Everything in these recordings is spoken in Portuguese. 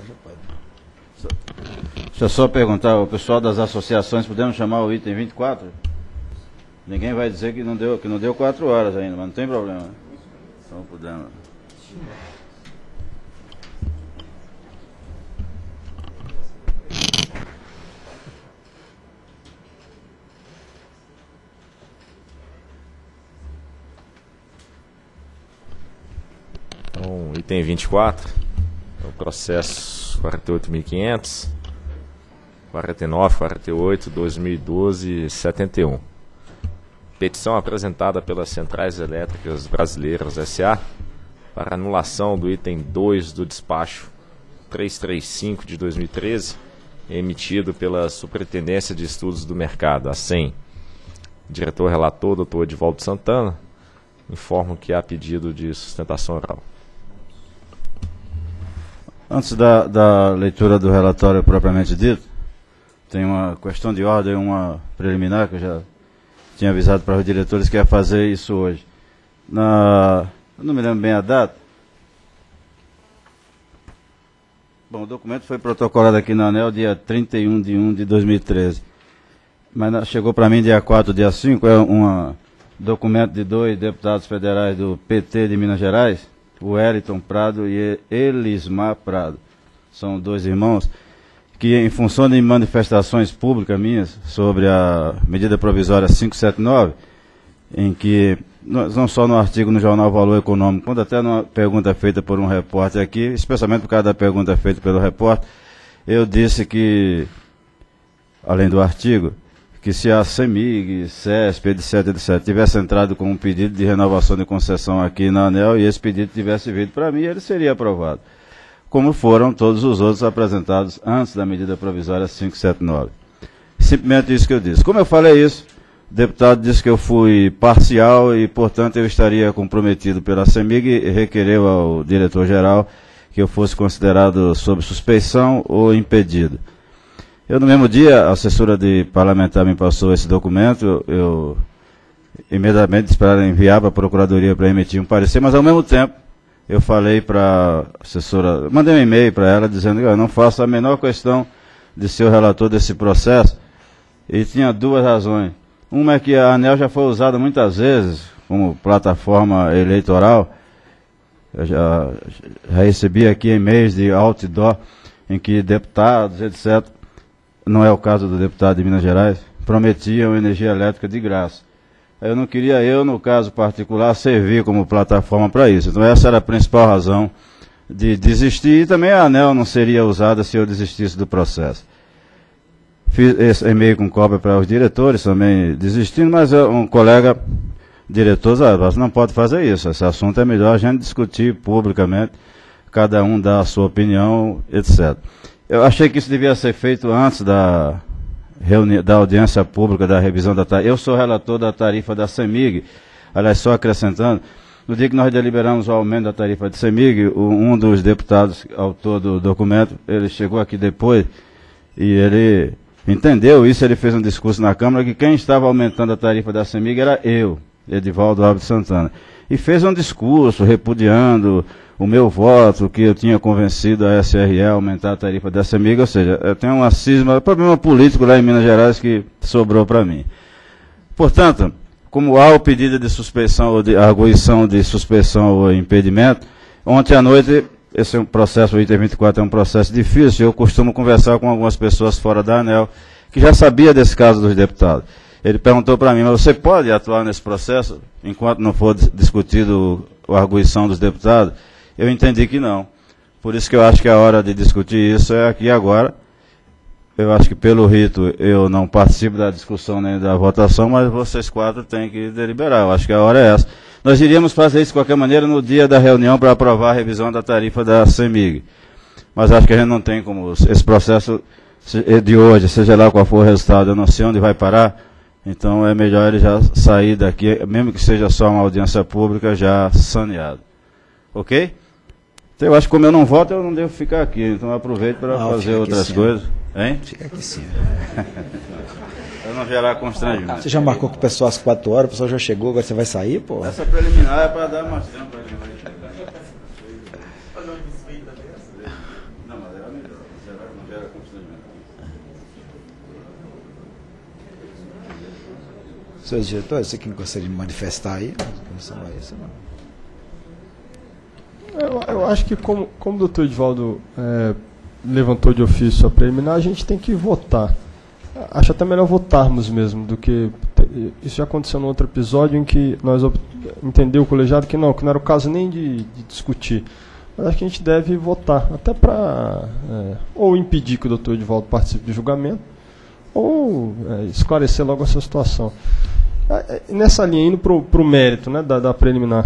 Deixa eu só perguntar, o pessoal das associações, podemos chamar o item 24? Ninguém vai dizer que não deu 4 horas ainda, mas não tem problema. Então podemos. Então, item 24, é o processo 48.500, 49, 48, 2012, 71. Petição apresentada pelas Centrais Elétricas Brasileiras S.A. para anulação do item 2 do despacho 335 de 2013, emitido pela Superintendência de Estudos do Mercado, a SEM. Diretor-relator, Dr. Edivaldo Santana, informo que há pedido de sustentação oral. Antes da leitura do relatório propriamente dito, tem uma questão de ordem, uma preliminar, que eu já tinha avisado para os diretores que ia fazer isso hoje. Eu não me lembro bem a data. Bom, o documento foi protocolado aqui na ANEEL dia 31 de 1 de 2013. Mas chegou para mim dia 4, dia 5, é um documento de 2 deputados federais do PT de Minas Gerais, o Wellington Prado e Elismar Prado. São 2 irmãos que, em função de manifestações públicas minhas sobre a medida provisória 579, em que, não só no artigo no jornal Valor Econômico, quanto até numa pergunta feita por um repórter aqui, especialmente por causa da pergunta feita pelo repórter, eu disse que, além do artigo, que se a CEMIG, CESP, etc., tivesse entrado com um pedido de renovação de concessão aqui na ANEEL e esse pedido tivesse vindo para mim, ele seria aprovado, como foram todos os outros apresentados antes da medida provisória 579. Simplesmente isso que eu disse. Como eu falei isso, o deputado disse que eu fui parcial e, portanto, eu estaria comprometido pela CEMIG e requereu ao diretor-geral que eu fosse considerado sob suspeição ou impedido. Eu, no mesmo dia, a assessora de parlamentar me passou esse documento, eu imediatamente esperava enviar para a Procuradoria para emitir um parecer, mas, ao mesmo tempo, eu falei para a assessora, mandei um e-mail para ela dizendo que eu não faço a menor questão de ser o relator desse processo, e tinha 2 razões. Uma é que a ANEEL já foi usada muitas vezes como plataforma eleitoral. Eu já recebi aqui e-mails de outdoor em que deputados, etc., não é o caso do deputado de Minas Gerais, prometiam energia elétrica de graça. Eu não queria, no caso particular, servir como plataforma para isso. Então essa era a principal razão de desistir, e também a ANEEL não seria usada se eu desistisse do processo. Fiz esse e-mail com cópia para os diretores, também desistindo, mas um colega diretor você não pode fazer isso, esse assunto é melhor a gente discutir publicamente, cada um dá a sua opinião, etc. Eu achei que isso devia ser feito antes da audiência pública, da revisão da tarifa. Eu sou relator da tarifa da CEMIG, aliás, só acrescentando, no dia que nós deliberamos o aumento da tarifa de CEMIG, um dos deputados, autor do documento, ele chegou aqui depois e ele entendeu isso, ele fez um discurso na Câmara que quem estava aumentando a tarifa da CEMIG era eu, Edivaldo Alves Santana. E fez um discurso repudiando o meu voto, que eu tinha convencido a SRE a aumentar a tarifa da CEMIG, ou seja, eu tenho um problema político lá em Minas Gerais que sobrou para mim. Portanto, como há o pedido de suspeição ou de arguição de suspeição ou impedimento, ontem à noite, esse é um processo, o item 24 é um processo difícil, eu costumo conversar com algumas pessoas fora da ANEEL, que já sabia desse caso dos deputados. Ele perguntou para mim, mas você pode atuar nesse processo enquanto não for discutido a arguição dos deputados? Eu entendi que não. Por isso que eu acho que a hora de discutir isso é aqui agora. Eu acho que pelo rito eu não participo da discussão nem da votação, mas vocês 4 têm que deliberar. Eu acho que a hora é essa. Nós iríamos fazer isso de qualquer maneira no dia da reunião para aprovar a revisão da tarifa da CEMIG. Mas acho que a gente não tem como esse processo de hoje, seja lá qual for o resultado, eu não sei onde vai parar. Então é melhor ele já sair daqui, mesmo que seja só uma audiência pública, já saneado. Ok? Então eu acho que como eu não voto, eu não devo ficar aqui. Então eu aproveito para fazer outras coisas. Hein? Fica aqui sim. Para não gerar constrangimento. Você já marcou com o pessoal às 4 horas, o pessoal já chegou, agora você vai sair, pô? Essa preliminar é para dar mais tempo para ele. Não, mas Senhores diretores, você que gostaria de manifestar aí? Eu acho que como o doutor Edivaldo levantou de ofício a preliminar, a gente tem que votar. Acho até melhor votarmos mesmo do que... Isso já aconteceu no outro episódio em que nós entendeu o colegiado que não era o caso nem de discutir. Mas acho que a gente deve votar, até para ou impedir que o doutor Edivaldo participe do julgamento, ou esclarecer logo essa situação. Nessa linha, indo para o mérito, né, da preliminar,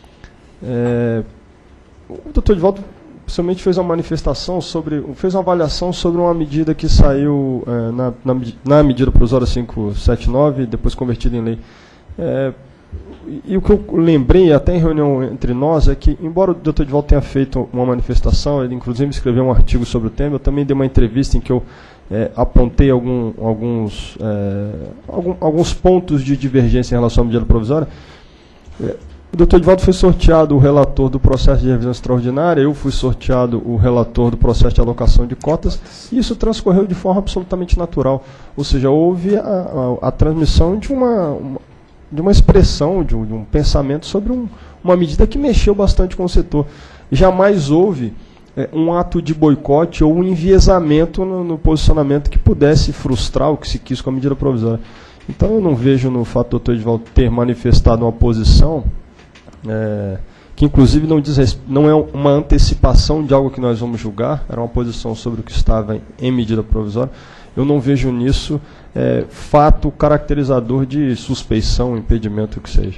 o doutor Edivaldo principalmente fez uma manifestação fez uma avaliação sobre uma medida que saiu na medida provisória 579, depois convertida em lei. E o que eu lembrei, até em reunião entre nós, é que, embora o doutor Edivaldo tenha feito uma manifestação, ele inclusive escreveu um artigo sobre o tema, eu também dei uma entrevista em que eu apontei alguns pontos de divergência em relação à medida provisória. O doutor Edivaldo foi sorteado o relator do processo de revisão extraordinária, eu fui sorteado o relator do processo de alocação de cotas, e isso transcorreu de forma absolutamente natural. Ou seja, houve a transmissão de uma expressão, de um pensamento sobre uma medida que mexeu bastante com o setor. Jamais houve um ato de boicote ou um enviesamento no posicionamento que pudesse frustrar o que se quis com a medida provisória. Então eu não vejo no fato do doutor Edivaldo ter manifestado uma posição que inclusive não é uma antecipação de algo que nós vamos julgar, era uma posição sobre o que estava em medida provisória. Eu não vejo nisso fato caracterizador de suspeição, impedimento, o que seja.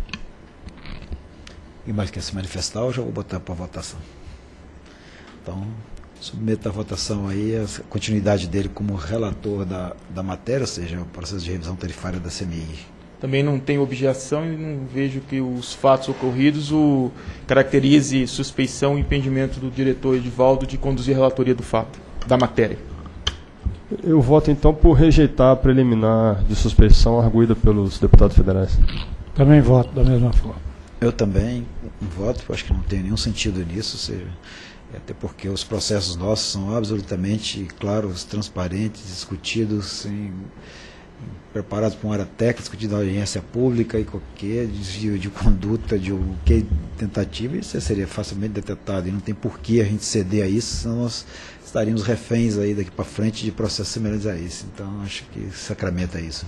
E mais quer se manifestar ou já vou botar para votação? Então, submeto à votação aí a continuidade dele como relator da matéria, ou seja, o processo de revisão tarifária da CMI. Também não tenho objeção e não vejo que os fatos ocorridos caracterize suspeição e impedimento do diretor Edivaldo de conduzir a relatoria do fato, da matéria. Eu voto, então, por rejeitar a preliminar de suspeição arguída pelos deputados federais. Também voto da mesma forma. Eu também voto, acho que não tem nenhum sentido nisso, ou seja, até porque os processos nossos são absolutamente claros, transparentes, discutidos, preparados para uma área técnica, discutido na audiência pública e qualquer desvio de conduta, de qualquer tentativa, isso seria facilmente detectado e não tem por que a gente ceder a isso, senão nós estaríamos reféns aí daqui para frente de processos semelhantes a esse. Então acho que sacramenta isso.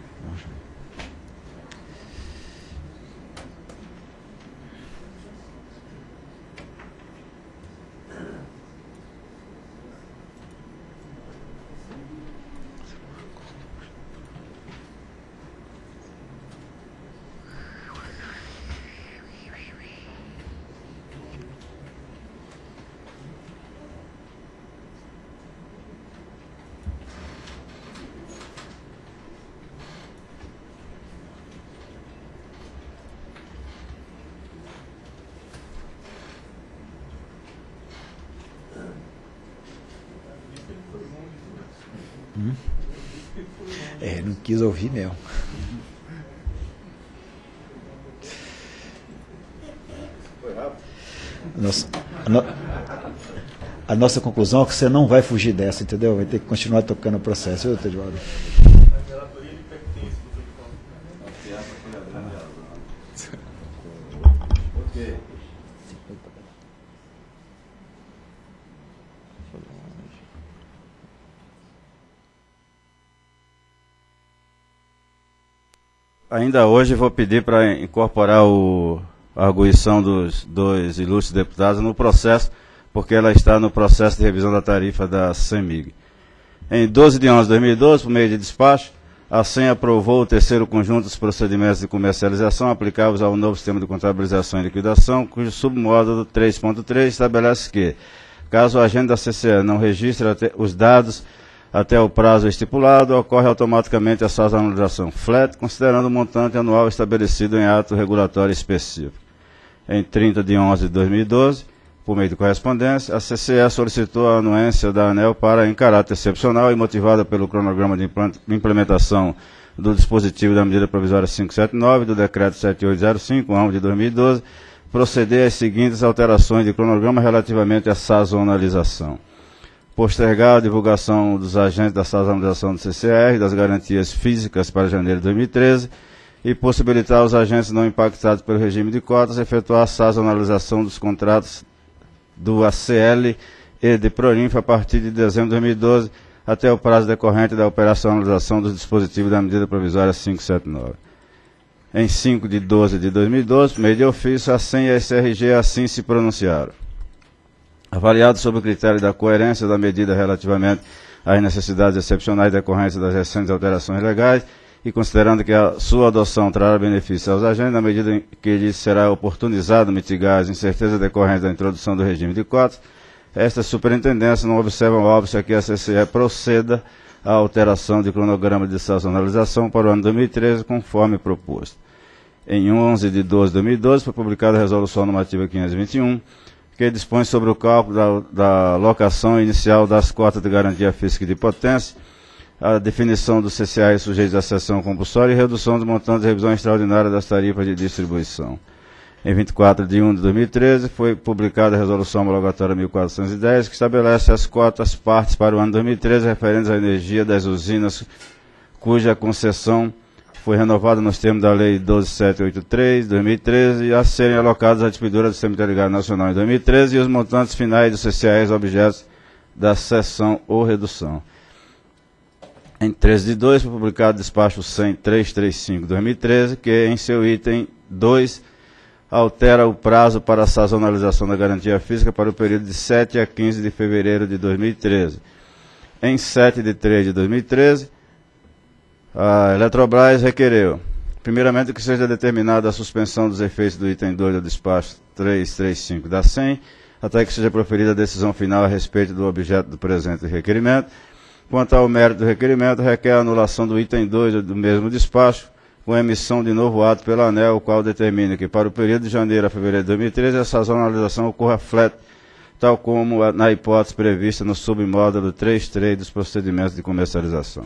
Não quis ouvir mesmo. A nossa conclusão é que você não vai fugir dessa, entendeu? Vai ter que continuar tocando o processo, viu, Edivaldo? Ainda hoje vou pedir para incorporar a arguição dos dois ilustres deputados no processo, porque ela está no processo de revisão da tarifa da CEMIG. Em 12 de 11 de 2012, por meio de despacho, a SEM aprovou o terceiro conjunto dos procedimentos de comercialização aplicáveis ao novo sistema de contabilização e liquidação, cujo submódulo 3.3 estabelece que, caso o agente da CCE não registre os dados até o prazo estipulado, ocorre automaticamente a sazonalização flat, considerando o montante anual estabelecido em ato regulatório específico. Em 30 de 11 de 2012, por meio de correspondência, a CCE solicitou a anuência da ANEEL para, em caráter excepcional e motivada pelo cronograma de implementação do dispositivo da medida provisória 579 do decreto 7805, de 2012, proceder às seguintes alterações de cronograma relativamente à sazonalização. postergar a divulgação dos agentes da sazonalização do CCR, das garantias físicas para janeiro de 2013, e possibilitar aos agentes não impactados pelo regime de cotas efetuar a sazonalização dos contratos do ACL e de Proinf a partir de dezembro de 2012 até o prazo decorrente da operacionalização dos dispositivos da medida provisória 579. Em 5 de 12 de 2012, por meio de ofício, a SEM e a SRG assim se pronunciaram. Avaliado sob o critério da coerência da medida relativamente às necessidades excepcionais decorrentes das recentes alterações legais, e considerando que a sua adoção trará benefício aos agentes, na medida em que lhes será oportunizado mitigar as incertezas decorrentes da introdução do regime de cotas, esta superintendência não observa óbvio que a CCE proceda à alteração de cronograma de sazonalização para o ano 2013, conforme proposto. Em 11 de 12 de 2012, foi publicada a Resolução Normativa 521, que dispõe sobre o cálculo da alocação inicial das cotas de garantia física de potência, a definição dos CCA sujeitos à cessão compulsória e redução dos montantes de revisão extraordinária das tarifas de distribuição. Em 24 de 1 de 2013, foi publicada a Resolução Homologatória 1410, que estabelece as cotas partes para o ano 2013 referentes à energia das usinas cuja concessão foi renovada nos termos da Lei 12783, 2013, a serem alocadas à distribuidora do Sistema Interligado Nacional em 2013 e os montantes finais dos CCAs objetos da cessão ou redução. Em 13 de 2, foi publicado o despacho 100.335/2013, que em seu item 2 altera o prazo para a sazonalização da garantia física para o período de 7 a 15 de fevereiro de 2013. Em 7 de 3 de 2013, a Eletrobras requereu, primeiramente, que seja determinada a suspensão dos efeitos do item 2 do despacho 335 da SEM, até que seja proferida a decisão final a respeito do objeto do presente requerimento. Quanto ao mérito do requerimento, requer a anulação do item 2 do mesmo despacho, com a emissão de novo ato pela ANEEL, o qual determina que, para o período de janeiro a fevereiro de 2013, a sazonalização ocorra flat, tal como na hipótese prevista no submódulo 3.3 dos procedimentos de comercialização.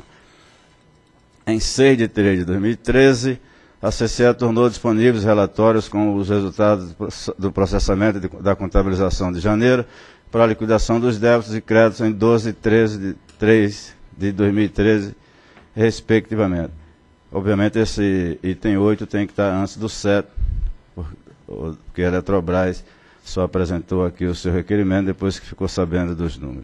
Em 6 de 3 de 2013, a CCE tornou disponíveis relatórios com os resultados do processamento da contabilização de janeiro para a liquidação dos débitos e créditos em 12 e 13 de 3 de 2013, respectivamente. Obviamente, esse item 8 tem que estar antes do 7, porque a Eletrobras só apresentou aqui o seu requerimento depois que ficou sabendo dos números.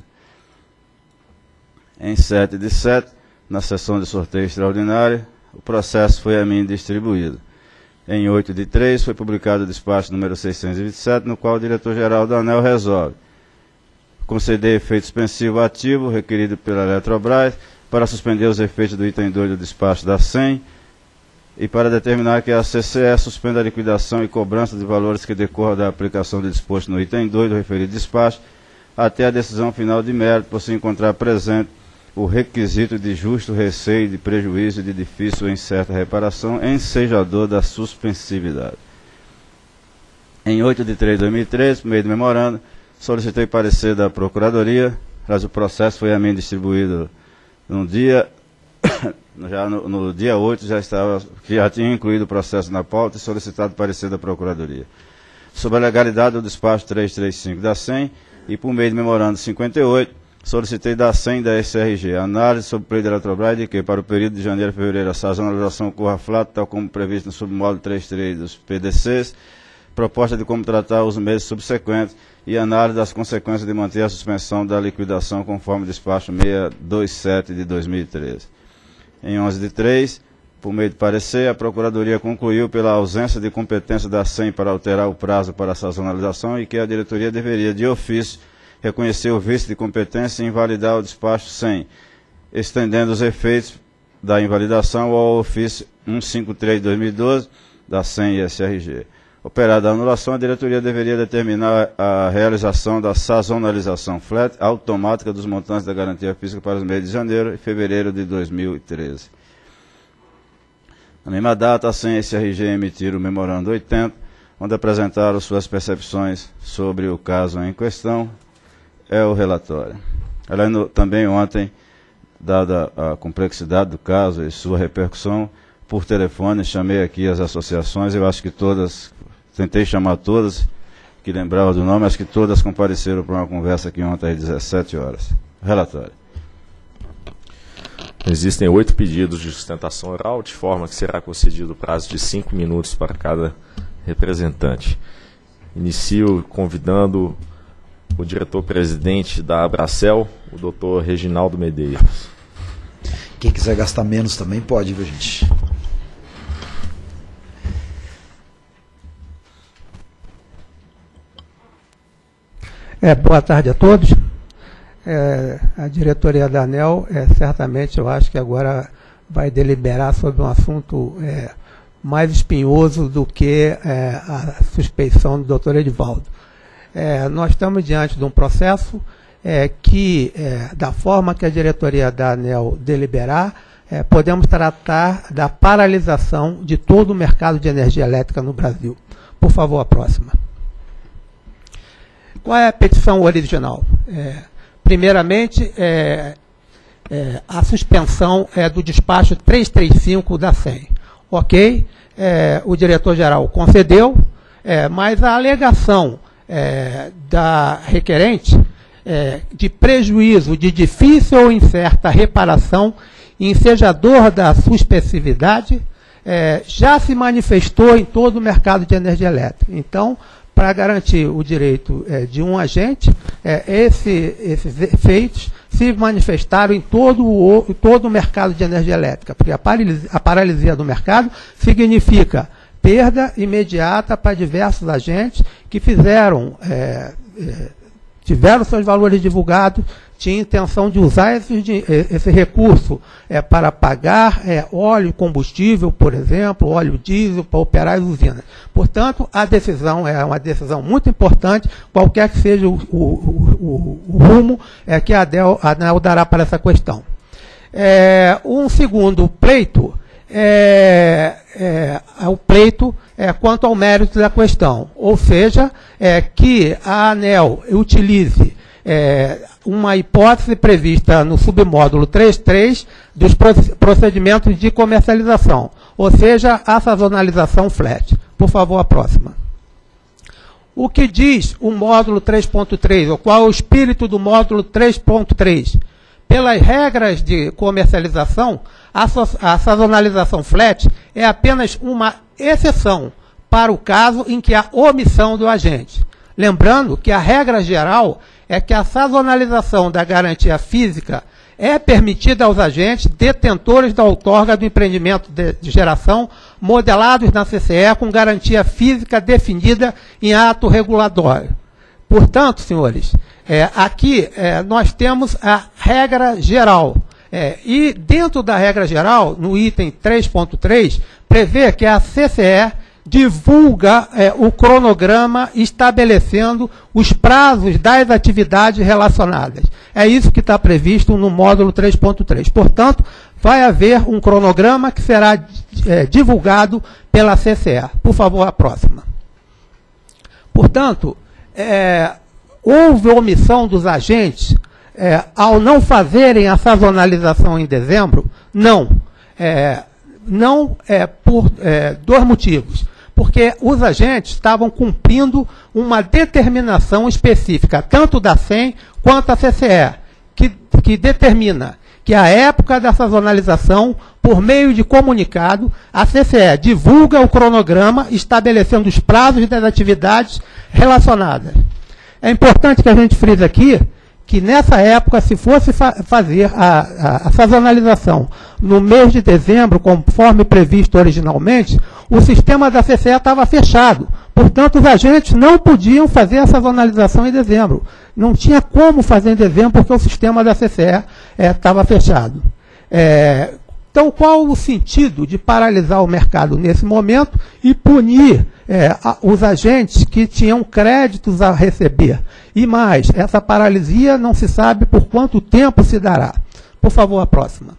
Em 7 de 7, na sessão de sorteio extraordinário, o processo foi a mim distribuído. Em 8 de 3, foi publicado o despacho número 627, no qual o diretor-geral da ANEEL resolve conceder efeito suspensivo ativo requerido pela Eletrobras para suspender os efeitos do item 2 do despacho da SEM e para determinar que a CCE suspenda a liquidação e cobrança de valores que decorram da aplicação do disposto no item 2 do referido despacho até a decisão final de mérito, por se encontrar presente o requisito de justo receio de prejuízo e de difícil e incerta reparação ensejador da suspensividade. Em 8 de 3 de 2013, por meio do memorando, solicitei parecer da Procuradoria, mas o processo foi a mim distribuído no dia, já no dia 8, já tinha incluído o processo na pauta e solicitado parecer da Procuradoria. Sobre a legalidade do despacho 335 da SEM e por meio do memorando 58, solicitei da SEM e da SRG análise sobre o pleito da Eletrobras de que, para o período de janeiro a fevereiro, a sazonalização ocorra flat, tal como previsto no submódulo 3.3 dos PDCs, proposta de como tratar os meses subsequentes e análise das consequências de manter a suspensão da liquidação conforme o despacho 627 de 2013. Em 11 de 3, por meio de parecer, a Procuradoria concluiu pela ausência de competência da SEM para alterar o prazo para a sazonalização e que a diretoria deveria, de ofício, reconhecer o vício de competência e invalidar o despacho 100, estendendo os efeitos da invalidação ao ofício 153 de 2012 da SEM e SRG. Operada a anulação, a diretoria deveria determinar a realização da sazonalização flat automática dos montantes da garantia física para os meses de janeiro e fevereiro de 2013. Na mesma data, a SEM e a SRG emitiram o memorando 80, onde apresentaram suas percepções sobre o caso em questão. É o relatório. Além também ontem, dada a complexidade do caso e sua repercussão, por telefone, chamei aqui as associações, eu acho que todas, tentei chamar todas, que lembrava do nome, acho que todas compareceram para uma conversa aqui ontem às 17 horas. Relatório. Existem 8 pedidos de sustentação oral, de forma que será concedido o prazo de 5 minutos para cada representante. Inicio convidando o diretor-presidente da Abracel, o doutor Reginaldo Medeiros. Quem quiser gastar menos também pode, viu, gente? Boa tarde a todos. A diretoria da ANEEL, certamente, eu acho que agora vai deliberar sobre um assunto mais espinhoso do que a suspeição do doutor Edivaldo. Nós estamos diante de um processo que, da forma que a diretoria da ANEEL deliberar, podemos tratar da paralisação de todo o mercado de energia elétrica no Brasil. Por favor, a próxima. Qual é a petição original? Primeiramente, a suspensão do despacho 335 da SEM. Ok? O diretor-geral concedeu, mas a alegação da requerente de prejuízo de difícil ou incerta reparação ensejador da suspensividade já se manifestou em todo o mercado de energia elétrica. Então, para garantir o direito de um agente, esses efeitos se manifestaram em todo o mercado de energia elétrica, porque a paralisia do mercado significa perda imediata para diversos agentes que tiveram seus valores divulgados, tinha intenção de usar esse recurso para pagar óleo combustível, por exemplo, óleo diesel, para operar as usinas. Portanto, a decisão é uma decisão muito importante, qualquer que seja o rumo que a ANEEL dará para essa questão. Um segundo pleito o pleito quanto ao mérito da questão, ou seja, que a ANEEL utilize uma hipótese prevista no submódulo 3.3 dos procedimentos de comercialização, ou seja, a sazonalização flat. Por favor, a próxima. O que diz o módulo 3.3, ou qual é o espírito do módulo 3.3? Pelas regras de comercialização, a sazonalização flat é apenas uma exceção para o caso em que há omissão do agente. Lembrando que a regra geral é que a sazonalização da garantia física é permitida aos agentes detentores da outorga do empreendimento de geração modelados na CCE com garantia física definida em ato regulatório. Portanto, senhores, aqui nós temos a regra geral. E dentro da regra geral, no item 3.3, prevê que a CCE divulga o cronograma estabelecendo os prazos das atividades relacionadas. É isso que está previsto no módulo 3.3. Portanto, vai haver um cronograma que será divulgado pela CCE. Por favor, a próxima. Portanto, houve omissão dos agentes ao não fazerem a sazonalização em dezembro? Não. Não por 2 motivos. Porque os agentes estavam cumprindo uma determinação específica, tanto da SEM quanto da CCE, que determina que a época da sazonalização, por meio de comunicado, a CCE divulga o cronograma estabelecendo os prazos das atividades relacionadas. É importante que a gente frise aqui que nessa época, se fosse fazer a sazonalização no mês de dezembro, conforme previsto originalmente, o sistema da CCE estava fechado. Portanto, os agentes não podiam fazer a sazonalização em dezembro. Não tinha como fazer em dezembro, porque o sistema da CCE estava fechado. Então, qual o sentido de paralisar o mercado nesse momento e punir os agentes que tinham créditos a receber? E mais, essa paralisia não se sabe por quanto tempo se dará. Por favor, a próxima.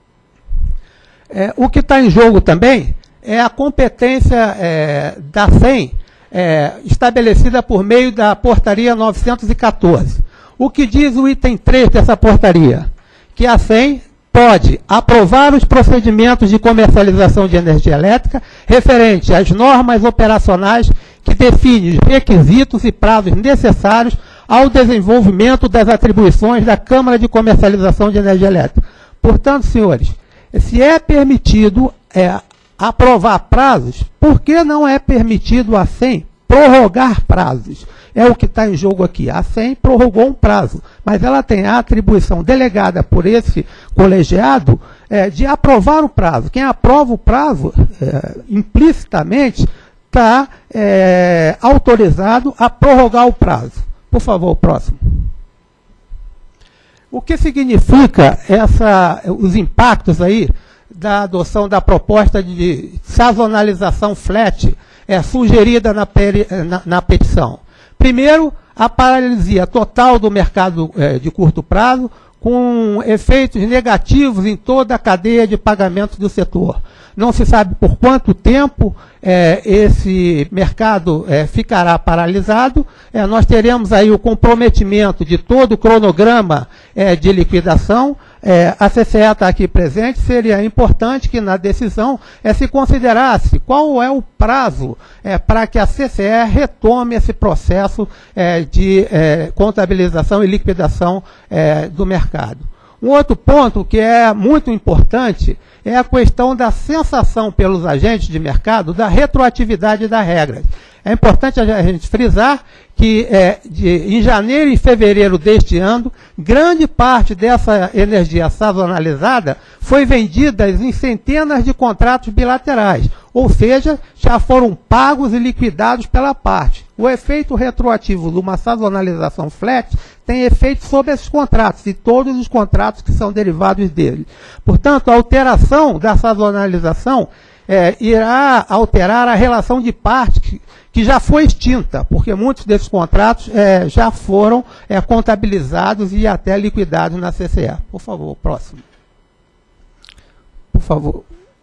O que está em jogo também é a competência da SEM, estabelecida por meio da portaria 914. O que diz o item 3 dessa portaria? Que a SEM pode aprovar os procedimentos de comercialização de energia elétrica referente às normas operacionais que definem os requisitos e prazos necessários ao desenvolvimento das atribuições da Câmara de Comercialização de Energia Elétrica. Portanto, senhores, se é permitido aprovar prazos, por que não é permitido a SEM prorrogar prazos? É o que está em jogo aqui. A SEM prorrogou um prazo, mas ela tem a atribuição delegada por esse colegiado de aprovar o prazo. Quem aprova o prazo, implicitamente, está autorizado a prorrogar o prazo. Por favor, próximo. O que significa os impactos aí da adoção da proposta de sazonalização flat sugerida na petição? Primeiro, a paralisia total do mercado de curto prazo, com efeitos negativos em toda a cadeia de pagamento do setor. Não se sabe por quanto tempo esse mercado ficará paralisado. Nós teremos aí o comprometimento de todo o cronograma de liquidação. A CCE está aqui presente, seria importante que na decisão se considerasse qual é o prazo para que a CCE retome esse processo de contabilização e liquidação do mercado. Um outro ponto que é muito importante é a questão da sensação pelos agentes de mercado da retroatividade das regras. É importante a gente frisar que em janeiro e fevereiro deste ano, grande parte dessa energia sazonalizada foi vendida em centenas de contratos bilaterais, ou seja, já foram pagos e liquidados pela parte. O efeito retroativo de uma sazonalização flat tem efeito sobre esses contratos e todos os contratos que são derivados dele. Portanto, a alteração da sazonalização irá alterar a relação de parte que já foi extinta, porque muitos desses contratos já foram contabilizados e até liquidados na CCE. Por favor, próximo. Por favor.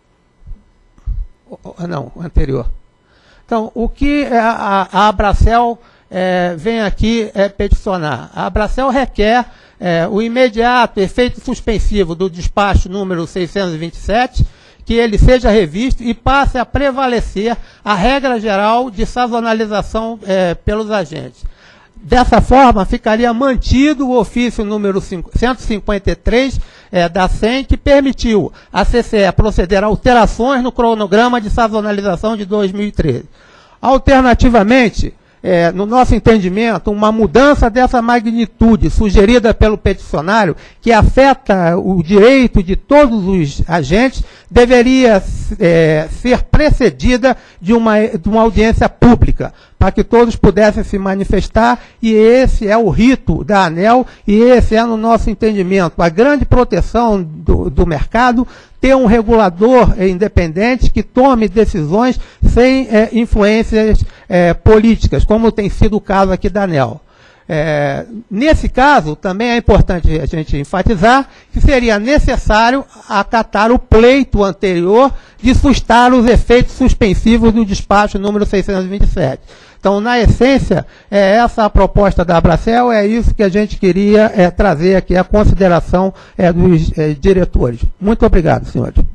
Não, anterior. Então, o que a Abracel vem aqui peticionar? A Abracel requer o imediato efeito suspensivo do despacho número 627, que ele seja revisto e passe a prevalecer a regra geral de sazonalização pelos agentes. Dessa forma, ficaria mantido o ofício número 153 da SEM, que permitiu à CCE proceder a alterações no cronograma de sazonalização de 2013. Alternativamente, no nosso entendimento, uma mudança dessa magnitude sugerida pelo peticionário, que afeta o direito de todos os agentes, deveria ser precedida de uma audiência pública, para que todos pudessem se manifestar, e esse é o rito da ANEEL, e esse é, no nosso entendimento, a grande proteção do mercado, ter um regulador independente que tome decisões sem influências políticas, como tem sido o caso aqui da ANEEL. Nesse caso, também é importante a gente enfatizar que seria necessário acatar o pleito anterior de sustar os efeitos suspensivos do despacho número 627. Então, na essência, essa a proposta da Abracel, é isso que a gente queria trazer aqui, a consideração dos diretores. Muito obrigado, senhores.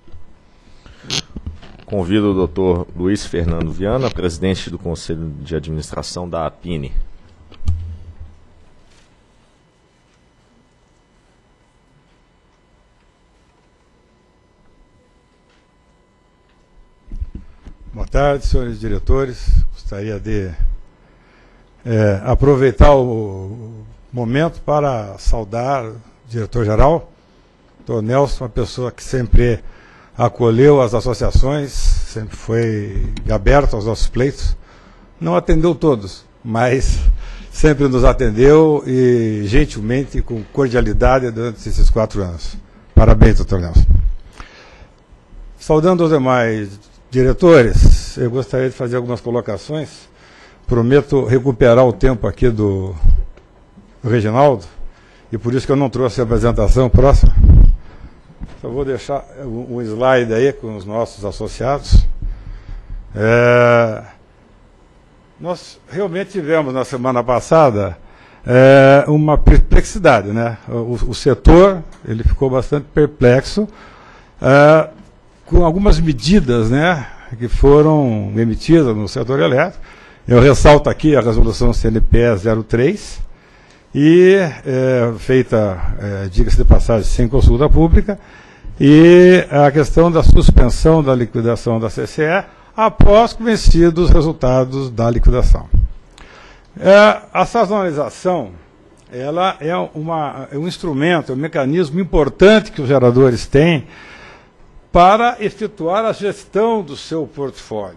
Convido o doutor Luiz Fernando Viana, presidente do Conselho de Administração da APINE. Boa tarde, senhores diretores. Gostaria de aproveitar o momento para saudar o diretor-geral, doutor Nelson, uma pessoa que sempre acolheu as associações, sempre foi aberto aos nossos pleitos. Não atendeu todos, mas sempre nos atendeu e gentilmente, com cordialidade, durante esses 4 anos. Parabéns, doutor Nelson. Saudando os demais diretores, eu gostaria de fazer algumas colocações. Prometo recuperar o tempo aqui do Reginaldo, e por isso que eu não trouxe a apresentação próxima. Só vou deixar um slide aí com os nossos associados. Nós realmente tivemos na semana passada uma perplexidade, né? O setor ele ficou bastante perplexo com algumas medidas, né, que foram emitidas no setor elétrico Eu ressalto aqui a resolução CNPE 03, e feita, diga-se de passagem, sem consulta pública, e a questão da suspensão da liquidação da CCE após vencidos os resultados da liquidação. A sazonalização, ela é um instrumento, um mecanismo importante que os geradores têm para efetuar a gestão do seu portfólio,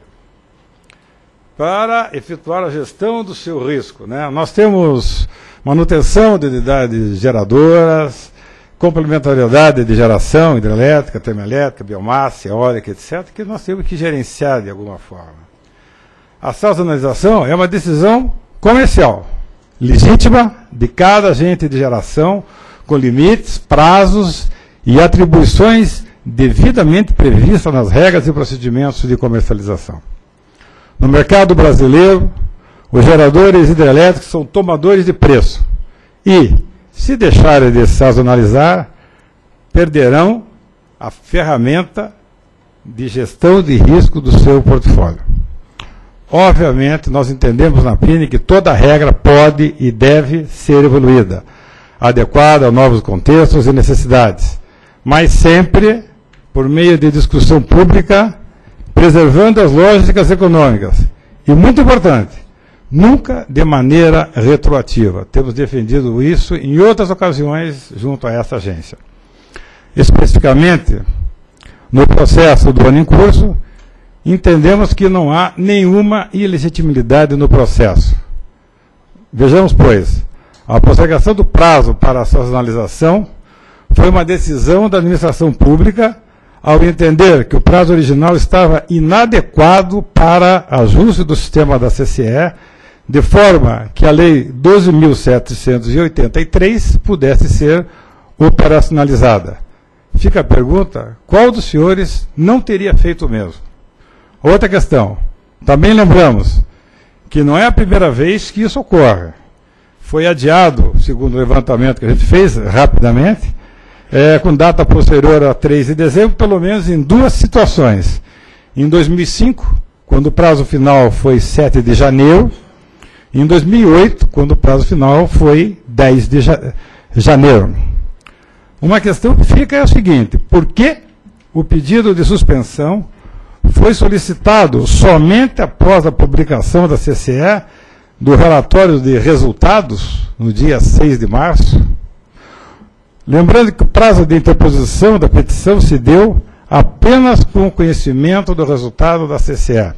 para efetuar a gestão do seu risco, né? Nós temos manutenção de unidades geradoras, complementariedade de geração hidrelétrica, termoelétrica, biomassa, eólica, etc., que nós temos que gerenciar de alguma forma. A sazonalização é uma decisão comercial, legítima, de cada agente de geração, com limites, prazos e atribuições devidamente previstas nas regras e procedimentos de comercialização. No mercado brasileiro, os geradores hidrelétricos são tomadores de preço e, se deixarem de sazonalizar, perderão a ferramenta de gestão de risco do seu portfólio. Obviamente, nós entendemos na PIN que toda regra pode e deve ser evoluída, adequada a novos contextos e necessidades, mas sempre por meio de discussão pública, preservando as lógicas econômicas. E, muito importante, nunca de maneira retroativa. Temos defendido isso em outras ocasiões junto a essa agência. Especificamente, no processo do ano em curso, entendemos que não há nenhuma ilegitimidade no processo. Vejamos, pois, a postergação do prazo para a sazonalização foi uma decisão da administração pública ao entender que o prazo original estava inadequado para ajuste do sistema da CCE, de forma que a Lei 12.783 pudesse ser operacionalizada. Fica a pergunta, qual dos senhores não teria feito o mesmo? Outra questão, também lembramos que não é a primeira vez que isso ocorre. Foi adiado, segundo o levantamento que a gente fez rapidamente, com data posterior a 3 de dezembro, pelo menos em duas situações. Em 2005, quando o prazo final foi 7 de janeiro, e em 2008, quando o prazo final foi 10 de janeiro. Uma questão que fica é a seguinte, por que o pedido de suspensão foi solicitado somente após a publicação da CCE do relatório de resultados, no dia 6 de março? Lembrando que o prazo de interposição da petição se deu apenas com o conhecimento do resultado da CCE.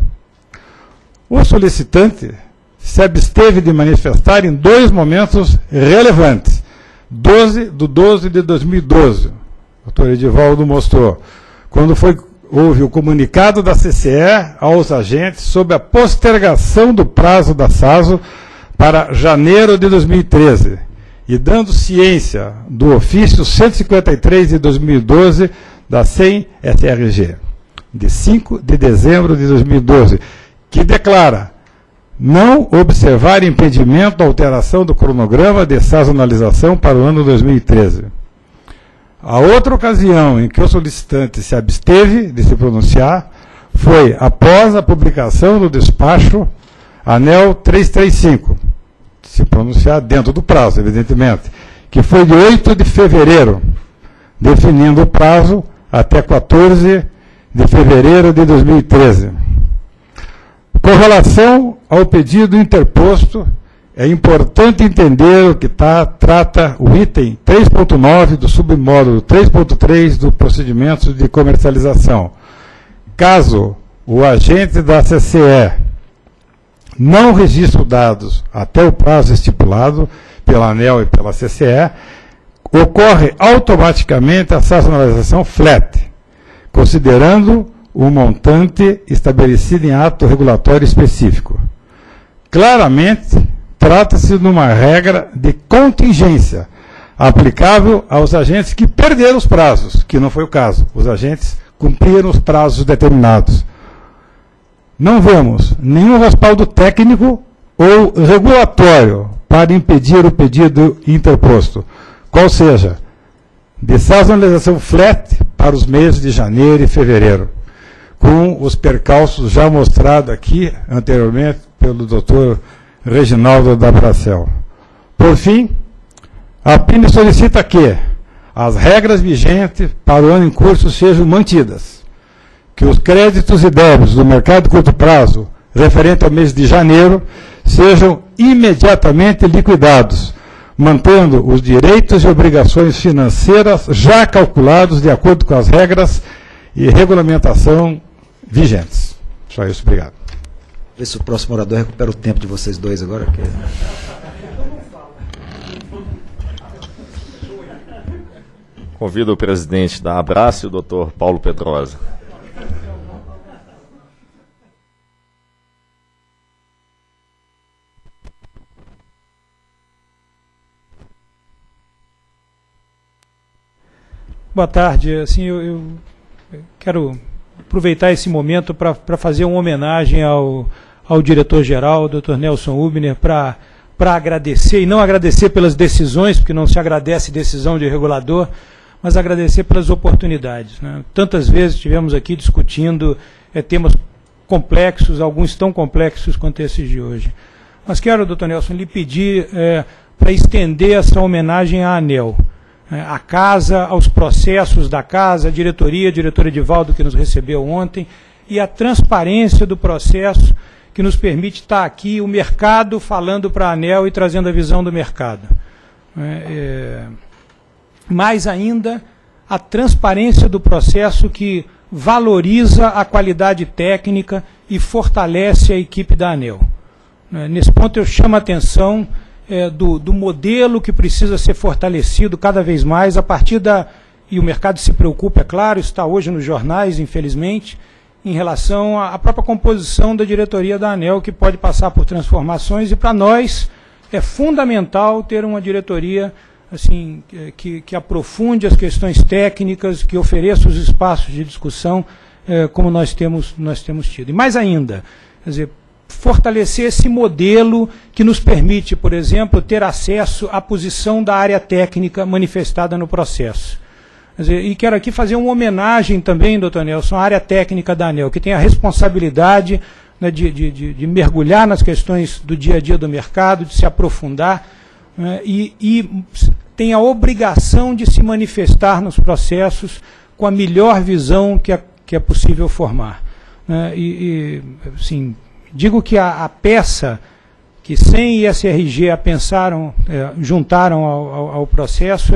O solicitante se absteve de manifestar em dois momentos relevantes. 12 de 2012, o doutor Edivaldo mostrou, quando houve o comunicado da CCE aos agentes sobre a postergação do prazo da SASO para janeiro de 2013, e dando ciência do ofício 153 de 2012 da CEM-SRG, de 5 de dezembro de 2012, que declara não observar impedimento ou alteração do cronograma de sazonalização para o ano 2013. A outra ocasião em que o solicitante se absteve de se pronunciar foi após a publicação do despacho ANEEL 335, se pronunciar dentro do prazo, evidentemente, que foi de 8 de fevereiro, definindo o prazo até 14 de fevereiro de 2013. Com relação ao pedido interposto, é importante entender o que trata o item 3.9 do submódulo 3.3 do procedimento de comercialização. Caso o agente da CCE não registre dados até o prazo estipulado pela ANEEL e pela CCE, ocorre automaticamente a sazonalização flat, considerando o montante estabelecido em ato regulatório específico. Claramente, trata-se de uma regra de contingência, aplicável aos agentes que perderam os prazos, que não foi o caso. Os agentes cumpriram os prazos determinados. Não vemos nenhum respaldo técnico ou regulatório para impedir o pedido interposto, qual seja, de sazonalização flat para os meses de janeiro e fevereiro, com os percalços já mostrados aqui anteriormente pelo Dr. Reginaldo da Bracel. Por fim, a PINE solicita que as regras vigentes para o ano em curso sejam mantidas, que os créditos e débitos do mercado de curto prazo, referente ao mês de janeiro, sejam imediatamente liquidados, mantendo os direitos e obrigações financeiras já calculados de acordo com as regras e regulamentação vigentes. Só isso, obrigado. Vê se o próximo orador recupera o tempo de vocês dois agora. Que... Convido o presidente da Abrace, o Dr. Paulo Pedrosa. Boa tarde. Assim, eu quero aproveitar esse momento para fazer uma homenagem ao diretor-geral, o Dr. Nelson Hübner, para agradecer, e não agradecer pelas decisões, porque não se agradece decisão de regulador, mas agradecer pelas oportunidades, né? Tantas vezes estivemos aqui discutindo temas complexos, alguns tão complexos quanto esses de hoje. Mas quero, doutor Nelson, lhe pedir para estender essa homenagem à ANEEL, à casa, aos processos da casa, a diretora Edivaldo, que nos recebeu ontem, e a transparência do processo que nos permite estar aqui, o mercado falando para a ANEEL e trazendo a visão do mercado. Mais ainda, a transparência do processo que valoriza a qualidade técnica e fortalece a equipe da ANEEL. Nesse ponto eu chamo a atenção do modelo que precisa ser fortalecido cada vez mais a partir e o mercado se preocupa, é claro, está hoje nos jornais, infelizmente, em relação à própria composição da diretoria da ANEEL, que pode passar por transformações, e para nós é fundamental ter uma diretoria assim, que aprofunde as questões técnicas, que ofereça os espaços de discussão como nós temos tido. E mais ainda, quer dizer, fortalecer esse modelo que nos permite, por exemplo, ter acesso à posição da área técnica manifestada no processo. Quer dizer, e quero aqui fazer uma homenagem também, doutor Nelson, à área técnica da ANEEL, que tem a responsabilidade, né, de mergulhar nas questões do dia a dia do mercado, de se aprofundar, né, e tem a obrigação de se manifestar nos processos com a melhor visão que é possível formar. Né, assim, digo que a peça que sem ISRG a pensaram, juntaram ao processo,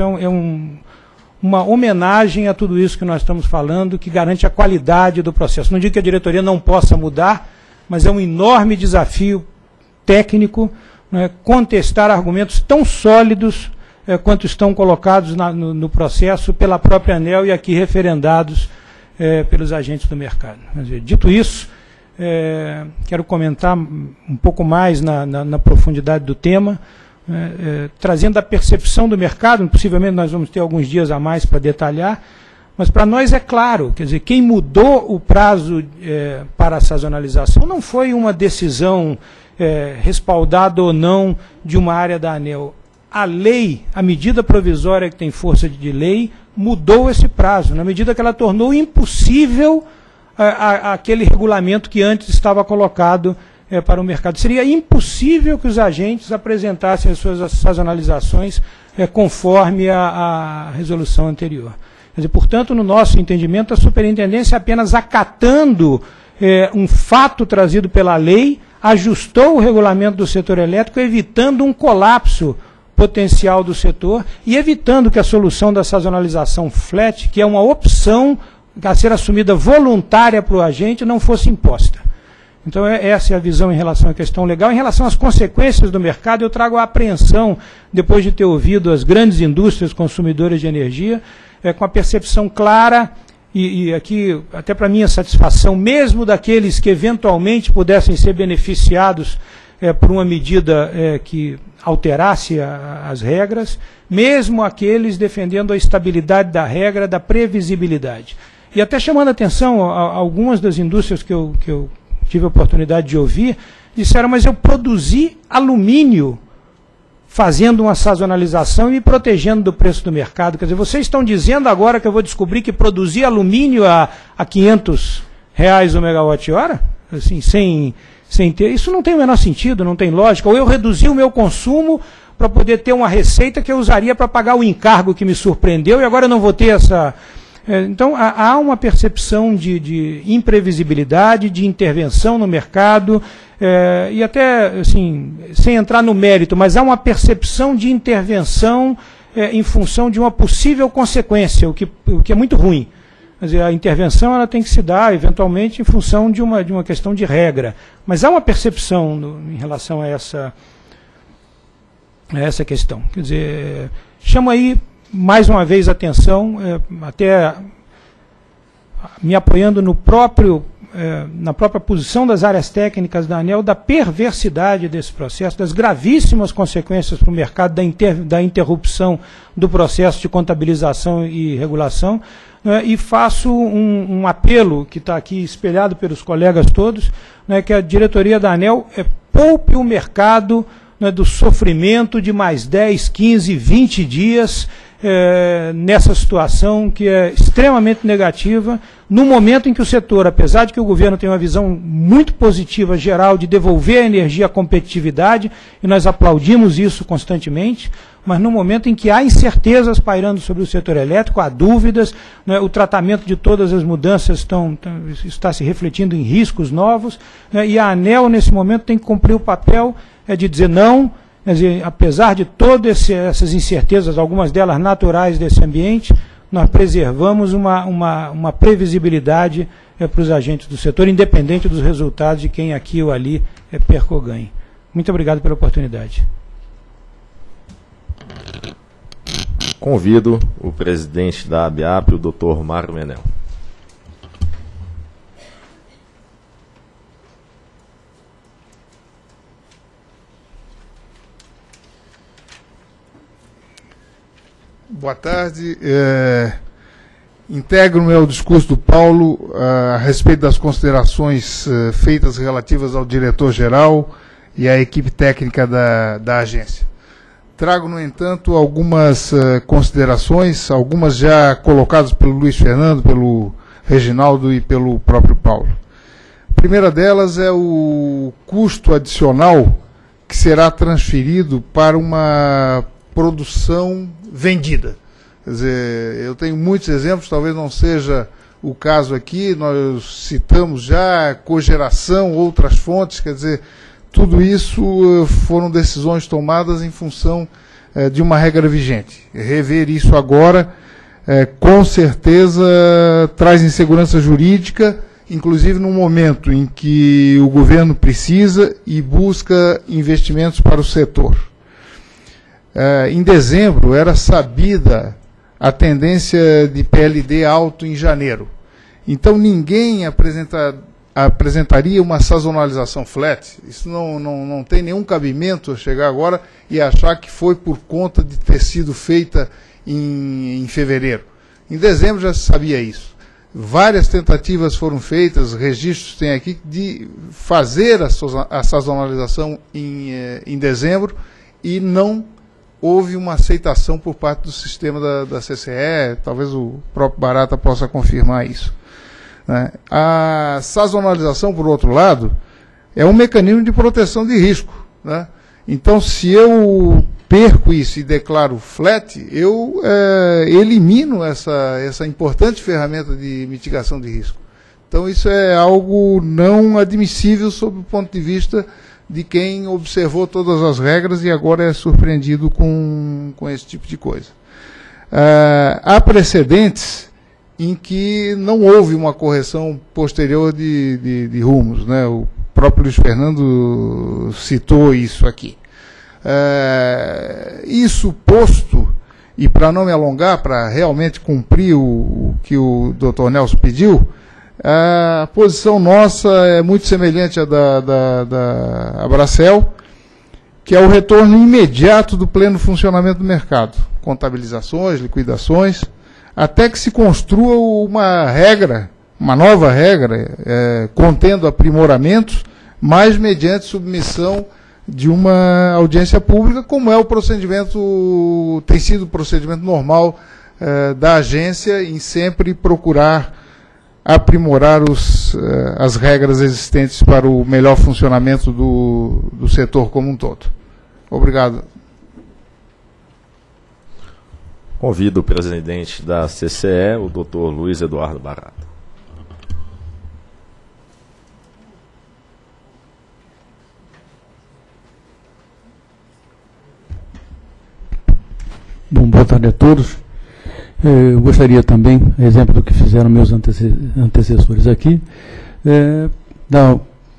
uma homenagem a tudo isso que nós estamos falando, que garante a qualidade do processo. Não digo que a diretoria não possa mudar, mas é um enorme desafio técnico, né, contestar argumentos tão sólidos quanto estão colocados no processo pela própria ANEEL e aqui referendados pelos agentes do mercado. Quer dizer, dito isso, quero comentar um pouco mais na profundidade do tema, trazendo a percepção do mercado. Possivelmente nós vamos ter alguns dias a mais para detalhar, mas para nós é claro, quer dizer, quem mudou o prazo para a sazonalização não foi uma decisão respaldada ou não de uma área da ANEEL. A lei, a medida provisória que tem força de lei, mudou esse prazo, na medida que ela tornou impossível aquele regulamento que antes estava colocado para o mercado. Seria impossível que os agentes apresentassem as suas sazonalizações conforme a resolução anterior. Quer dizer, portanto, no nosso entendimento, a superintendência, apenas acatando um fato trazido pela lei, ajustou o regulamento do setor elétrico, evitando um colapso potencial do setor e evitando que a solução da sazonalização flat, que é uma opção a ser assumida voluntária para o agente, não fosse imposta. Então, essa é a visão em relação à questão legal. Em relação às consequências do mercado, eu trago a apreensão, depois de ter ouvido as grandes indústrias consumidoras de energia, com a percepção clara, e aqui, até para minha satisfação, mesmo daqueles que eventualmente pudessem ser beneficiados por uma medida que alterasse as regras, mesmo aqueles defendendo a estabilidade da regra, da previsibilidade. E até chamando a atenção, algumas das indústrias que eu tive a oportunidade de ouvir, disseram, mas eu produzi alumínio fazendo uma sazonalização e me protegendo do preço do mercado. Quer dizer, vocês estão dizendo agora que eu vou descobrir que produzir alumínio a R$500 o megawatt-hora? Assim, sem ter. Isso não tem o menor sentido, não tem lógica. Ou eu reduzi o meu consumo para poder ter uma receita que eu usaria para pagar o encargo que me surpreendeu e agora eu não vou ter essa... Então, há uma percepção de imprevisibilidade, de intervenção no mercado, e até, assim, sem entrar no mérito, mas há uma percepção de intervenção em função de uma possível consequência, o que é muito ruim. Quer dizer, a intervenção ela tem que se dar, eventualmente, em função de uma questão de regra. Mas há uma percepção em relação a essa questão. Quer dizer, chamo aí mais uma vez a atenção, até me apoiando na própria posição das áreas técnicas da ANEEL, da perversidade desse processo, das gravíssimas consequências para o mercado da interrupção do processo de contabilização e regulação, né, e faço um apelo, que está aqui espelhado pelos colegas todos, né, que a diretoria da ANEEL poupe o mercado, né, do sofrimento de mais 10, 15, 20 dias nessa situação que é extremamente negativa, no momento em que o setor, apesar de que o governo tem uma visão muito positiva geral de devolver a energia à competitividade, e nós aplaudimos isso constantemente, mas no momento em que há incertezas pairando sobre o setor elétrico, há dúvidas, né, o tratamento de todas as mudanças está se refletindo em riscos novos, né, e a ANEEL, nesse momento, tem que cumprir o papel de dizer não. Quer dizer, apesar de todas essas incertezas, algumas delas naturais desse ambiente, nós preservamos uma previsibilidade para os agentes do setor, independente dos resultados de quem aqui ou ali perca ou ganhe. Muito obrigado pela oportunidade. Convido o presidente da ABAP, o Dr. Mário Menel. Boa tarde. Integro o meu discurso do Paulo a respeito das considerações feitas relativas ao diretor-geral e à equipe técnica da agência. Trago, no entanto, algumas considerações, algumas já colocadas pelo Luiz Fernando, pelo Reginaldo e pelo próprio Paulo. A primeira delas é o custo adicional que será transferido para uma produção vendida. Quer dizer, eu tenho muitos exemplos, talvez não seja o caso aqui, nós citamos já cogeração, outras fontes, quer dizer, tudo isso foram decisões tomadas em função de uma regra vigente. Rever isso agora, com certeza, traz insegurança jurídica, inclusive no momento em que o governo precisa e busca investimentos para o setor. Em dezembro, era sabida a tendência de PLD alto em janeiro. Então, ninguém apresentaria uma sazonalização flat. Isso não tem nenhum cabimento chegar agora e achar que foi por conta de ter sido feita em fevereiro. Em dezembro já se sabia isso. Várias tentativas foram feitas, registros tem aqui, de fazer a sazonalização em dezembro e não houve uma aceitação por parte do sistema da CCE, talvez o próprio Barata possa confirmar isso. Né? A sazonalização, por outro lado, é um mecanismo de proteção de risco. Né? Então, se eu perco isso e declaro flat, eu elimino essa importante ferramenta de mitigação de risco. Então, isso é algo não admissível sob o ponto de vista de quem observou todas as regras e agora é surpreendido com esse tipo de coisa. Há precedentes em que não houve uma correção posterior de rumos, né? O próprio Luiz Fernando citou isso aqui. Isso posto, e para não me alongar, para realmente cumprir o que o Dr. Nelson pediu, a posição nossa é muito semelhante à da Abracel, que é o retorno imediato do pleno funcionamento do mercado. Contabilizações, liquidações, até que se construa uma regra, uma nova regra, contendo aprimoramentos, mas mediante submissão de uma audiência pública, como é o procedimento, tem sido o procedimento normal da agência em sempre procurar aprimorar as regras existentes para o melhor funcionamento do setor como um todo. Obrigado. Convido o presidente da CCE, o Dr. Luiz Eduardo Barata. Bom, boa tarde a todos. Eu gostaria também, a exemplo do que fizeram meus antecessores aqui, dar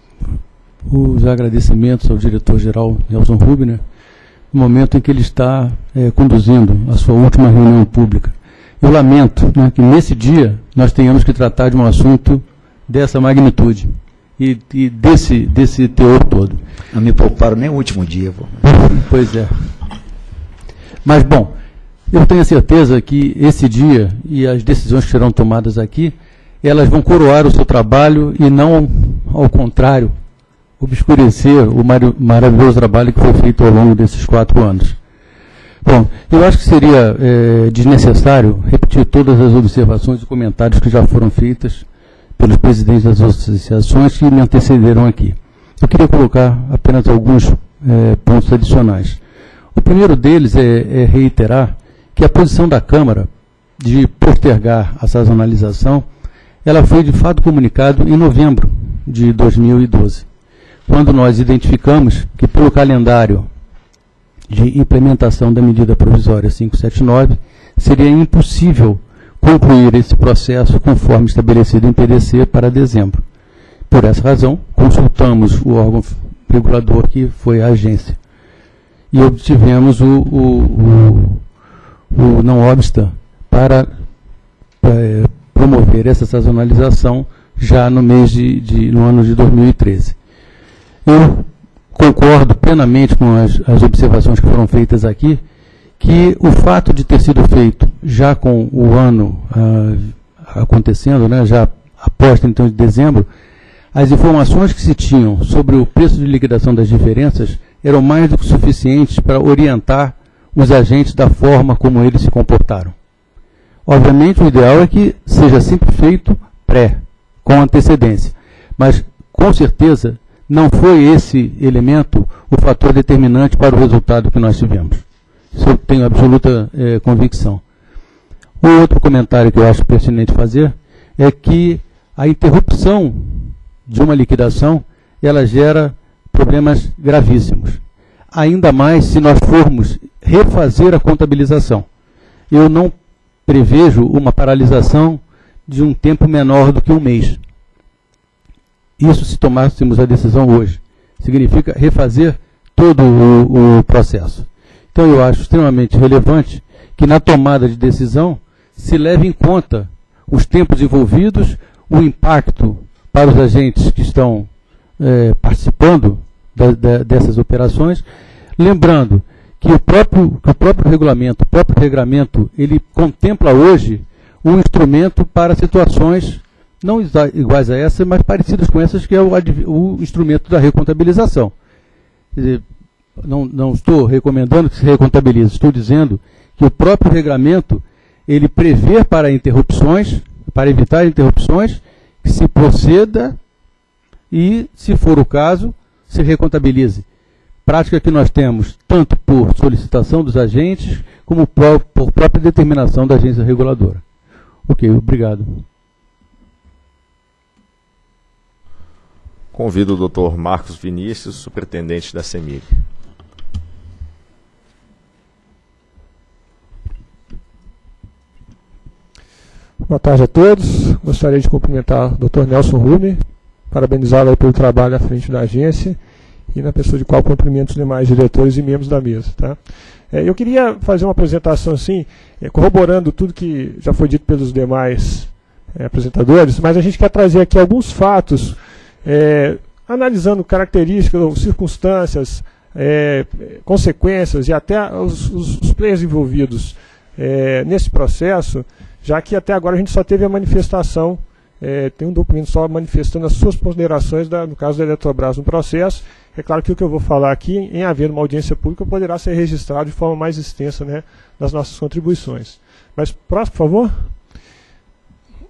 os agradecimentos ao diretor-geral Nelson Rubner, no momento em que ele está conduzindo a sua última reunião pública. Eu lamento, né, que nesse dia nós tenhamos que tratar de um assunto dessa magnitude e desse teor todo. Não me pouparam nem o último dia. Pô. Pois é. Mas, bom, eu tenho a certeza que esse dia e as decisões que serão tomadas aqui, elas vão coroar o seu trabalho e não, ao contrário, obscurecer o maravilhoso trabalho que foi feito ao longo desses 4 anos. Bom, eu acho que seria desnecessário repetir todas as observações e comentários que já foram feitas pelos presidentes das associações que me antecederam aqui. Eu queria colocar apenas alguns pontos adicionais. O primeiro deles é reiterar que a posição da Câmara de postergar a sazonalização, ela foi de fato comunicada em novembro de 2012, quando nós identificamos que pelo calendário de implementação da medida provisória 579, seria impossível concluir esse processo conforme estabelecido em PDC para dezembro. Por essa razão, consultamos o órgão regulador, que foi a agência, e obtivemos o não obsta para promover essa sazonalização já no ano de 2013. Eu concordo plenamente com as observações que foram feitas aqui, que o fato de ter sido feito já com o ano acontecendo, né, já após 31 de dezembro, as informações que se tinham sobre o preço de liquidação das diferenças eram mais do que suficientes para orientar os agentes da forma como eles se comportaram. Obviamente, o ideal é que seja sempre feito com antecedência, mas, com certeza, não foi esse elemento o fator determinante para o resultado que nós tivemos. Isso eu tenho absoluta convicção. O outro comentário que eu acho pertinente fazer é que a interrupção de uma liquidação, ela gera problemas gravíssimos. Ainda mais se nós formos refazer a contabilização. Eu não prevejo uma paralisação de um tempo menor do que um mês. Isso, se tomássemos a decisão hoje, significa refazer todo o processo. Então, eu acho extremamente relevante que na tomada de decisão se leve em conta os tempos envolvidos, o impacto para os agentes que estão participando dessas operações, lembrando que o próprio regramento, ele contempla hoje um instrumento para situações não iguais a essa, mas parecidas com essas, que é o instrumento da recontabilização. Quer dizer, não estou recomendando que se recontabilize, estou dizendo que o próprio regramento, ele prevê para interrupções, para evitar interrupções, que se proceda e, se for o caso, se recontabilize. Prática que nós temos tanto por solicitação dos agentes, como por própria determinação da agência reguladora. Ok, obrigado. Convido o Dr. Marcos Vinícius, superintendente da CEMIG. Boa tarde a todos. Gostaria de cumprimentar o Dr. Nelson Rubner, parabenizá-lo pelo trabalho à frente da agência e na pessoa de qual cumprimento os demais diretores e membros da mesa. Tá? Eu queria fazer uma apresentação assim, corroborando tudo que já foi dito pelos demais apresentadores, mas a gente quer trazer aqui alguns fatos, analisando características ou circunstâncias, consequências e até os players envolvidos nesse processo, já que até agora a gente só teve a manifestação, tem um documento só manifestando as suas ponderações, no caso da Eletrobras, no processo. É claro que o que eu vou falar aqui, em havendo uma audiência pública, poderá ser registrado de forma mais extensa, né, nas nossas contribuições. Mas, próximo, por favor.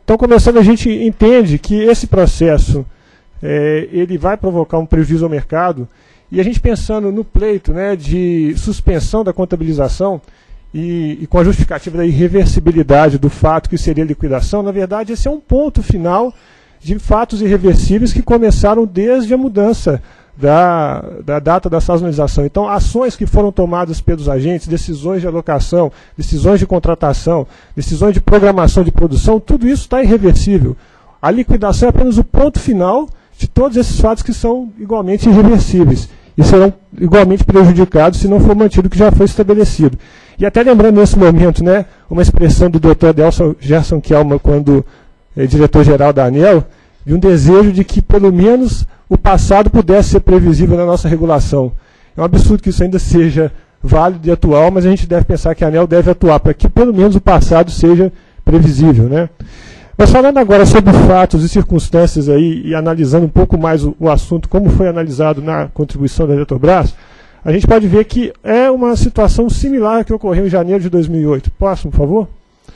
Então, começando, a gente entende que esse processo ele vai provocar um prejuízo ao mercado, e a gente pensando no pleito, né, de suspensão da contabilização e com a justificativa da irreversibilidade do fato que seria liquidação, na verdade esse é um ponto final de fatos irreversíveis que começaram desde a mudança da data da sazonalização. Então, ações que foram tomadas pelos agentes, decisões de alocação, decisões de contratação, decisões de programação de produção, tudo isso está irreversível. A liquidação é apenas o ponto final de todos esses fatos que são igualmente irreversíveis e serão igualmente prejudicados se não for mantido o que já foi estabelecido. E até lembrando nesse momento, né, uma expressão do Dr. Adelson Gerson Kelman, quando diretor-geral da ANEEL, de um desejo de que pelo menos o passado pudesse ser previsível na nossa regulação. É um absurdo que isso ainda seja válido e atual, mas a gente deve pensar que a ANEEL deve atuar para que pelo menos o passado seja previsível, né? Mas falando agora sobre fatos e circunstâncias aí, e analisando um pouco mais o assunto, como foi analisado na contribuição da Eletrobras, a gente pode ver que é uma situação similar que ocorreu em janeiro de 2008. Próximo, por favor.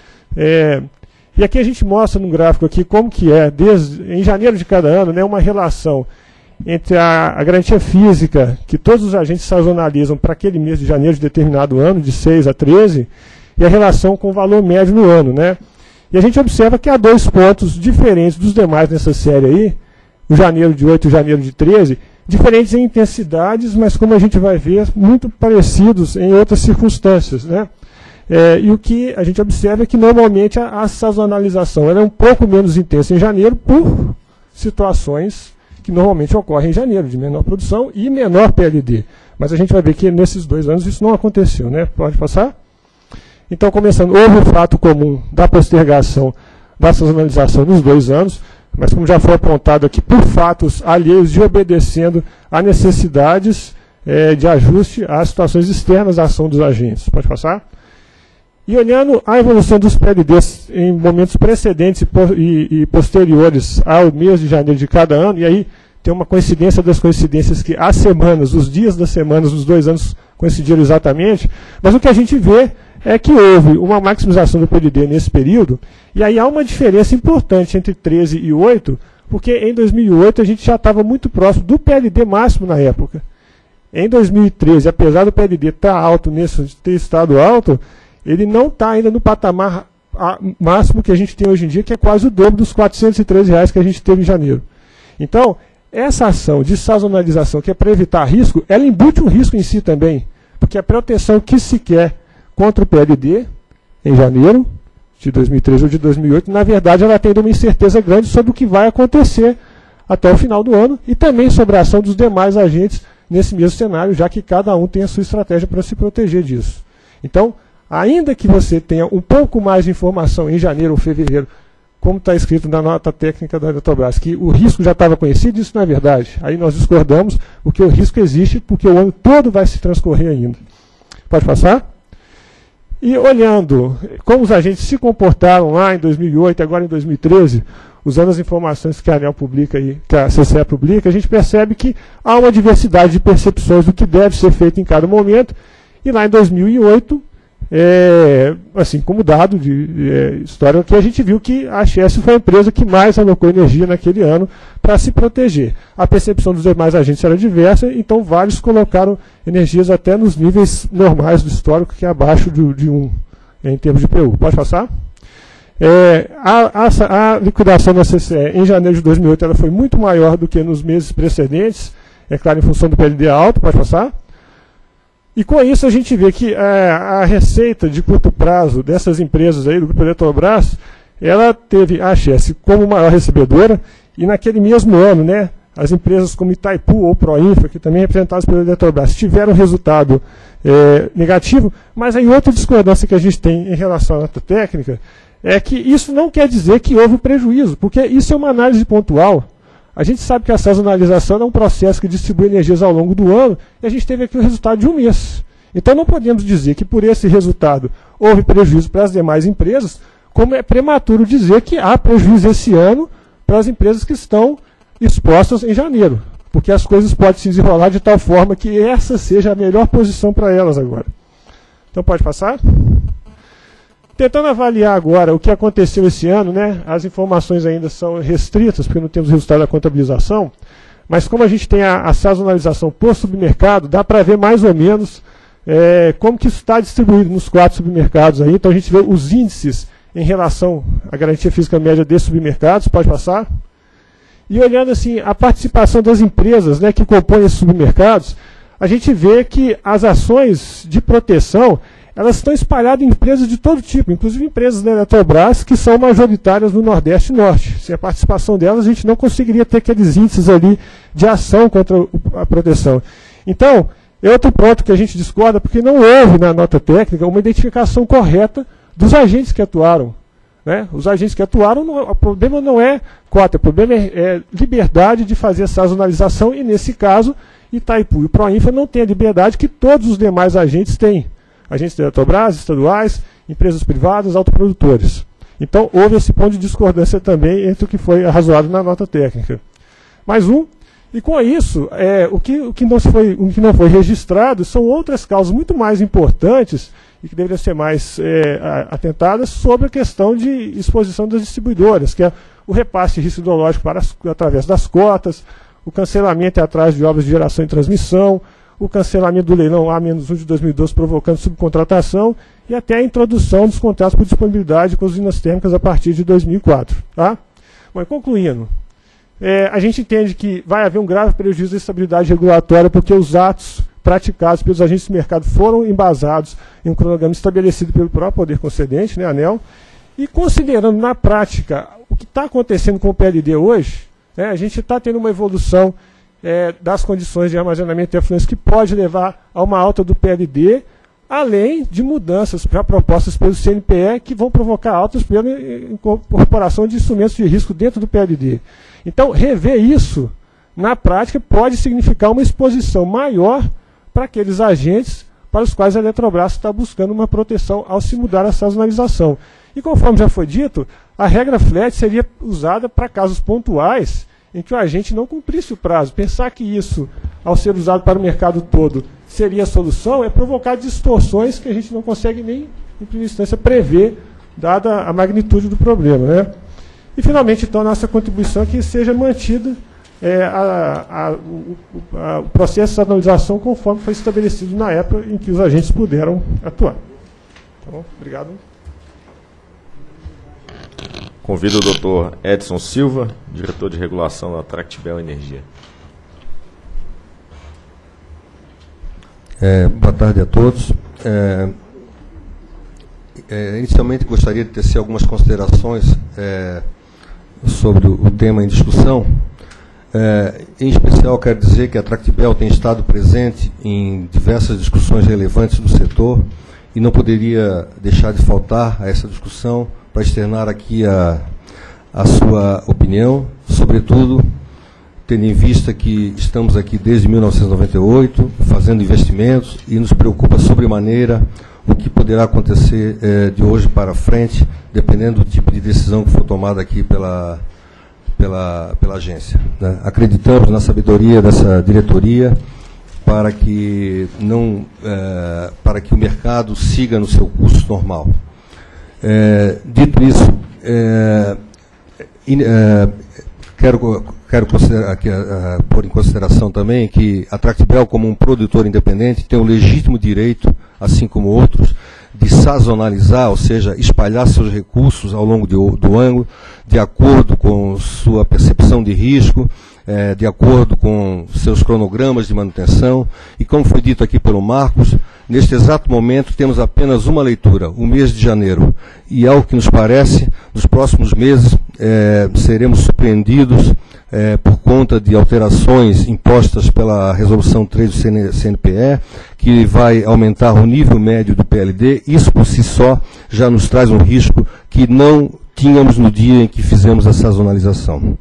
E aqui a gente mostra no gráfico aqui como que é, em janeiro de cada ano, né, uma relação entre a garantia física que todos os agentes sazonalizam para aquele mês de janeiro de determinado ano, de 6 a 13, e a relação com o valor médio no ano, né? E a gente observa que há dois pontos diferentes dos demais nessa série aí, o janeiro de 8 e o janeiro de 13, diferentes em intensidades, mas como a gente vai ver, muito parecidos em outras circunstâncias, né? E o que a gente observa é que normalmente a sazonalização ela é um pouco menos intensa em janeiro por situações que normalmente ocorrem em janeiro, de menor produção e menor PLD. Mas a gente vai ver que nesses 2 anos isso não aconteceu, né? Pode passar? Então, começando, houve o fato comum da postergação da sazonalização nos 2 anos, mas como já foi apontado aqui, por fatos alheios e obedecendo a necessidades de ajuste às situações externas à ação dos agentes. Pode passar? E olhando a evolução dos PLDs em momentos precedentes e posteriores ao mês de janeiro de cada ano, e aí tem uma coincidência das coincidências que as semanas, os dias das semanas dos 2 anos coincidiram exatamente, mas o que a gente vê é que houve uma maximização do PLD nesse período, e aí há uma diferença importante entre 13 e 8, porque em 2008 a gente já estava muito próximo do PLD máximo na época. Em 2013, apesar do PLD estar alto, ter estado alto, ele não está ainda no patamar máximo que a gente tem hoje em dia, que é quase o dobro dos R$ 413 que a gente teve em janeiro. Então, essa ação de sazonalização, que é para evitar risco, ela embute um risco em si também, porque a proteção que se quer contra o PLD, em janeiro de 2013 ou de 2008, na verdade ela tem uma incerteza grande sobre o que vai acontecer até o final do ano, e também sobre a ação dos demais agentes nesse mesmo cenário, já que cada um tem a sua estratégia para se proteger disso. Então, ainda que você tenha um pouco mais de informação em janeiro ou fevereiro, como está escrito na nota técnica da Eletrobras, que o risco já estava conhecido, isso não é verdade. Aí nós discordamos, porque o risco existe, porque o ano todo vai se transcorrer ainda. Pode passar? E olhando como os agentes se comportaram lá em 2008 e agora em 2013, usando as informações que a ANEEL publica e que a CCE publica, a gente percebe que há uma diversidade de percepções do que deve ser feito em cada momento. E lá em 2008, assim como dado de história, que a gente viu que a AXES foi a empresa que mais alocou energia naquele ano para se proteger. A percepção dos demais agentes era diversa, então vários colocaram energias até nos níveis normais do histórico, que é abaixo de 1 em termos de PU. Pode passar? A liquidação da CCE em janeiro de 2008 ela foi muito maior do que nos meses precedentes, é claro, em função do PLD alto. Pode passar? E com isso a gente vê que a receita de curto prazo dessas empresas aí, do Grupo Eletrobras, ela teve a AXES como maior recebedora, e naquele mesmo ano, né, as empresas como Itaipu ou Proinfra, que também representadas pela Eletrobras, tiveram resultado negativo, mas aí outra discordância que a gente tem em relação à nota técnica é que isso não quer dizer que houve prejuízo, porque isso é uma análise pontual. A gente sabe que a sazonalização é um processo que distribui energias ao longo do ano, e a gente teve aqui o resultado de um mês. Então não podemos dizer que por esse resultado houve prejuízo para as demais empresas, como é prematuro dizer que há prejuízo esse ano para as empresas que estão expostas em janeiro, porque as coisas podem se desenrolar de tal forma que essa seja a melhor posição para elas agora. Então pode passar? Tentando avaliar agora o que aconteceu esse ano, né? As informações ainda são restritas, porque não temos resultado da contabilização, mas como a gente tem a sazonalização por submercado, dá para ver mais ou menos como que isso está distribuído nos 4 submercados aí. Então a gente vê os índices em relação à garantia física média desses submercados, pode passar. E olhando assim a participação das empresas, né, que compõem esses submercados, a gente vê que as ações de proteção, elas estão espalhadas em empresas de todo tipo, inclusive empresas da Eletrobras, que são majoritárias no Nordeste e Norte. Sem a participação delas, a gente não conseguiria ter aqueles índices ali de ação contra a proteção. Então, é outro ponto que a gente discorda, porque não houve na nota técnica uma identificação correta dos agentes que atuaram. Né? Os agentes que atuaram, o problema não é cota, o problema é liberdade de fazer a sazonalização, e nesse caso, Itaipu e o Proinfa não têm a liberdade que todos os demais agentes têm. Agentes da Eletrobras, estaduais, empresas privadas, autoprodutores. Então, houve esse ponto de discordância também entre o que foi arrazoado na nota técnica. Mais um. E com isso, o que não foi registrado são outras causas muito mais importantes e que deveriam ser mais atentadas sobre a questão de exposição das distribuidoras, que é o repasse de risco hidrológico através das cotas, o cancelamento e atraso de obras de geração e transmissão, o cancelamento do leilão A-1 de 2012 provocando subcontratação e até a introdução dos contratos por disponibilidade com usinas térmicas a partir de 2004. Tá? Bom, concluindo, a gente entende que vai haver um grave prejuízo da estabilidade regulatória porque os atos praticados pelos agentes do mercado foram embasados em um cronograma estabelecido pelo próprio poder concedente, né, ANEEL, e considerando na prática o que está acontecendo com o PLD hoje, né, a gente está tendo uma evolução das condições de armazenamento de efluentes que pode levar a uma alta do PLD, além de mudanças já propostas pelo CNPE que vão provocar altas pela incorporação de instrumentos de risco dentro do PLD. Então, rever isso, na prática, pode significar uma exposição maior para aqueles agentes para os quais a Eletrobras está buscando uma proteção ao se mudar a sazonalização. E conforme já foi dito, a regra flat seria usada para casos pontuais em que o agente não cumprisse o prazo. Pensar que isso, ao ser usado para o mercado todo, seria a solução, é provocar distorções que a gente não consegue nem, em primeira instância, prever, dada a magnitude do problema. Né? E, finalmente, então, nossa contribuição é que seja mantida o processo de sazonalização conforme foi estabelecido na época em que os agentes puderam atuar. Tá bom? Obrigado. Convido o Dr. Edson Silva, diretor de regulação da Tractebel Energia. Boa tarde a todos. Inicialmente gostaria de tecer algumas considerações sobre o tema em discussão. Em especial, quero dizer que a Tractebel tem estado presente em diversas discussões relevantes do setor e não poderia deixar de faltar a essa discussão para externar aqui a sua opinião, sobretudo tendo em vista que estamos aqui desde 1998, fazendo investimentos, e nos preocupa sobremaneira o que poderá acontecer de hoje para frente, dependendo do tipo de decisão que for tomada aqui pela agência. Né? Acreditamos na sabedoria dessa diretoria para que o mercado siga no seu curso normal. Dito isso, quero pôr em consideração também que a Tractebel, como um produtor independente, tem o legítimo direito, assim como outros, de sazonalizar, ou seja, espalhar seus recursos ao longo do ano, de acordo com sua percepção de risco, de acordo com seus cronogramas de manutenção. E como foi dito aqui pelo Marcos, neste exato momento temos apenas uma leitura, o mês de janeiro. E ao que nos parece, nos próximos meses seremos surpreendidos por conta de alterações impostas pela Resolução 3 do CNPE, que vai aumentar o nível médio do PLD. Isso por si só já nos traz um risco que não tínhamos no dia em que fizemos a sazonalização.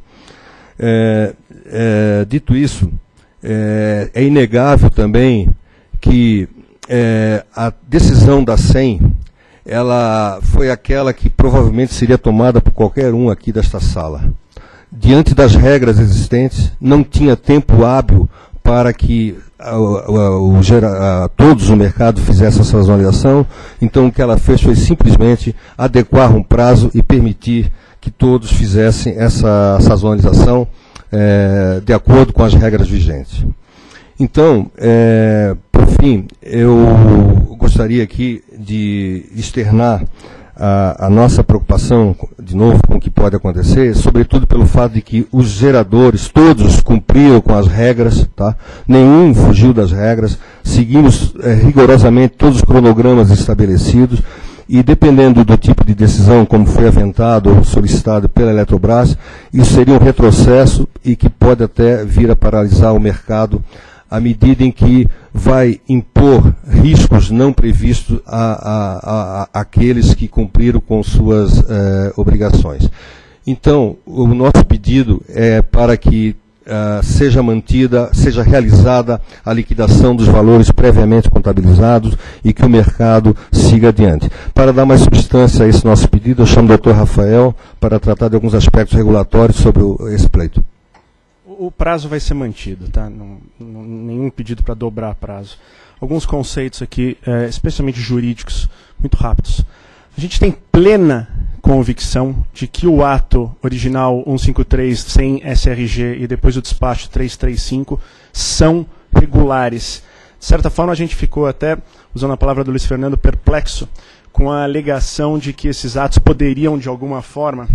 Dito isso, é inegável também que a decisão da SEM, ela foi aquela que provavelmente seria tomada por qualquer um aqui desta sala. Diante das regras existentes, não tinha tempo hábil para que todos o mercado fizessem a sazonalização. Então o que ela fez foi simplesmente adequar um prazo e permitir que todos fizessem essa sazonalização de acordo com as regras vigentes. Então, por fim, eu gostaria aqui de externar a nossa preocupação, de novo, com o que pode acontecer, sobretudo pelo fato de que os geradores, todos cumpriram com as regras, tá? Nenhum fugiu das regras, seguimos rigorosamente todos os cronogramas estabelecidos, e dependendo do tipo de decisão, como foi aventado ou solicitado pela Eletrobras, isso seria um retrocesso e que pode até vir a paralisar o mercado à medida em que vai impor riscos não previstos àqueles que cumpriram com suas obrigações. Então, o nosso pedido é para que seja realizada a liquidação dos valores previamente contabilizados e que o mercado siga adiante. Para dar mais substância a esse nosso pedido, eu chamo o Dr. Rafael para tratar de alguns aspectos regulatórios sobre esse pleito. O prazo vai ser mantido, tá? Nenhum pedido para dobrar prazo. Alguns conceitos aqui, especialmente jurídicos, muito rápidos. A gente tem plena convicção de que o ato original 153 sem SRG e depois o despacho 335 são regulares. De certa forma, a gente ficou até, usando a palavra do Luiz Fernando, perplexo com a alegação de que esses atos poderiam, de alguma forma,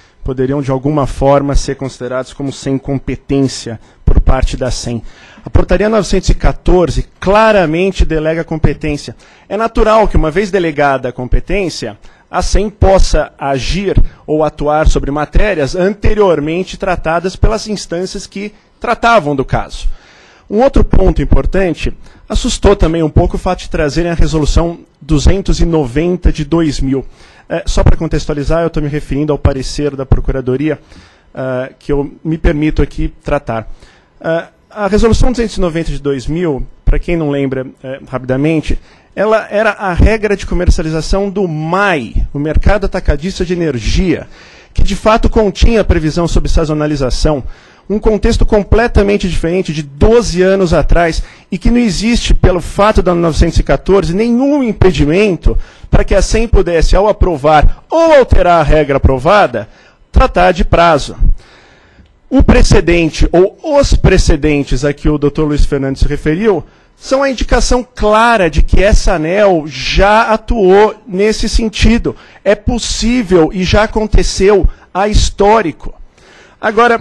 ser considerados como sem competência por parte da SEM. A portaria 914 claramente delega competência. É natural que, uma vez delegada a competência, a SEM possa agir ou atuar sobre matérias anteriormente tratadas pelas instâncias que tratavam do caso. Um outro ponto importante, assustou também um pouco o fato de trazerem a resolução 290 de 2000. Só para contextualizar, eu estou me referindo ao parecer da Procuradoria, que eu me permito aqui tratar. A resolução 290 de 2000, para quem não lembra rapidamente, ela era a regra de comercialização do MAI, o Mercado Atacadista de Energia, que de fato continha a previsão sobre sazonalização, um contexto completamente diferente de 12 anos atrás, e que não existe, pelo fato da 914, nenhum impedimento para que a SEM pudesse, ao aprovar ou alterar a regra aprovada, tratar de prazo. O precedente, ou os precedentes a que o Dr. Luiz Fernando se referiu, são a indicação clara de que essa ANEEL já atuou nesse sentido. É possível e já aconteceu, há histórico. Agora,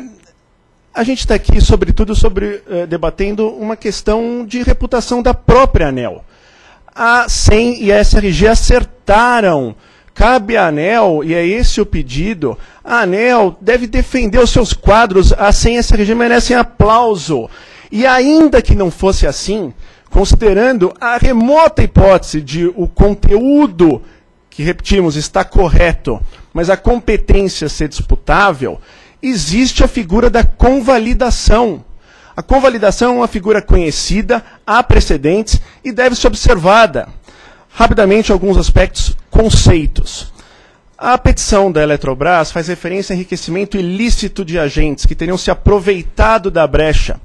a gente está aqui, sobretudo, debatendo uma questão de reputação da própria ANEEL. A SEM e a SRG acertaram. Cabe à ANEEL, e é esse o pedido, a ANEEL deve defender os seus quadros, a SEM e a SRG merecem aplauso. E ainda que não fosse assim, considerando a remota hipótese de o conteúdo, que repetimos, está correto, mas a competência ser disputável, existe a figura da convalidação. A convalidação é uma figura conhecida, há precedentes e deve ser observada. Rapidamente, alguns aspectos, conceitos. A petição da Eletrobras faz referência a enriquecimento ilícito de agentes que teriam se aproveitado da brecha.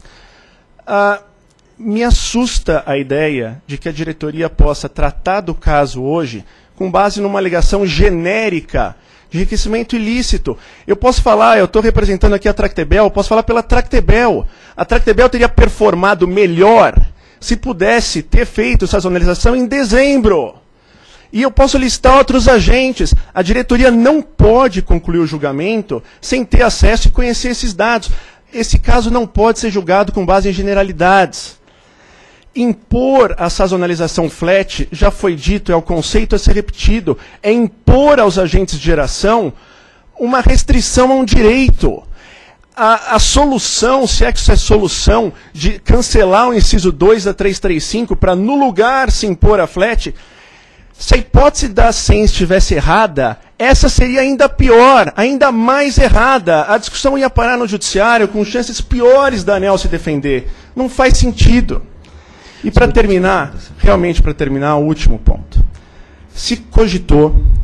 Me assusta a ideia de que a diretoria possa tratar do caso hoje com base numa alegação genérica de enriquecimento ilícito. Eu posso falar, eu estou representando aqui a Tractebel, eu posso falar pela Tractebel. A Tractebel teria performado melhor se pudesse ter feito sazonalização em dezembro. E eu posso listar outros agentes. A diretoria não pode concluir o julgamento sem ter acesso e conhecer esses dados. Esse caso não pode ser julgado com base em generalidades. Impor a sazonalização flat, já foi dito, é o conceito a ser repetido, é impor aos agentes de geração uma restrição a um direito. A solução, se é que isso é solução, de cancelar o inciso 2 da 335 para, no lugar, se impor a flat, se a hipótese da SEM estivesse errada, essa seria ainda pior, ainda mais errada. A discussão ia parar no judiciário com chances piores da ANEEL se defender. Não faz sentido. E para terminar, realmente para terminar, o último ponto. Se cogitou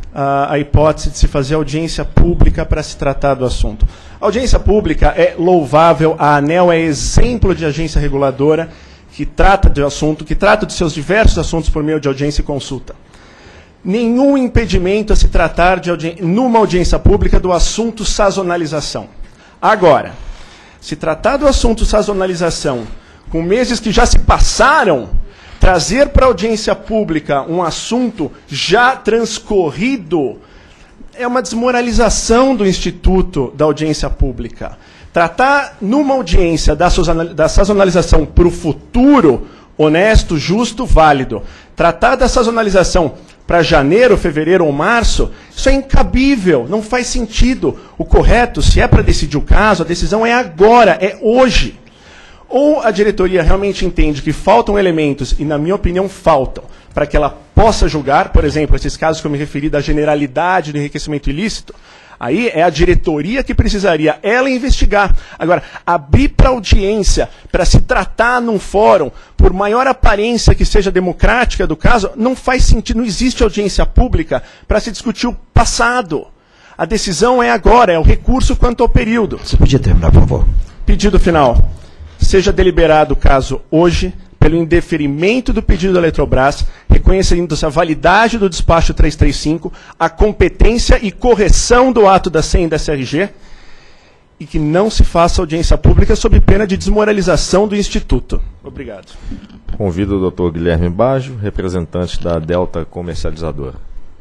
a hipótese de se fazer audiência pública para se tratar do assunto. A audiência pública é louvável, a ANEEL é exemplo de agência reguladora que trata do assunto, que trata de seus diversos assuntos por meio de audiência e consulta. Nenhum impedimento a se tratar numa audiência pública do assunto sazonalização. Agora, se tratar do assunto sazonalização com meses que já se passaram, trazer para a audiência pública um assunto já transcorrido é uma desmoralização do instituto da audiência pública. Tratar numa audiência da sazonalização para o futuro, honesto, justo, válido. Tratar da sazonalização para janeiro, fevereiro ou março, isso é incabível, não faz sentido. O correto, se é para decidir o caso, a decisão é agora, é hoje. Ou a diretoria realmente entende que faltam elementos, e na minha opinião faltam, para que ela possa julgar, por exemplo, esses casos que eu me referi da generalidade do enriquecimento ilícito, aí é a diretoria que precisaria ela investigar. Agora, abrir para audiência, para se tratar num fórum, por maior aparência que seja democrática do caso, não faz sentido, não existe audiência pública para se discutir o passado. A decisão é agora, é o recurso quanto ao período. Você podia terminar, por favor. Pedido final. Seja deliberado o caso hoje, pelo indeferimento do pedido da Eletrobras, reconhecendo-se a validade do despacho 335, a competência e correção do ato da SEM e da SRG, e que não se faça audiência pública sob pena de desmoralização do Instituto. Obrigado. Convido o Dr. Guilherme Baggio, representante da Delta Comercializadora.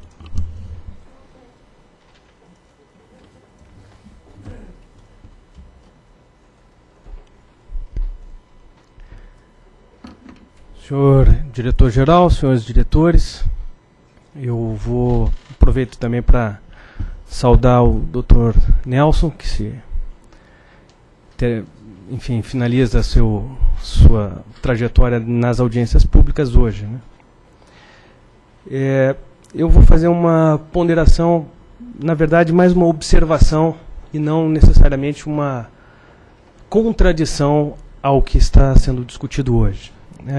Senhor diretor-geral, senhores diretores, eu aproveito também para saudar o Dr. Nelson, que finaliza sua trajetória nas audiências públicas hoje, né? Eu vou fazer uma ponderação, na verdade, mais uma observação e não necessariamente uma contradição ao que está sendo discutido hoje.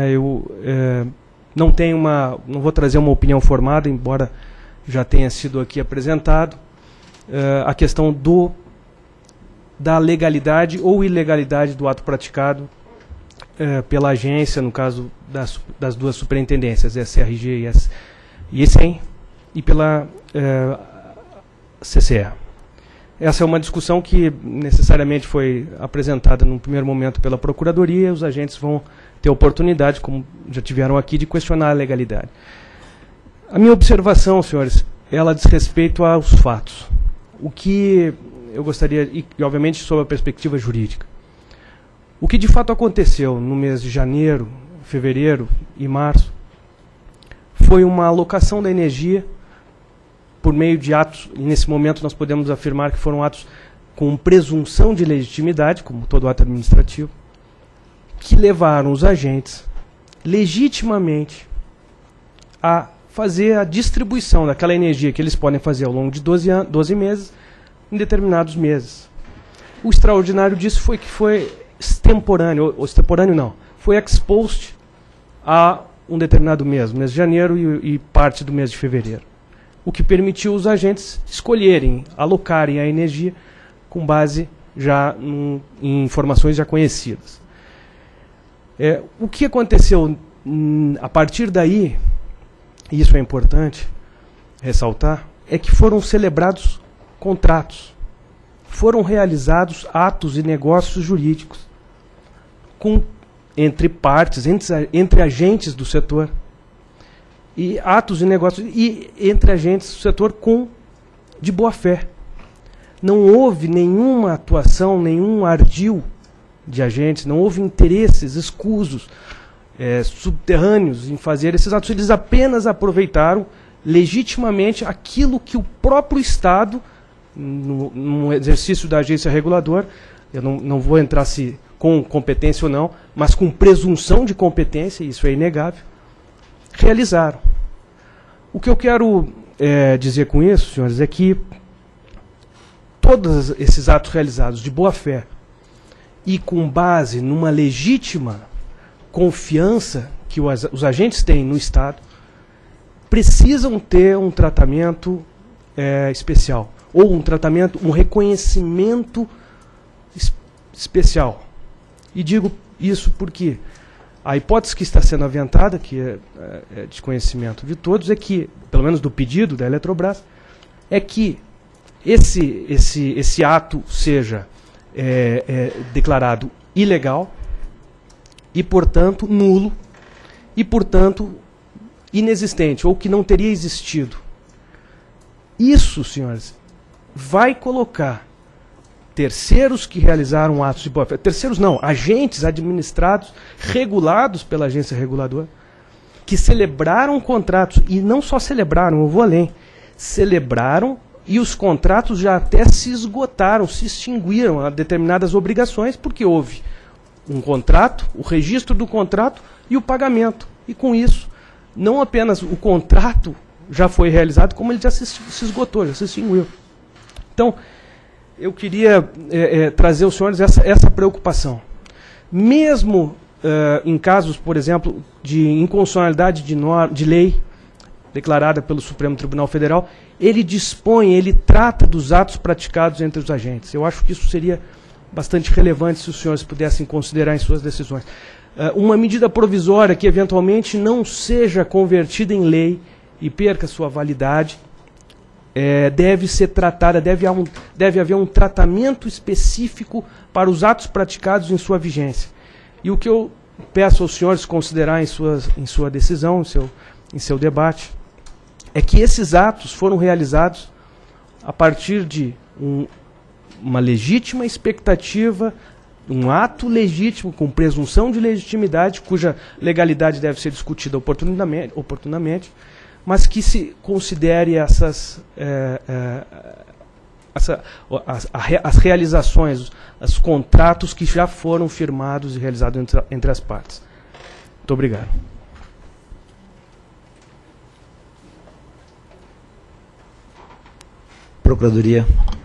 Não vou trazer uma opinião formada, embora já tenha sido aqui apresentado, a questão da legalidade ou ilegalidade do ato praticado pela agência, no caso das duas superintendências, SRG e SEM, e pela CCE. Essa é uma discussão que necessariamente foi apresentada num primeiro momento pela Procuradoria, e os agentes vão ter oportunidade, como já tiveram aqui, de questionar a legalidade. A minha observação, senhores, ela diz respeito aos fatos. O que eu gostaria, e obviamente sob a perspectiva jurídica, o que de fato aconteceu no mês de janeiro, fevereiro e março foi uma alocação da energia por meio de atos, e nesse momento nós podemos afirmar que foram atos com presunção de legitimidade, como todo ato administrativo, que levaram os agentes legitimamente a fazer a distribuição daquela energia que eles podem fazer ao longo de 12 meses em determinados meses. O extraordinário disso foi que foi extemporâneo, ou extemporâneo não, foi ex post a um determinado mês, mês de janeiro e parte do mês de fevereiro. O que permitiu os agentes escolherem, alocarem a energia com base já em informações já conhecidas. O que aconteceu a partir daí, e isso é importante ressaltar, é que foram celebrados contratos, foram realizados atos e negócios jurídicos entre partes, entre agentes do setor, e atos e negócios e entre agentes do setor de boa fé. Não houve nenhuma atuação, nenhum ardil de agentes, não houve interesses escusos, subterrâneos em fazer esses atos. Eles apenas aproveitaram legitimamente aquilo que o próprio Estado, no exercício da agência reguladora, eu não vou entrar se com competência ou não, mas com presunção de competência, isso é inegável, realizaram. O que eu quero dizer com isso, senhores, é que todos esses atos realizados de boa fé e com base numa legítima confiança que os agentes têm no Estado, precisam ter um tratamento especial, ou um tratamento, um reconhecimento especial. E digo isso porque a hipótese que está sendo aventada, que é de conhecimento de todos, é que, pelo menos do pedido da Eletrobras, é que esse ato seja declarado ilegal e, portanto, nulo e, portanto, inexistente, ou que não teria existido. Isso, senhores, vai colocar terceiros que realizaram atos de boa-fé, terceiros não, agentes administrados, regulados pela agência reguladora, que celebraram contratos, e não só celebraram, eu vou além, celebraram e os contratos já até se esgotaram, se extinguiram a determinadas obrigações, porque houve um contrato, o registro do contrato e o pagamento. E com isso, não apenas o contrato já foi realizado, como ele já se esgotou, já se extinguiu. Então, eu queria trazer aos senhores essa preocupação. Mesmo em casos, por exemplo, de inconstitucionalidade de lei declarada pelo Supremo Tribunal Federal, ele dispõe, ele trata dos atos praticados entre os agentes. Eu acho que isso seria bastante relevante se os senhores pudessem considerar em suas decisões. Uma medida provisória que eventualmente não seja convertida em lei e perca sua validade, deve ser tratada, deve haver um tratamento específico para os atos praticados em sua vigência. E o que eu peço aos senhores considerar em sua decisão, em seu debate, é que esses atos foram realizados a partir de uma legítima expectativa, um ato legítimo, com presunção de legitimidade, cuja legalidade deve ser discutida oportunamente, mas que se considere as realizações, os contratos que já foram firmados e realizados entre as partes. Muito obrigado. Procuradoria.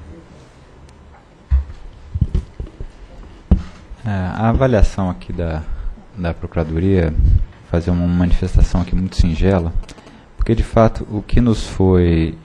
A avaliação aqui da Procuradoria, fazer uma manifestação aqui muito singela, porque de fato o que nos foi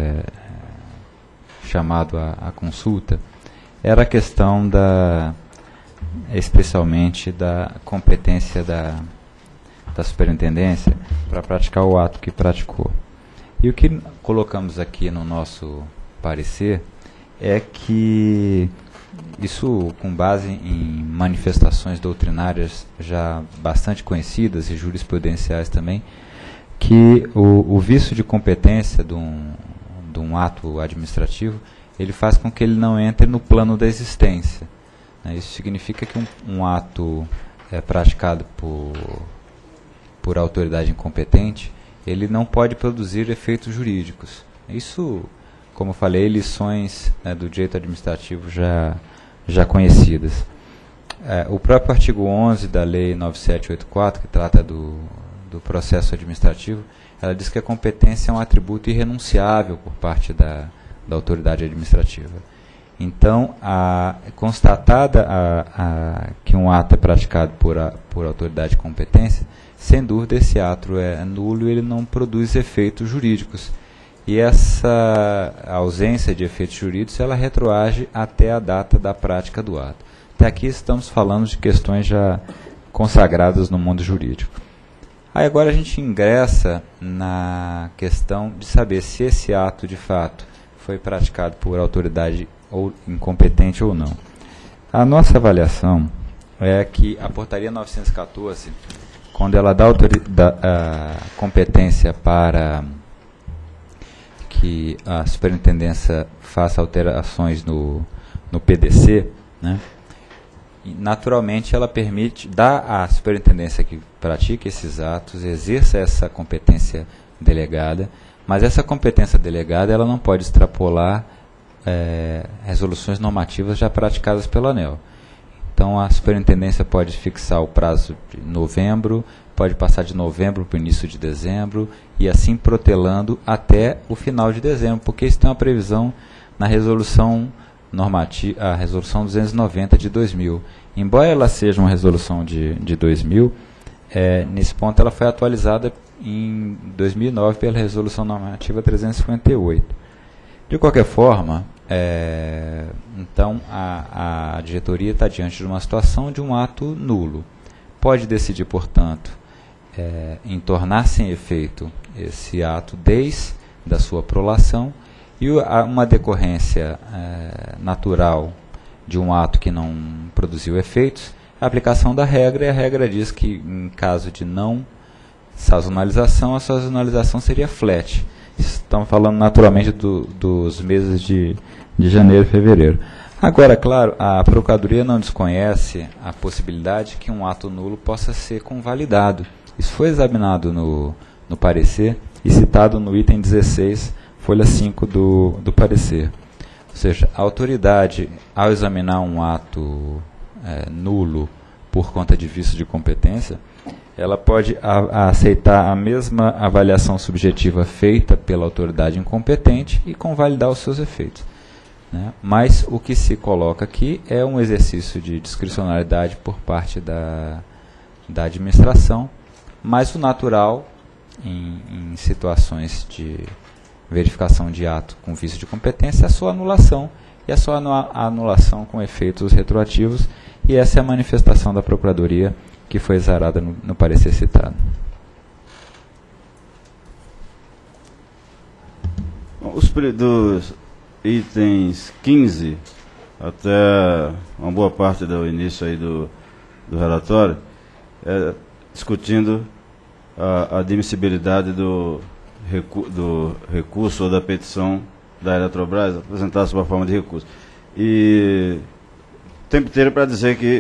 chamado à consulta era a questão especialmente da competência da superintendência para praticar o ato que praticou. E o que colocamos aqui no nosso parecer é que isso com base em manifestações doutrinárias já bastante conhecidas e jurisprudenciais também, que o vício de competência de um ato administrativo, ele faz com que ele não entre no plano da existência. Isso significa que um ato praticado por autoridade incompetente, ele não pode produzir efeitos jurídicos. Isso, como eu falei, lições do direito administrativo já conhecidas. O próprio artigo 11 da Lei 9784, que trata do processo administrativo, ela diz que a competência é um atributo irrenunciável por parte da autoridade administrativa. Então, constatada que um ato é praticado por autoridade de competência, sem dúvida esse ato é nulo e ele não produz efeitos jurídicos. E essa ausência de efeitos jurídicos, ela retroage até a data da prática do ato. Até aqui estamos falando de questões já consagradas no mundo jurídico. Aí agora a gente ingressa na questão de saber se esse ato, de fato, foi praticado por autoridade ou incompetente ou não. A nossa avaliação é que a portaria 914, quando ela dá a competência para que a superintendência faça alterações no PDC, né, naturalmente ela permite, dá à superintendência que pratique esses atos, exerça essa competência delegada, mas essa competência delegada ela não pode extrapolar resoluções normativas já praticadas pelo ANEEL. Então a superintendência pode fixar o prazo de novembro, pode passar de novembro para o início de dezembro e assim protelando até o final de dezembro, porque isso tem uma previsão na resolução normativa, a resolução 290 de 2000. Embora ela seja uma resolução de 2000, nesse ponto ela foi atualizada em 2009 pela resolução normativa 358. De qualquer forma, então a diretoria está diante de uma situação de um ato nulo. Pode decidir, portanto, em tornar sem efeito esse ato desde a sua prolação, e uma decorrência natural de um ato que não produziu efeitos, a aplicação da regra, e a regra diz que em caso de não sazonalização, a sazonalização seria flat. Estamos falando naturalmente dos meses de janeiro e fevereiro. Agora, claro, a Procuradoria não desconhece a possibilidade que um ato nulo possa ser convalidado. Isso foi examinado no parecer e citado no item 16, folha 5 do parecer. Ou seja, a autoridade, ao examinar um ato nulo por conta de vício de competência, ela pode aceitar a mesma avaliação subjetiva feita pela autoridade incompetente e convalidar os seus efeitos, né? Mas o que se coloca aqui é um exercício de discricionalidade por parte da administração, mas o natural, em situações de verificação de ato com vício de competência, é a sua anulação, e a sua anulação com efeitos retroativos, e essa é a manifestação da Procuradoria que foi exarada no parecer citado. Dos itens 15 até uma boa parte do início aí do relatório, discutindo a admissibilidade do recurso ou da petição da Eletrobras apresentada sob a forma de recurso. E o tempo inteiro para dizer que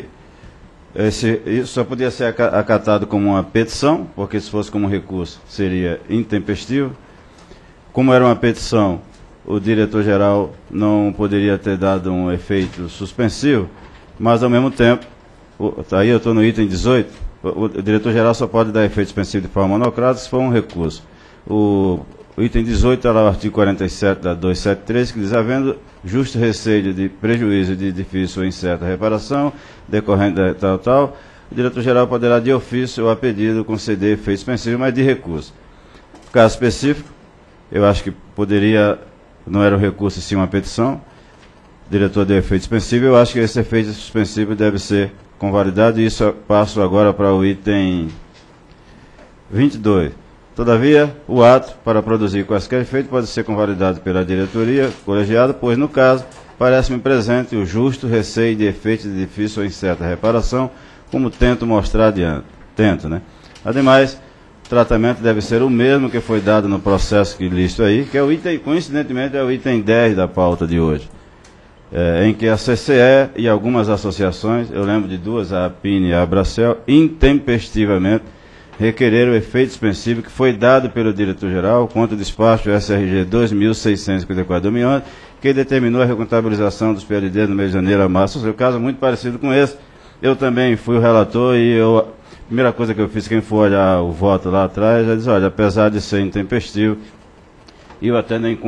isso só podia ser acatado como uma petição, porque se fosse como recurso seria intempestivo. Como era uma petição, o diretor-geral não poderia ter dado um efeito suspensivo, mas ao mesmo tempo, aí eu estou no item 18, o diretor-geral só pode dar efeito suspensivo de forma monocrática se for um recurso. O item 18 está lá o artigo 47 da 273, que diz: havendo justo receio de prejuízo de difícil ou incerta reparação, decorrente da tal, o diretor-geral poderá, de ofício ou a pedido, conceder efeito suspensivo, mas de recurso. No caso específico, eu acho que poderia, não era um recurso, sim uma petição, o diretor deu efeito suspensivo, eu acho que esse efeito suspensivo deve ser convalidado, e isso eu passo agora para o item 22. Todavia, o ato, para produzir quaisquer efeito, pode ser convalidado pela diretoria colegiada, pois, no caso, parece-me presente o justo receio de efeito de difícil ou incerta reparação, como tento mostrar adiante. Né? Ademais, o tratamento deve ser o mesmo que foi dado no processo que listo aí, que é o item, coincidentemente, é o item 10 da pauta de hoje, em que a CCE e algumas associações, eu lembro de duas, a APIN e a Abracel, intempestivamente requereram o efeito suspensivo que foi dado pelo diretor-geral contra o despacho SRG 2654/2011, que determinou a recontabilização dos PLD no mês de janeiro a março. Seu caso é muito parecido com esse. Eu também fui o relator e a primeira coisa que eu fiz, quem for olhar o voto lá atrás, já diz: olha, apesar de ser intempestivo, eu até nem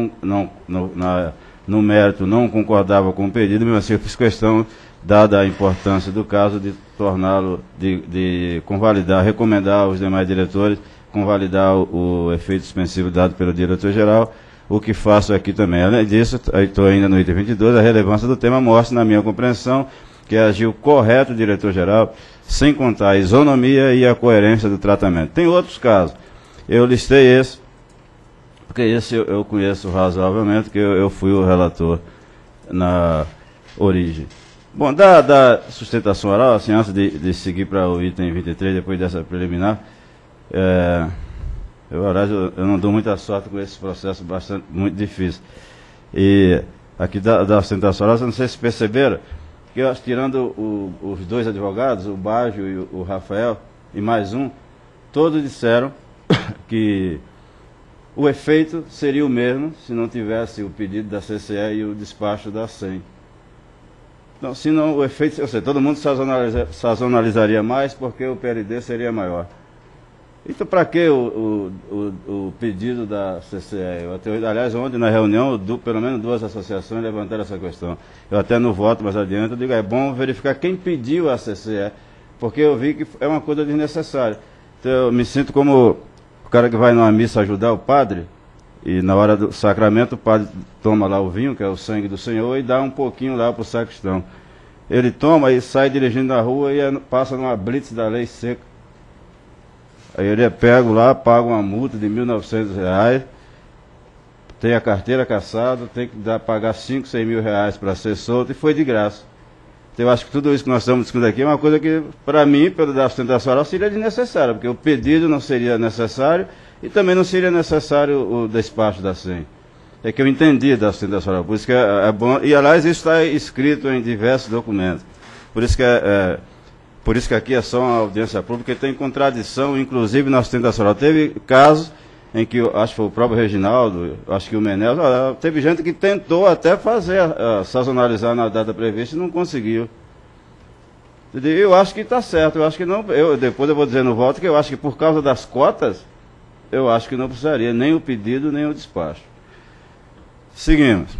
no mérito não concordava com o pedido, mesmo assim eu fiz questão, dada a importância do caso, de torná-lo, de convalidar, recomendar aos demais diretores convalidar o efeito suspensivo dado pelo diretor-geral, o que faço aqui também. Além disso, estou ainda no item 22, a relevância do tema mostra, na minha compreensão, que agiu correto o diretor-geral, sem contar a isonomia e a coerência do tratamento. Tem outros casos. Eu listei esse, porque esse eu conheço razoavelmente, que eu fui o relator na origem. Bom, da sustentação oral, assim, antes de seguir para o item 23, depois dessa preliminar, eu não dou muita sorte com esse processo muito difícil. E aqui da sustentação oral, não sei se perceberam, que eu, tirando os dois advogados, o Baggio e o Rafael, e mais um, todos disseram que o efeito seria o mesmo se não tivesse o pedido da CCE e o despacho da SEM. Não, senão o efeito, ou seja, todo mundo sazonalizaria mais porque o PLD seria maior. Então, para que o pedido da CCE? Aliás, ontem na reunião, pelo menos duas associações levantaram essa questão. Eu até no voto mais adiante, eu digo, é bom verificar quem pediu a CCE, porque eu vi que é uma coisa desnecessária. Então, eu me sinto como o cara que vai numa missa ajudar o padre, E na hora do sacramento, o padre toma lá o vinho, que é o sangue do Senhor, e dá um pouquinho lá para o sacristão. Ele toma e sai dirigindo na rua e passa numa blitz da lei seca. Aí ele é pego lá, paga uma multa de R$1.900, tem a carteira cassada, tem que pagar 5, 6 mil reais para ser solto, e foi de graça. Então, eu acho que tudo isso que nós estamos discutindo aqui é uma coisa que, para mim, pelo da sustentação oral, seria desnecessário, porque o pedido não seria necessário e também não seria necessário o despacho da SEM. É que eu entendi da sustentação oral, por isso que é bom, e aliás isso está escrito em diversos documentos. Por isso que aqui é só uma audiência pública, que tem contradição, inclusive na sustentação oral. Teve casos em que, acho que foi o próprio Reginaldo, acho que o Menel, teve gente que tentou até fazer, sazonalizar na data prevista e não conseguiu. Eu acho que está certo, eu acho que não, depois eu vou dizer no voto que eu acho que por causa das cotas, eu acho que não precisaria nem o pedido, nem o despacho. Seguimos.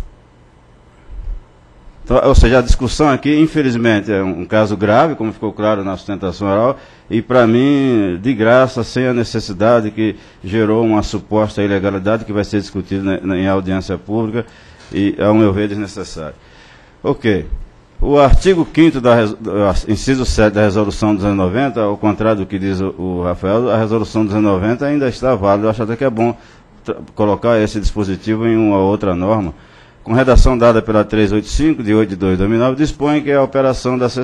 Então, ou seja, a discussão aqui, infelizmente, é um caso grave, como ficou claro na sustentação oral, e para mim, de graça, sem a necessidade que gerou uma suposta ilegalidade que vai ser discutida em audiência pública e, ao meu ver, desnecessário. Ok. O artigo 5º inciso 7 da resolução 290, ao contrário do que diz o Rafael, a resolução 290 ainda está válida. Eu acho até que é bom colocar esse dispositivo em uma outra norma. Com redação dada pela 385, de 8 de 2 de 2009, dispõe que na operação da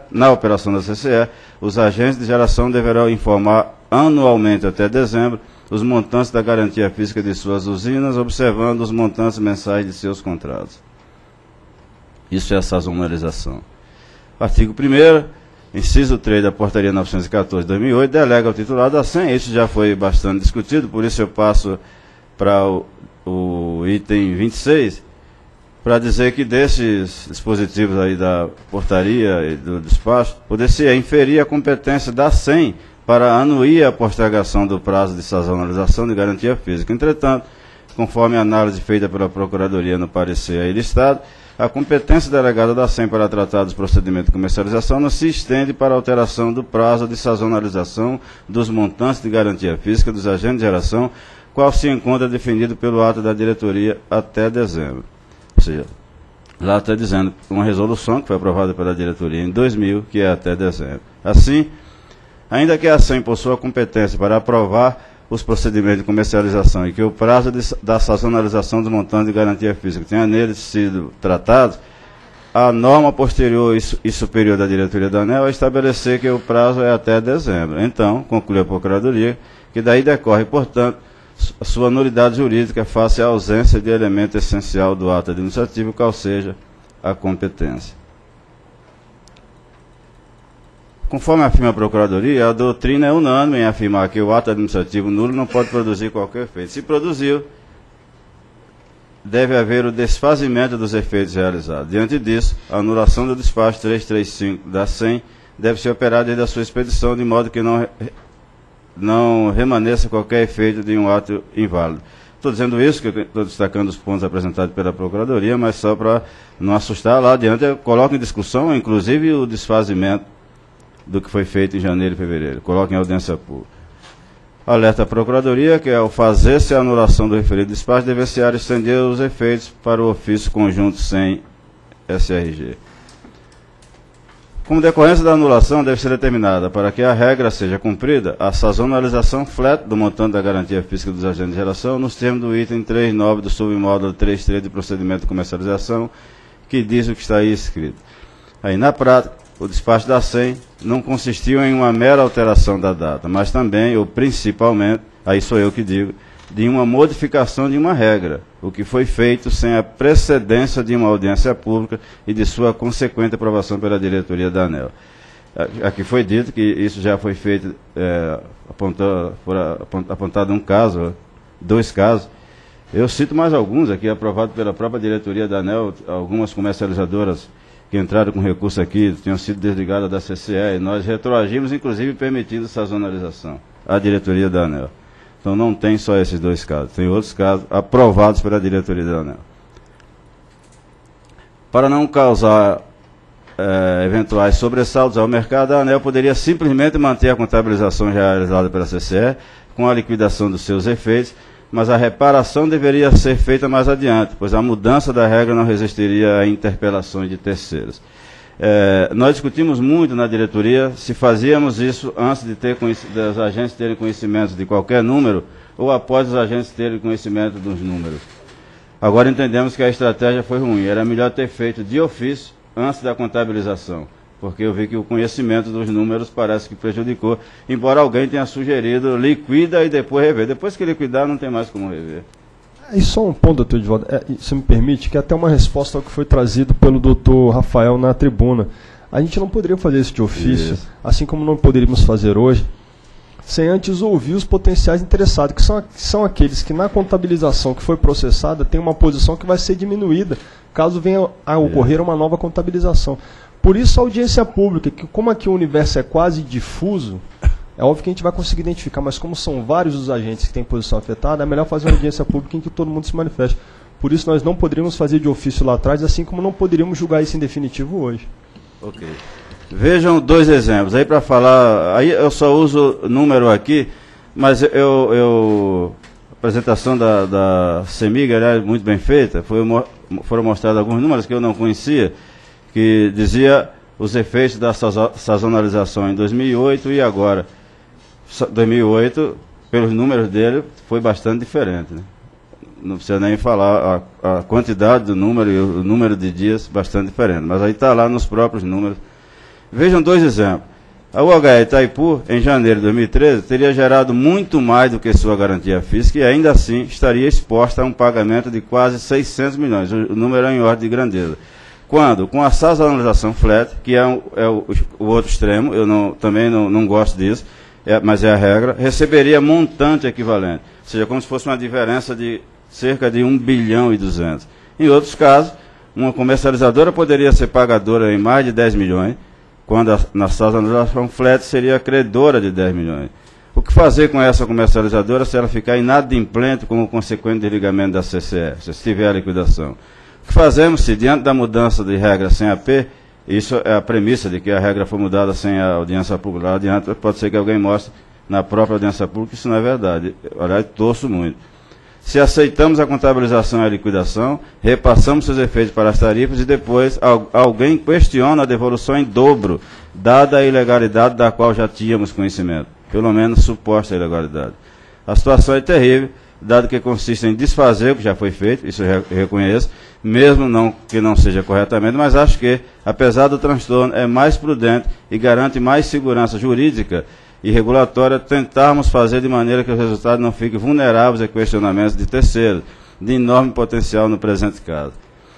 CCE, os agentes de geração deverão informar anualmente até dezembro os montantes da garantia física de suas usinas, observando os montantes mensais de seus contratos. Isso é a sazonalização. Artigo 1º, inciso 3 da portaria 914 de 2008, delega ao titular da SEM. Isso já foi bastante discutido, por isso eu passo para o item 26, para dizer que desses dispositivos aí da portaria e do despacho, poder-se inferir a competência da SEM para anuir a postergação do prazo de sazonalização de garantia física. Entretanto, conforme a análise feita pela Procuradoria no parecer aí listado, a competência delegada da SEM para tratar dos procedimentos de comercialização não se estende para a alteração do prazo de sazonalização dos montantes de garantia física dos agentes de geração, qual se encontra definido pelo ato da diretoria até dezembro. Ou seja, lá está dizendo uma resolução que foi aprovada pela diretoria em 2000, que é até dezembro. Assim, ainda que a SEM possua competência para aprovar os procedimentos de comercialização e que o prazo da sazonalização dos montantes de garantia física tenha neles sido tratado, a norma posterior e superior da diretoria da ANEEL é estabelecer que o prazo é até dezembro. Então, conclui a Procuradoria, que daí decorre, portanto, a sua nulidade jurídica face à ausência de elemento essencial do ato administrativo, qual seja a competência. Conforme afirma a Procuradoria, a doutrina é unânime em afirmar que o ato administrativo nulo não pode produzir qualquer efeito. Se produziu, deve haver o desfazimento dos efeitos realizados. Diante disso, a anulação do despacho 335 da SEM deve ser operada desde a sua expedição, de modo que não remaneça qualquer efeito de um ato inválido. Estou dizendo isso, que eu estou destacando os pontos apresentados pela Procuradoria, mas só para não assustar lá adiante, eu coloco em discussão, inclusive, o desfazimento do que foi feito em janeiro e fevereiro. Coloco em audiência pública. Alerta a Procuradoria que, ao fazer-se a anulação do referido despacho, deve-se estender os efeitos para o ofício conjunto sem SRG. Como decorrência da anulação, deve ser determinada, para que a regra seja cumprida, a sazonalização flat do montante da garantia física dos agentes de geração, nos termos do item 3.9 do submódulo 3.3 do procedimento de comercialização, que diz o que está aí escrito. Aí, na prática, o despacho da SEM não consistiu em uma mera alteração da data, mas também, ou principalmente, aí sou eu que digo, de uma modificação de uma regra, o que foi feito sem a precedência de uma audiência pública e de sua consequente aprovação pela diretoria da ANEEL. Aqui foi dito que isso já foi feito, apontado um caso, 2 casos. Eu cito mais alguns aqui, aprovados pela própria diretoria da ANEEL, algumas comercializadoras que entraram com recurso aqui, tinham sido desligadas da CCE, e nós retroagimos, inclusive permitindo sazonalização, à diretoria da ANEEL. Então não tem só esses 2 casos, tem outros casos aprovados pela diretoria da ANEEL. Para não causar eventuais sobressaltos ao mercado, a ANEEL poderia simplesmente manter a contabilização realizada pela CCE, com a liquidação dos seus efeitos, mas a reparação deveria ser feita mais adiante, pois a mudança da regra não resistiria a interpelações de terceiros. Nós discutimos muito na diretoria se fazíamos isso antes de dos agentes terem conhecimento de qualquer número ou após os agentes terem conhecimento dos números. Agora entendemos que a estratégia foi ruim, era melhor ter feito de ofício antes da contabilização, porque eu vi que o conhecimento dos números parece que prejudicou, embora alguém tenha sugerido liquida e depois rever. Depois que liquidar não tem mais como rever. E só um ponto, doutor Edivaldo, se me permite, que é até uma resposta ao que foi trazido pelo doutor Rafael na tribuna. A gente não poderia fazer isso de ofício, assim como não poderíamos fazer hoje, sem antes ouvir os potenciais interessados, que são aqueles que na contabilização que foi processada tem uma posição que vai ser diminuída, caso venha a ocorrer uma nova contabilização. Por isso a audiência pública, que como aqui o universo é quase difuso, é óbvio que a gente vai conseguir identificar, mas como são vários os agentes que têm posição afetada, é melhor fazer uma audiência pública em que todo mundo se manifeste. Por isso nós não poderíamos fazer de ofício lá atrás, assim como não poderíamos julgar isso em definitivo hoje. Ok. Vejam 2 exemplos. Aí para falar, aí eu só uso número aqui, mas a apresentação da CEMIG era muito bem feita, foram mostrados alguns números que eu não conhecia, que dizia os efeitos da sazonalização em 2008 e agora. 2008, pelos números dele, foi bastante diferente, né? Não precisa nem falar a quantidade do número e o número de dias bastante diferente, mas aí está lá nos próprios números. Vejam 2 exemplos. A UHE Itaipu, em janeiro de 2013, teria gerado muito mais do que sua garantia física e ainda assim estaria exposta a um pagamento de quase 600 milhões, o número é em ordem de grandeza. Quando, com a sazonalização flat, que é o outro extremo, eu também não gosto disso, mas é a regra, receberia montante equivalente, ou seja, como se fosse uma diferença de cerca de 1 bilhão e 200. Em outros casos, uma comercializadora poderia ser pagadora em mais de 10 milhões, quando na sazonalização flat seria credora de 10 milhões. O que fazer com essa comercializadora se ela ficar inadimplente como consequente desligamento da CCE, se tiver a liquidação? O que fazemos se, diante da mudança de regra sem AP, isso é a premissa de que a regra foi mudada sem a audiência pública, lá adiante pode ser que alguém mostre na própria audiência pública, isso não é verdade. Aliás, torço muito. Se aceitamos a contabilização e a liquidação, repassamos seus efeitos para as tarifas e depois alguém questiona a devolução em dobro, dada a ilegalidade da qual já tínhamos conhecimento, pelo menos suposta ilegalidade. A situação é terrível, dado que consiste em desfazer o que já foi feito, isso eu reconheço, mesmo que não seja corretamente, mas acho que, apesar do transtorno, é mais prudente e garante mais segurança jurídica e regulatória tentarmos fazer de maneira que os resultados não fiquem vulneráveis a questionamentos de terceiros, de enorme potencial no presente caso.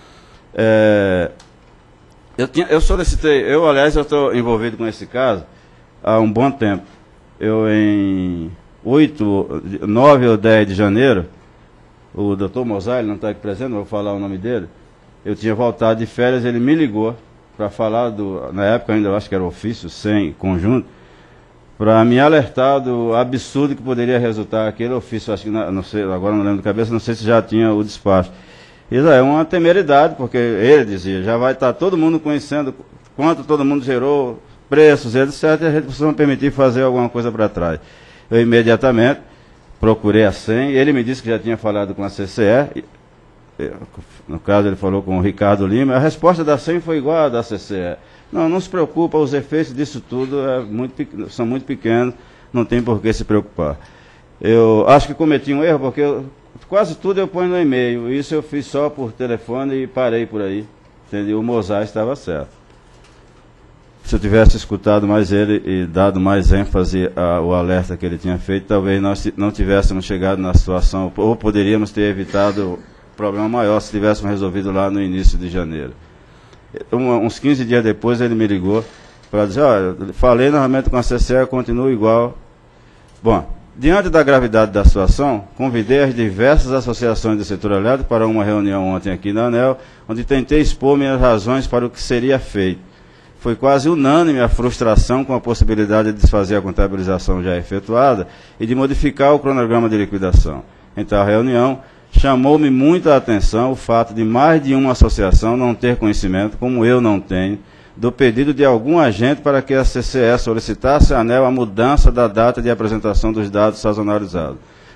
Eu solicitei, aliás, eu estou envolvido com esse caso há um bom tempo. Eu, em 9 ou 10 de janeiro, o doutor Mosai, ele não está aqui presente, não vou falar o nome dele, eu tinha voltado de férias, ele me ligou para falar na época ainda eu acho que era ofício, sem conjunto, para me alertar do absurdo que poderia resultar aquele ofício, acho que não sei, agora não lembro de cabeça, não sei se já tinha o despacho. Isso é uma temeridade, porque ele dizia, já vai estar todo mundo conhecendo quanto todo mundo gerou, preços, etc., e a gente precisa permitir fazer alguma coisa para trás. Eu imediatamente procurei a SEM, ele me disse que já tinha falado com a CCE, no caso ele falou com o Ricardo Lima, a resposta da SEM foi igual à da CCE. Não se preocupa, os efeitos disso tudo são muito pequenos, não tem por que se preocupar. Eu acho que cometi um erro, porque quase tudo eu ponho no e-mail, isso eu fiz só por telefone e parei por aí, entendeu? O Mosai estava certo. Se eu tivesse escutado mais ele e dado mais ênfase ao alerta que ele tinha feito, talvez nós não tivéssemos chegado na situação, ou poderíamos ter evitado problema maior se tivéssemos resolvido lá no início de janeiro. Uns 15 dias depois ele me ligou para dizer, olha, falei novamente com a CCE, continua igual. Bom, diante da gravidade da situação, convidei as diversas associações do setor elétrico para uma reunião ontem aqui na ANEEL, onde tentei expor minhas razões para o que seria feito. Foi quase unânime a frustração com a possibilidade de desfazer a contabilização já efetuada e de modificar o cronograma de liquidação. Em tal reunião, chamou-me muito a atenção o fato de mais de uma associação não ter conhecimento, como eu não tenho, do pedido de algum agente para que a CCE solicitasse à ANEEL a mudança da data de apresentação dos dados sazonalizados.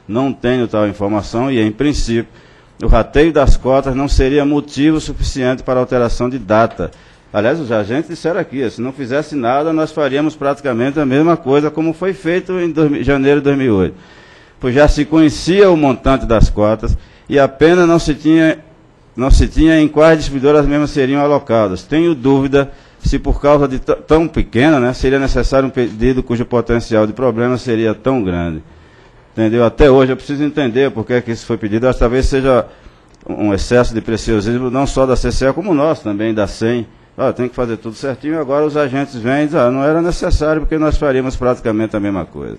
não tenho tal informação e, em princípio, o rateio das cotas não seria motivo suficiente para alteração de data. Aliás, os agentes disseram aqui, se não fizesse nada, nós faríamos praticamente a mesma coisa como foi feito em janeiro de 2008. Pois já se conhecia o montante das cotas e apenas não se tinha em quais distribuidoras as mesmas seriam alocadas. Tenho dúvida se por causa de tão pequena, né, seria necessário um pedido cujo potencial de problema seria tão grande. Entendeu? Até hoje eu preciso entender por que é que isso foi pedido. Acho que talvez seja um excesso de preciosismo, não só da CCE, como nós também, da SEM. Tem que fazer tudo certinho, agora os agentes vêm e dizem, não era necessário, porque nós faríamos praticamente a mesma coisa.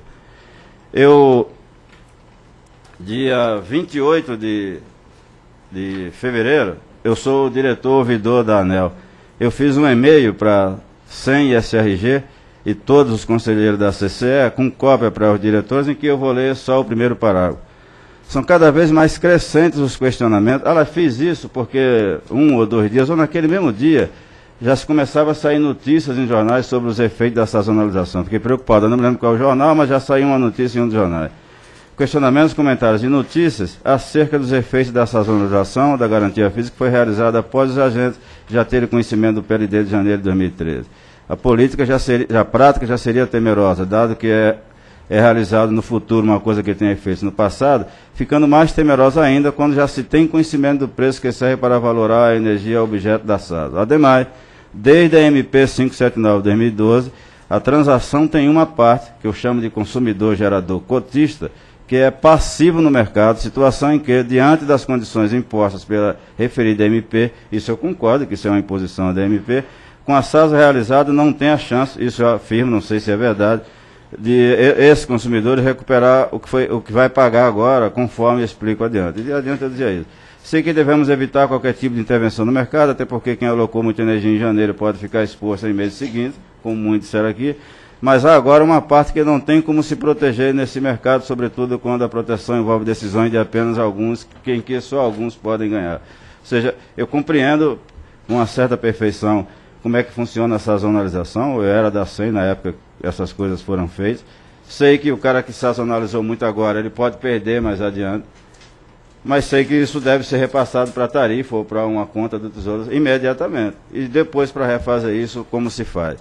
Dia 28 de fevereiro, eu sou o diretor ouvidor da ANEEL. Eu fiz um e-mail para SEM e SRG e todos os conselheiros da CCE, com cópia para os diretores, em que eu vou ler só o primeiro parágrafo. São cada vez mais crescentes os questionamentos. Fiz isso porque 1 ou 2 dias, ou naquele mesmo dia, já se começava a sair notícias em jornais sobre os efeitos da sazonalização. Fiquei preocupado, eu não me lembro qual é o jornal, mas já saiu uma notícia em um dos jornais. Questionamentos, comentários e notícias acerca dos efeitos da sazonalização da garantia física que foi realizada após os agentes já terem conhecimento do PLD de janeiro de 2013. A prática já seria temerosa, dado que é realizado no futuro uma coisa que tenha feito no passado, ficando mais temerosa ainda quando já se tem conhecimento do preço que serve para valorar a energia objeto da SASO. Ademais, desde a MP 579/2012, a transação tem uma parte, que eu chamo de consumidor gerador cotista, que é passivo no mercado, situação em que, diante das condições impostas pela referida MP, isso eu concordo, que isso é uma imposição da MP, com a SASO realizada não tem a chance, isso eu afirmo, não sei se é verdade, de esse consumidor recuperar o que vai pagar agora, conforme eu explico adiante. E adiante eu dizia isso. Sei que devemos evitar qualquer tipo de intervenção no mercado, até porque quem alocou muita energia em janeiro pode ficar exposto em meses seguintes, como muitos disseram aqui, mas há agora uma parte que não tem como se proteger nesse mercado, sobretudo quando a proteção envolve decisões de apenas alguns, em que só alguns podem ganhar. Ou seja, eu compreendo com uma certa perfeição como é que funciona a sazonalização, eu era da SEM na época que essas coisas foram feitas. Sei que o cara que sazonalizou muito agora, ele pode perder mais adiante, mas sei que isso deve ser repassado para a tarifa ou para uma conta do Tesouro imediatamente. E depois, para refazer isso, como se faz?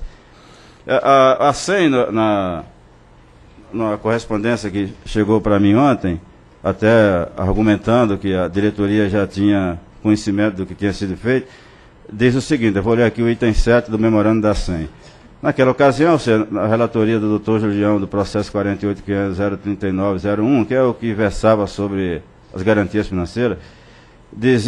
A SEM, na correspondência que chegou para mim ontem, até argumentando que a diretoria já tinha conhecimento do que tinha sido feito, diz o seguinte, eu vou ler aqui o item 7 do memorando da SEM. Naquela ocasião, na relatoria do Dr. Julião do processo 48.500.039.01, que é o que versava sobre as garantias financeiras, diz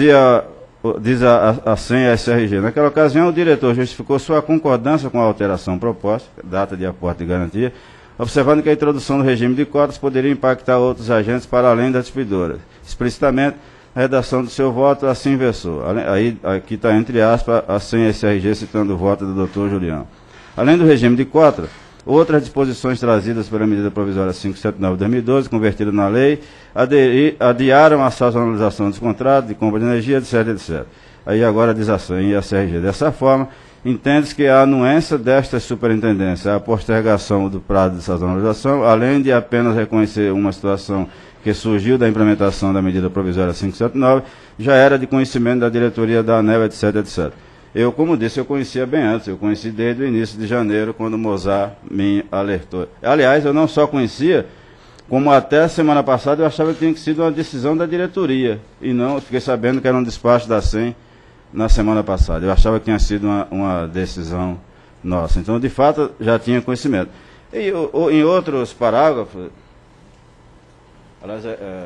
a SEM e a SRG. Naquela ocasião, o diretor justificou sua concordância com a alteração proposta, data de aporte de garantia, observando que a introdução do regime de cotas poderia impactar outros agentes para além das distribuidoras. Explicitamente, a redação do seu voto assim versou. Aí, aqui está entre aspas, a SEM e a SRG citando o voto do Dr. Julião. Além do regime de cotas, outras disposições trazidas pela medida provisória 579/2012, convertida na lei, adiaram a sazonalização dos contratos de compra de energia, etc, etc. Aí agora diz a SEM e a SRG. Dessa forma, entende-se que a anuência destas superintendências, a postergação do prazo de sazonalização, além de apenas reconhecer uma situação que surgiu da implementação da medida provisória 579, já era de conhecimento da diretoria da ANEEL, etc, etc. Eu, como disse, eu conhecia bem antes, eu conheci desde o início de janeiro, quando o Mozart me alertou. Aliás, eu não só conhecia, como até a semana passada eu achava que tinha sido uma decisão da diretoria, e não, fiquei sabendo que era um despacho da SEM na semana passada. Eu achava que tinha sido uma decisão nossa. Então, de fato, já tinha conhecimento. E em outros parágrafos, aliás,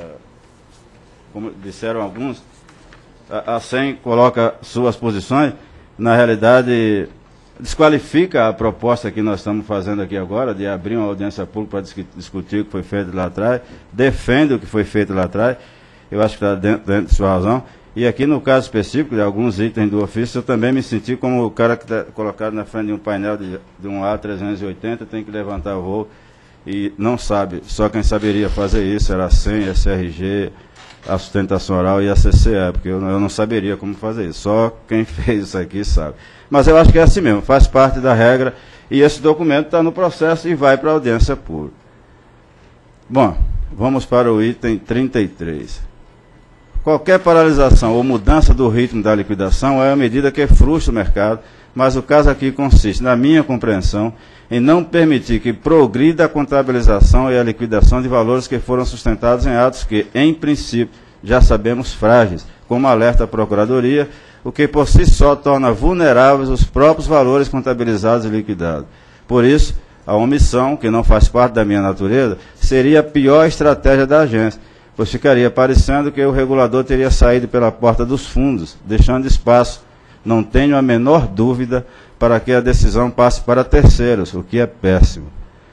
como disseram alguns, a SEM coloca suas posições, na realidade, desqualifica a proposta que nós estamos fazendo aqui agora, de abrir uma audiência pública para discutir o que foi feito lá atrás, defende o que foi feito lá atrás, eu acho que está dentro de sua razão, e aqui no caso específico de alguns itens do ofício, eu também me senti como o cara que está colocado na frente de um painel de um A380, tem que levantar o voo, e não sabe, só quem saberia fazer isso era a SEM, a SRG, a sustentação oral e a CCE, porque eu não saberia como fazer isso. Só quem fez isso aqui sabe. Mas eu acho que é assim mesmo, faz parte da regra, e esse documento está no processo e vai para a audiência pública. Bom, Vamos para o item 33. Qualquer paralisação ou mudança do ritmo da liquidação é uma medida que frustra o mercado, mas o caso aqui consiste, na minha compreensão, em não permitir que progrida a contabilização e a liquidação de valores que foram sustentados em atos que, em princípio, já sabemos frágeis, como alerta a Procuradoria, o que por si só torna vulneráveis os próprios valores contabilizados e liquidados. Por isso, a omissão, que não faz parte da minha natureza, seria a pior estratégia da agência, pois ficaria parecendo que o regulador teria saído pela porta dos fundos, deixando espaço, não tenho a menor dúvida, para que a decisão passe para terceiros, o que é péssimo.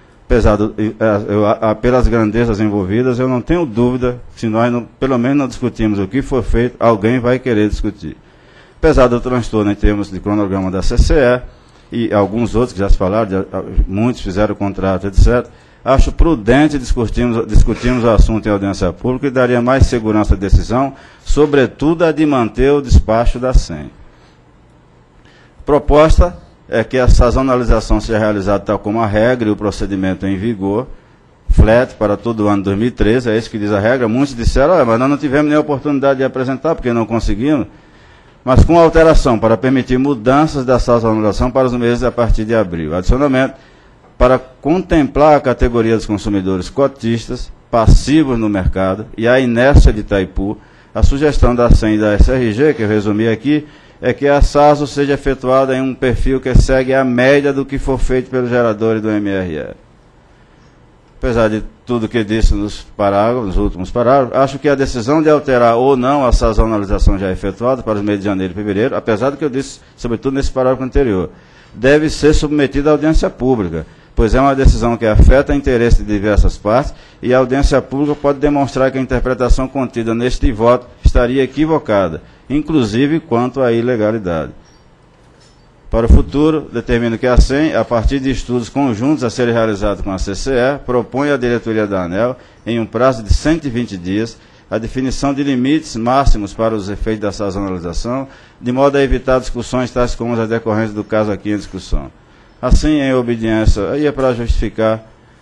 Pelas grandezas envolvidas, eu não tenho dúvida, se nós pelo menos não discutimos o que for feito, alguém vai querer discutir. Apesar do transtorno em termos de cronograma da CCE, e alguns outros que já se falaram, muitos fizeram contrato, etc., acho prudente discutirmos o assunto em audiência pública e daria mais segurança à decisão, sobretudo a de manter o despacho da SEM. Proposta é que a sazonalização seja realizada tal como a regra e o procedimento em vigor, flat para todo o ano de 2013, é isso que diz a regra. Muitos disseram, mas nós não tivemos nem a oportunidade de apresentar, porque não conseguimos, mas com alteração para permitir mudanças da sazonalização para os meses a partir de abril. Adicionalmente, para contemplar a categoria dos consumidores cotistas, passivos no mercado e a inércia de Itaipu, a sugestão da SEM e da SRG, que eu resumi aqui, é que a SASO seja efetuada em um perfil que segue a média do que for feito pelos geradores do MRE. Apesar de tudo que disse nos últimos parágrafos, acho que a decisão de alterar ou não a sazonalização já efetuada para os meses de janeiro e fevereiro, apesar do que eu disse, sobretudo nesse parágrafo anterior, deve ser submetida à audiência pública, pois é uma decisão que afeta o interesse de diversas partes e a audiência pública pode demonstrar que a interpretação contida neste voto estaria equivocada, inclusive quanto à ilegalidade. Para o futuro, determino que a SEM, a partir de estudos conjuntos a serem realizados com a CCE, propõe à diretoria da ANEEL, em um prazo de 120 dias, a definição de limites máximos para os efeitos da sazonalização, de modo a evitar discussões tais como as decorrentes do caso aqui em discussão. Assim, em obediência, aí é para justificar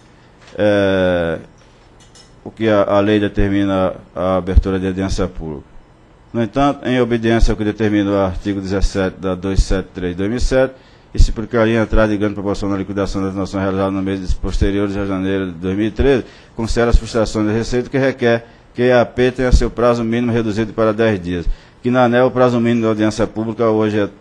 o que a lei determina a abertura de audiência pública. No entanto, em obediência ao que determina o artigo 17 da 273 de 2007, e se aplicaria a entrada de grande proporção na liquidação das nações realizada no mês posteriores a janeiro de 2013, considera as frustrações de receita que requer que a AP tenha seu prazo mínimo reduzido para 10 dias. Que na ANEEL o prazo mínimo da audiência pública hoje é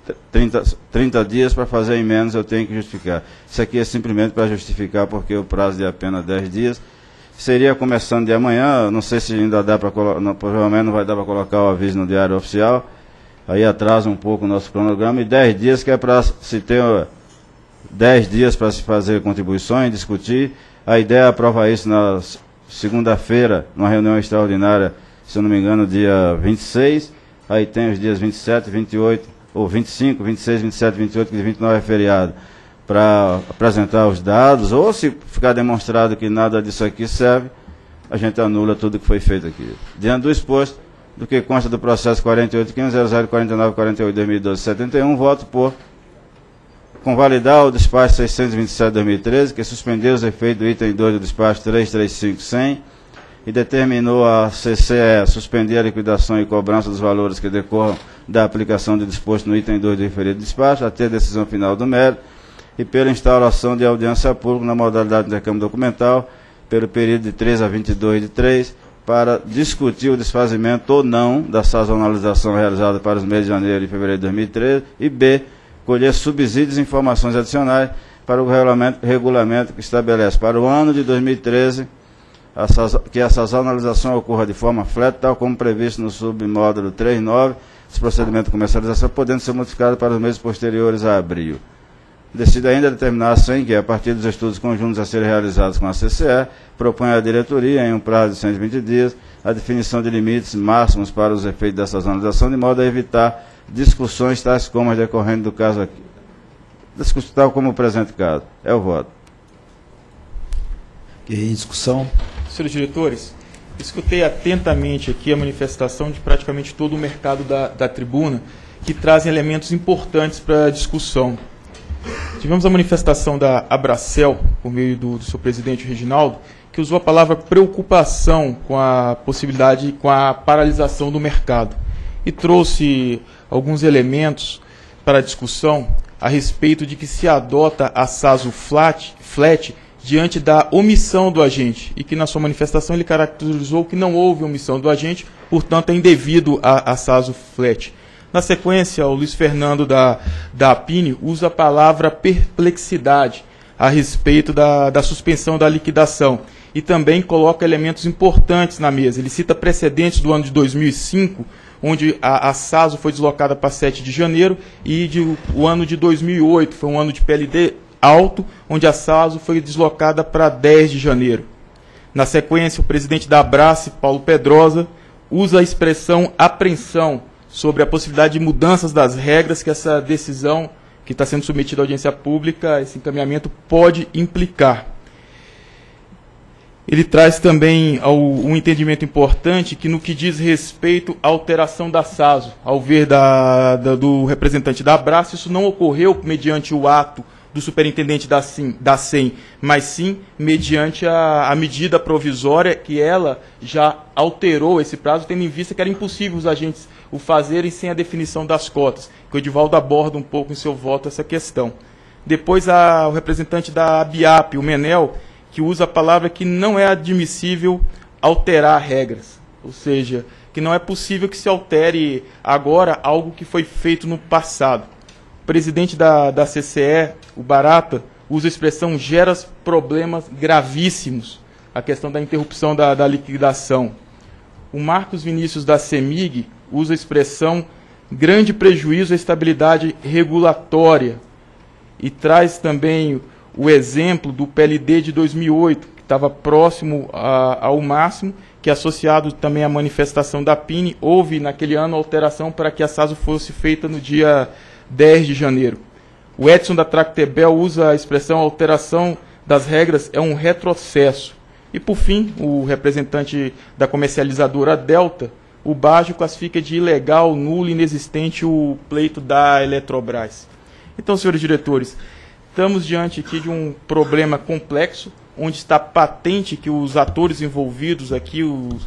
30 dias, para fazer em menos eu tenho que justificar. Isso aqui é simplesmente para justificar porque o prazo de apenas 10 dias seria começando de amanhã, não sei se ainda dá para colocar, provavelmente não vai dar para colocar o aviso no Diário Oficial, aí atrasa um pouco o nosso cronograma, e 10 dias que é para se ter 10 dias para se fazer contribuições, discutir. A ideia é aprovar isso na segunda-feira, numa reunião extraordinária, se eu não me engano, dia 26, aí tem os dias 27, 28, ou 25, 26, 27, 28, que de 29 é feriado, para apresentar os dados, ou se ficar demonstrado que nada disso aqui serve, a gente anula tudo que foi feito aqui. Diante do exposto, do que consta do processo 48.500.0049.48.2012.71, voto por convalidar o despacho 627/2013, que suspendeu os efeitos do item 2 do despacho 335.100 e determinou a CCE suspender a liquidação e cobrança dos valores que decorram da aplicação do disposto no item 2 do referido despacho, até a decisão final do mérito, e pela instauração de audiência pública na modalidade de intercâmbio documental, pelo período de 3 a 22 de 3, para discutir o desfazimento ou não da sazonalização realizada para os meses de janeiro e fevereiro de 2013, e B, colher subsídios e informações adicionais para o regulamento que estabelece para o ano de 2013 que a sazonalização ocorra de forma flat, tal como previsto no submódulo 3.9, esse procedimento de comercialização, podendo ser modificado para os meses posteriores a abril. Decide ainda determinar assim que, a partir dos estudos conjuntos a serem realizados com a CCE, propõe à diretoria, em um prazo de 120 dias, a definição de limites máximos para os efeitos da sazonalização, de modo a evitar discussões tais como as decorrentes do caso aqui. Tal como o presente caso. É o voto. E em discussão? Senhores diretores, escutei atentamente aqui a manifestação de praticamente todo o mercado da tribuna, que trazem elementos importantes para a discussão. Tivemos a manifestação da Abracel, por meio do seu presidente Reginaldo, que que usou a palavra preocupação com a possibilidade, com a paralisação do mercado. E trouxe alguns elementos para a discussão a respeito de que se adota a SASO flat diante da omissão do agente, e que na sua manifestação ele caracterizou que não houve omissão do agente, portanto é indevido a SASO flat. Na sequência, o Luiz Fernando da APINE usa a palavra perplexidade a respeito da suspensão da liquidação, e também coloca elementos importantes na mesa. Ele cita precedentes do ano de 2005, onde a SASO foi deslocada para 7 de janeiro, e o ano de 2008, foi um ano de PLD alto, onde a SASO foi deslocada para 10 de janeiro. Na sequência, o presidente da Abrace, Paulo Pedrosa, usa a expressão apreensão sobre a possibilidade de mudanças das regras que essa decisão, que está sendo submetida à audiência pública, esse encaminhamento pode implicar. Ele traz também um entendimento importante que, no que diz respeito à alteração da SASO, ao ver do representante da Abrace, isso não ocorreu mediante o ato do superintendente da SEM, mas sim mediante a medida provisória, que ela já alterou esse prazo, tendo em vista que era impossível os agentes o fazerem sem a definição das cotas, que o Edivaldo aborda um pouco em seu voto essa questão. Depois, o representante da ABIAP, o Menel, que usa a palavra que não é admissível alterar regras, ou seja, que não é possível que se altere agora algo que foi feito no passado. O presidente da CCE, o Barata, usa a expressão gera problemas gravíssimos, a questão da interrupção da liquidação. O Marcos Vinícius da CEMIG usa a expressão grande prejuízo à estabilidade regulatória, e traz também o exemplo do PLD de 2008, que estava próximo ao máximo, que associado também à manifestação da PINE, houve naquele ano alteração para que a SASO fosse feita no dia 10 de janeiro. O Edson da Tractebel usa a expressão alteração das regras é um retrocesso. E, por fim, o representante da comercializadora Delta, o Baggio, classifica de ilegal, nulo e inexistente o pleito da Eletrobras. Então, senhores diretores, estamos diante aqui de um problema complexo, onde está patente que os atores envolvidos aqui,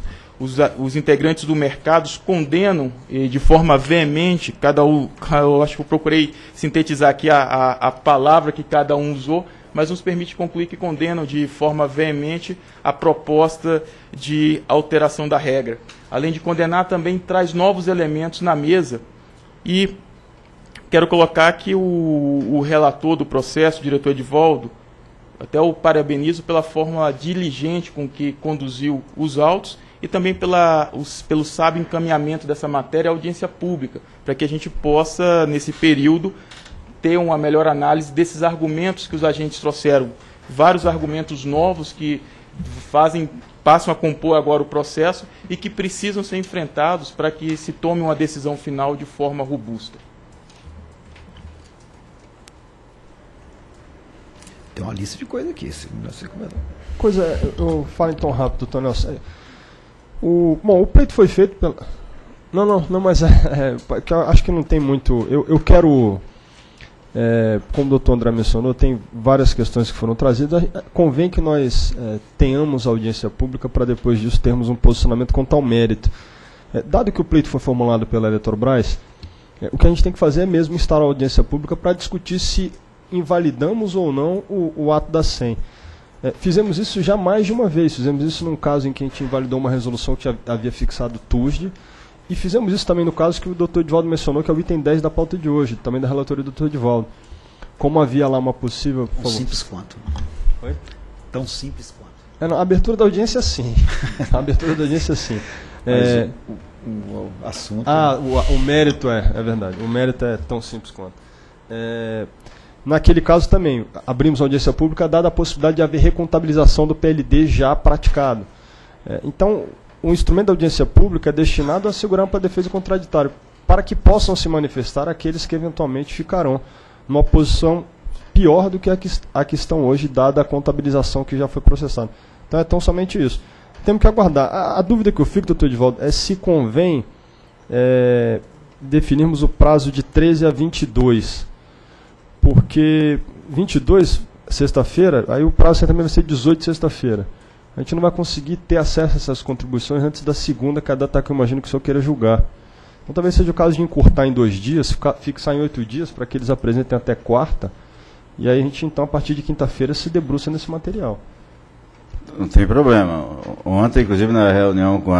os integrantes do mercado, condenam de forma veemente, eu acho que eu procurei sintetizar aqui a palavra que cada um usou, mas nos permite concluir que condenam de forma veemente a proposta de alteração da regra. Além de condenar, também traz novos elementos na mesa, e quero colocar que o relator do processo, o diretor Edivaldo, até o parabenizo pela forma diligente com que conduziu os autos, e também pelo sábio encaminhamento dessa matéria à audiência pública, para que a gente possa, nesse período, ter uma melhor análise desses argumentos que os agentes trouxeram. Vários argumentos novos que passam a compor agora o processo e que precisam ser enfrentados para que se tome uma decisão final de forma robusta. Tem uma lista de coisas aqui, não sei como é. Eu falo então rápido, doutor Nelson. O pleito foi feito pela... Não, mas acho que não tem muito... Eu quero... como o doutor André mencionou, tem várias questões que foram trazidas. Convém que nós tenhamos audiência pública para depois disso termos um posicionamento quanto ao mérito. Dado que o pleito foi formulado pela Eletrobras, o que a gente tem que fazer é mesmo instalar a audiência pública para discutir se invalidamos ou não o ato da SEM. Fizemos isso já mais de uma vez. Fizemos isso num caso em que a gente invalidou uma resolução que havia fixado TUSD, e fizemos isso também no caso que o doutor Edivaldo mencionou, que é o item 10 da pauta de hoje, também da relatoria do doutor Edivaldo. Como havia lá uma possível... Tão simples quanto. Oi? Tão simples quanto. A abertura da audiência, sim. A abertura da audiência, sim. Mas o assunto... O mérito é verdade. O mérito é tão simples quanto. Naquele caso também, abrimos a audiência pública, dada a possibilidade de haver recontabilização do PLD já praticado. Então, o instrumento da audiência pública é destinado a assegurar uma defesa contraditória, para que possam se manifestar aqueles que eventualmente ficarão numa posição pior do que a que estão hoje, dada a contabilização que já foi processada. Então é tão somente isso. Temos que aguardar. A dúvida que eu fico, doutor Edivaldo, é se convém definirmos o prazo de 13 a 22, porque 22, sexta-feira, aí o prazo também vai ser 18 sexta-feira. a gente não vai conseguir ter acesso a essas contribuições antes da segunda, que é a data que eu imagino que o senhor queira julgar. Então talvez seja o caso de encurtar em 2 dias, fixar em 8 dias, para que eles apresentem até quarta, e aí a gente então, a partir de quinta-feira, se debruça nesse material. Não tem problema. Ontem, inclusive, na reunião com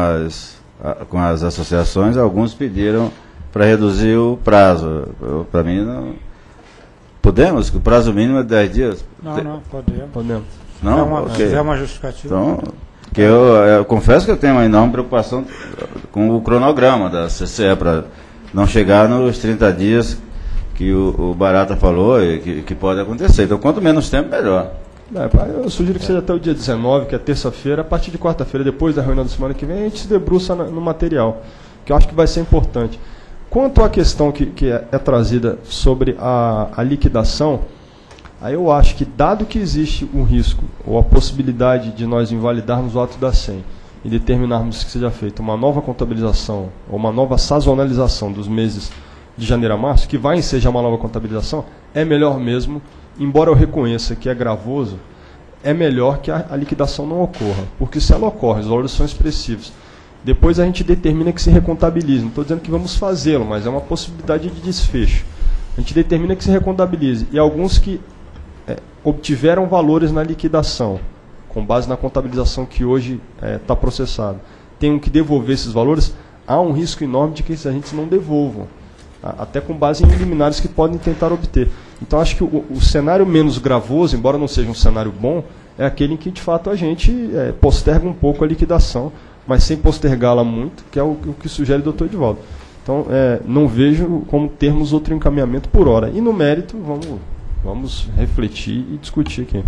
as associações, alguns pediram para reduzir o prazo. Para mim, não. Podemos? O prazo mínimo é 10 dias? Não, podemos. Não? É uma justificativa. Então, que eu confesso que eu tenho uma enorme preocupação com o cronograma da CCE, para não chegar nos 30 dias que o Barata falou e que pode acontecer. Então, quanto menos tempo, melhor. Eu sugiro que seja até o dia 19, que é terça-feira. A partir de quarta-feira, depois da reunião da semana que vem, a gente se debruça no material, que eu acho que vai ser importante. Quanto à questão que é trazida sobre a liquidação, aí eu acho que, dado que existe um risco ou a possibilidade de nós invalidarmos o ato da SEM e determinarmos que seja feita uma nova contabilização ou uma nova sazonalização dos meses de janeiro a março, que vai ensejar uma nova contabilização, é melhor mesmo, embora eu reconheça que é gravoso, é melhor que a liquidação não ocorra, porque se ela ocorre, os valores são expressivos. Depois a gente determina que se recontabilize. Não estou dizendo que vamos fazê-lo, mas é uma possibilidade de desfecho. A gente determina que se recontabilize. E alguns que obtiveram valores na liquidação, com base na contabilização que hoje está processada, tenham que devolver esses valores, há um risco enorme de que esses agentes não devolvam, até com base em liminares que podem tentar obter. Então acho que o cenário menos gravoso, embora não seja um cenário bom, é aquele em que de fato a gente posterga um pouco a liquidação, mas sem postergá-la muito, que é o que sugere o doutor Edivaldo. Então, não vejo como termos outro encaminhamento por hora. E no mérito, vamos refletir e discutir aqui.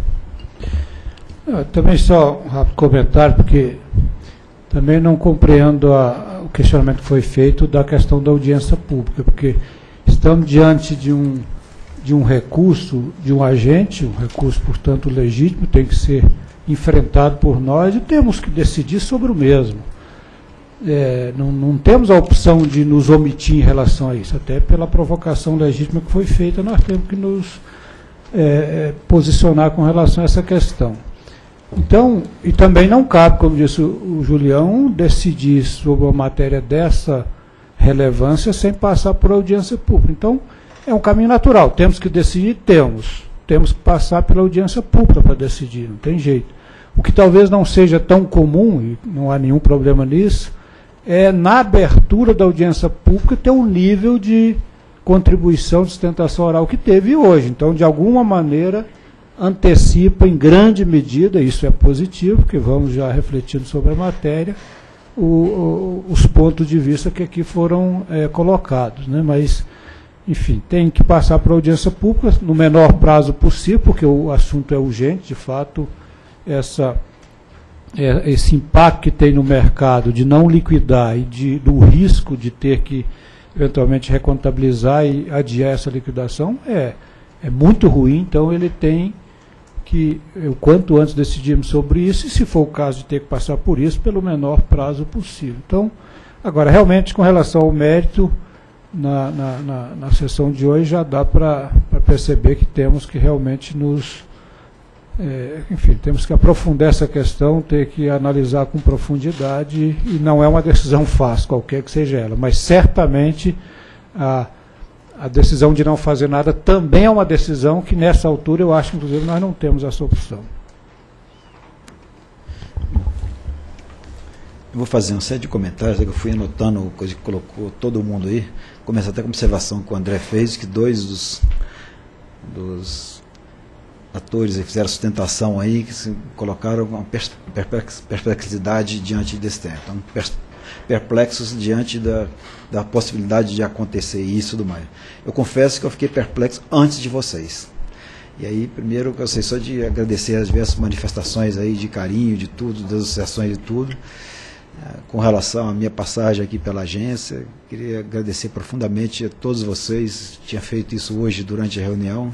Também só um rápido comentário, porque também não compreendo o questionamento que foi feito da questão da audiência pública, porque estamos diante de um recurso de um agente, um recurso, portanto, legítimo, tem que ser enfrentado por nós e temos que decidir sobre o mesmo. Não temos a opção de nos omitir em relação a isso, até pela provocação legítima que foi feita, nós temos que nos posicionar com relação a essa questão. Então, e também não cabe, como disse o Julião, decidir sobre uma matéria dessa relevância sem passar por audiência pública. Então, é um caminho natural, temos que decidir, temos que passar pela audiência pública para decidir, não tem jeito. O que talvez não seja tão comum, e não há nenhum problema nisso, é na abertura da audiência pública ter um nível de contribuição de sustentação oral que teve hoje. Então, de alguma maneira, antecipa em grande medida, isso é positivo, porque vamos já refletindo sobre a matéria, os pontos de vista que aqui foram colocados, né? Mas, enfim, tem que passar para a audiência pública no menor prazo possível, porque o assunto é urgente, de fato, esse impacto que tem no mercado de não liquidar e do risco de ter que eventualmente recontabilizar e adiar essa liquidação é muito ruim. Então ele tem que, o quanto antes decidirmos sobre isso, e se for o caso de ter que passar por isso, pelo menor prazo possível. Então, agora, realmente, com relação ao mérito, na sessão de hoje já dá para perceber que temos que realmente enfim, temos que aprofundar essa questão, ter que analisar com profundidade, e não é uma decisão fácil, qualquer que seja ela, mas certamente a decisão de não fazer nada também é uma decisão que, nessa altura, eu acho que, inclusive, nós não temos essa opção. Eu vou fazer uma série de comentários, que eu fui anotando coisa que colocou todo mundo aí. Começar até com a observação que o André fez, que 2 dos atores que fizeram sustentação aí, que se colocaram uma perplexidade diante desse tempo. Então, perplexos diante da possibilidade de acontecer isso e tudo mais. Eu confesso que eu fiquei perplexo antes de vocês. E aí, primeiro, eu sei só de agradecer as diversas manifestações aí de carinho, de tudo, das associações de tudo. Com relação à minha passagem aqui pela agência, queria agradecer profundamente a todos vocês. Tinha feito isso hoje durante a reunião.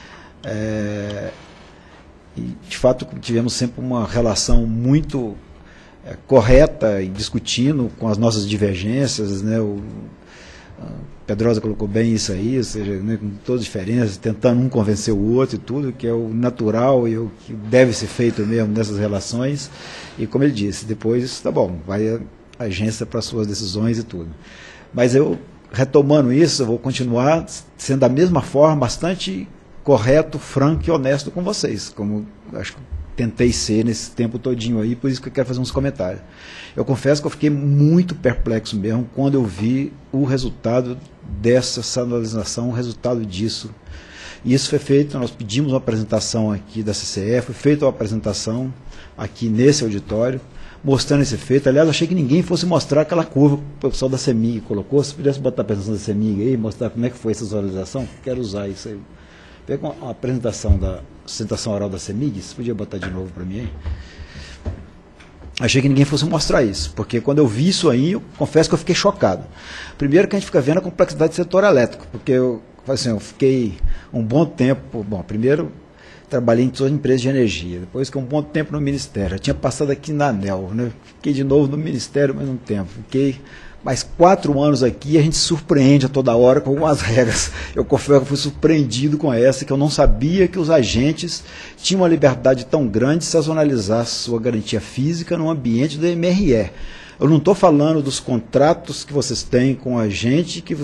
E, de fato, tivemos sempre uma relação muito correta e discutindo com as nossas divergências, né? Pedrosa colocou bem isso aí, ou seja, né, com todas as diferenças, tentando um convencer o outro e tudo, que é o natural e o que deve ser feito mesmo nessas relações. E como ele disse, depois, tá bom, vai a agência para suas decisões e tudo. Mas eu, retomando isso, eu vou continuar sendo da mesma forma, bastante correto, franco e honesto com vocês, como acho que tentei ser nesse tempo todinho aí, por isso que eu quero fazer uns comentários. Eu confesso que eu fiquei muito perplexo mesmo quando eu vi o resultado dessa analisação, o resultado disso. E isso foi feito, nós pedimos uma apresentação aqui da CCE, foi feita uma apresentação aqui nesse auditório, mostrando esse efeito. Aliás, eu achei que ninguém fosse mostrar aquela curva que o pessoal da CEMIG colocou. Se pudesse botar a apresentação da CEMIG aí, mostrar como é que foi essa visualização, quero usar isso aí. Pega uma apresentação da sustentação oral da CEMIG, você podia botar de novo para mim aí? Achei que ninguém fosse mostrar isso, porque quando eu vi isso aí, eu confesso que eu fiquei chocado. Primeiro que a gente fica vendo a complexidade do setor elétrico, porque eu fiquei um bom tempo, primeiro trabalhei em todas as empresas de energia, depois fiquei um bom tempo no Ministério, eu tinha passado aqui na ANEEL, né? Fiquei de novo no Ministério mais um tempo, fiquei mais 4 anos aqui e a gente surpreende a toda hora com algumas regras. Eu confesso que fui surpreendido com essa, que eu não sabia que os agentes tinham uma liberdade tão grande de sazonalizar sua garantia física no ambiente do MRE. Eu não estou falando dos contratos que vocês têm com a gente, que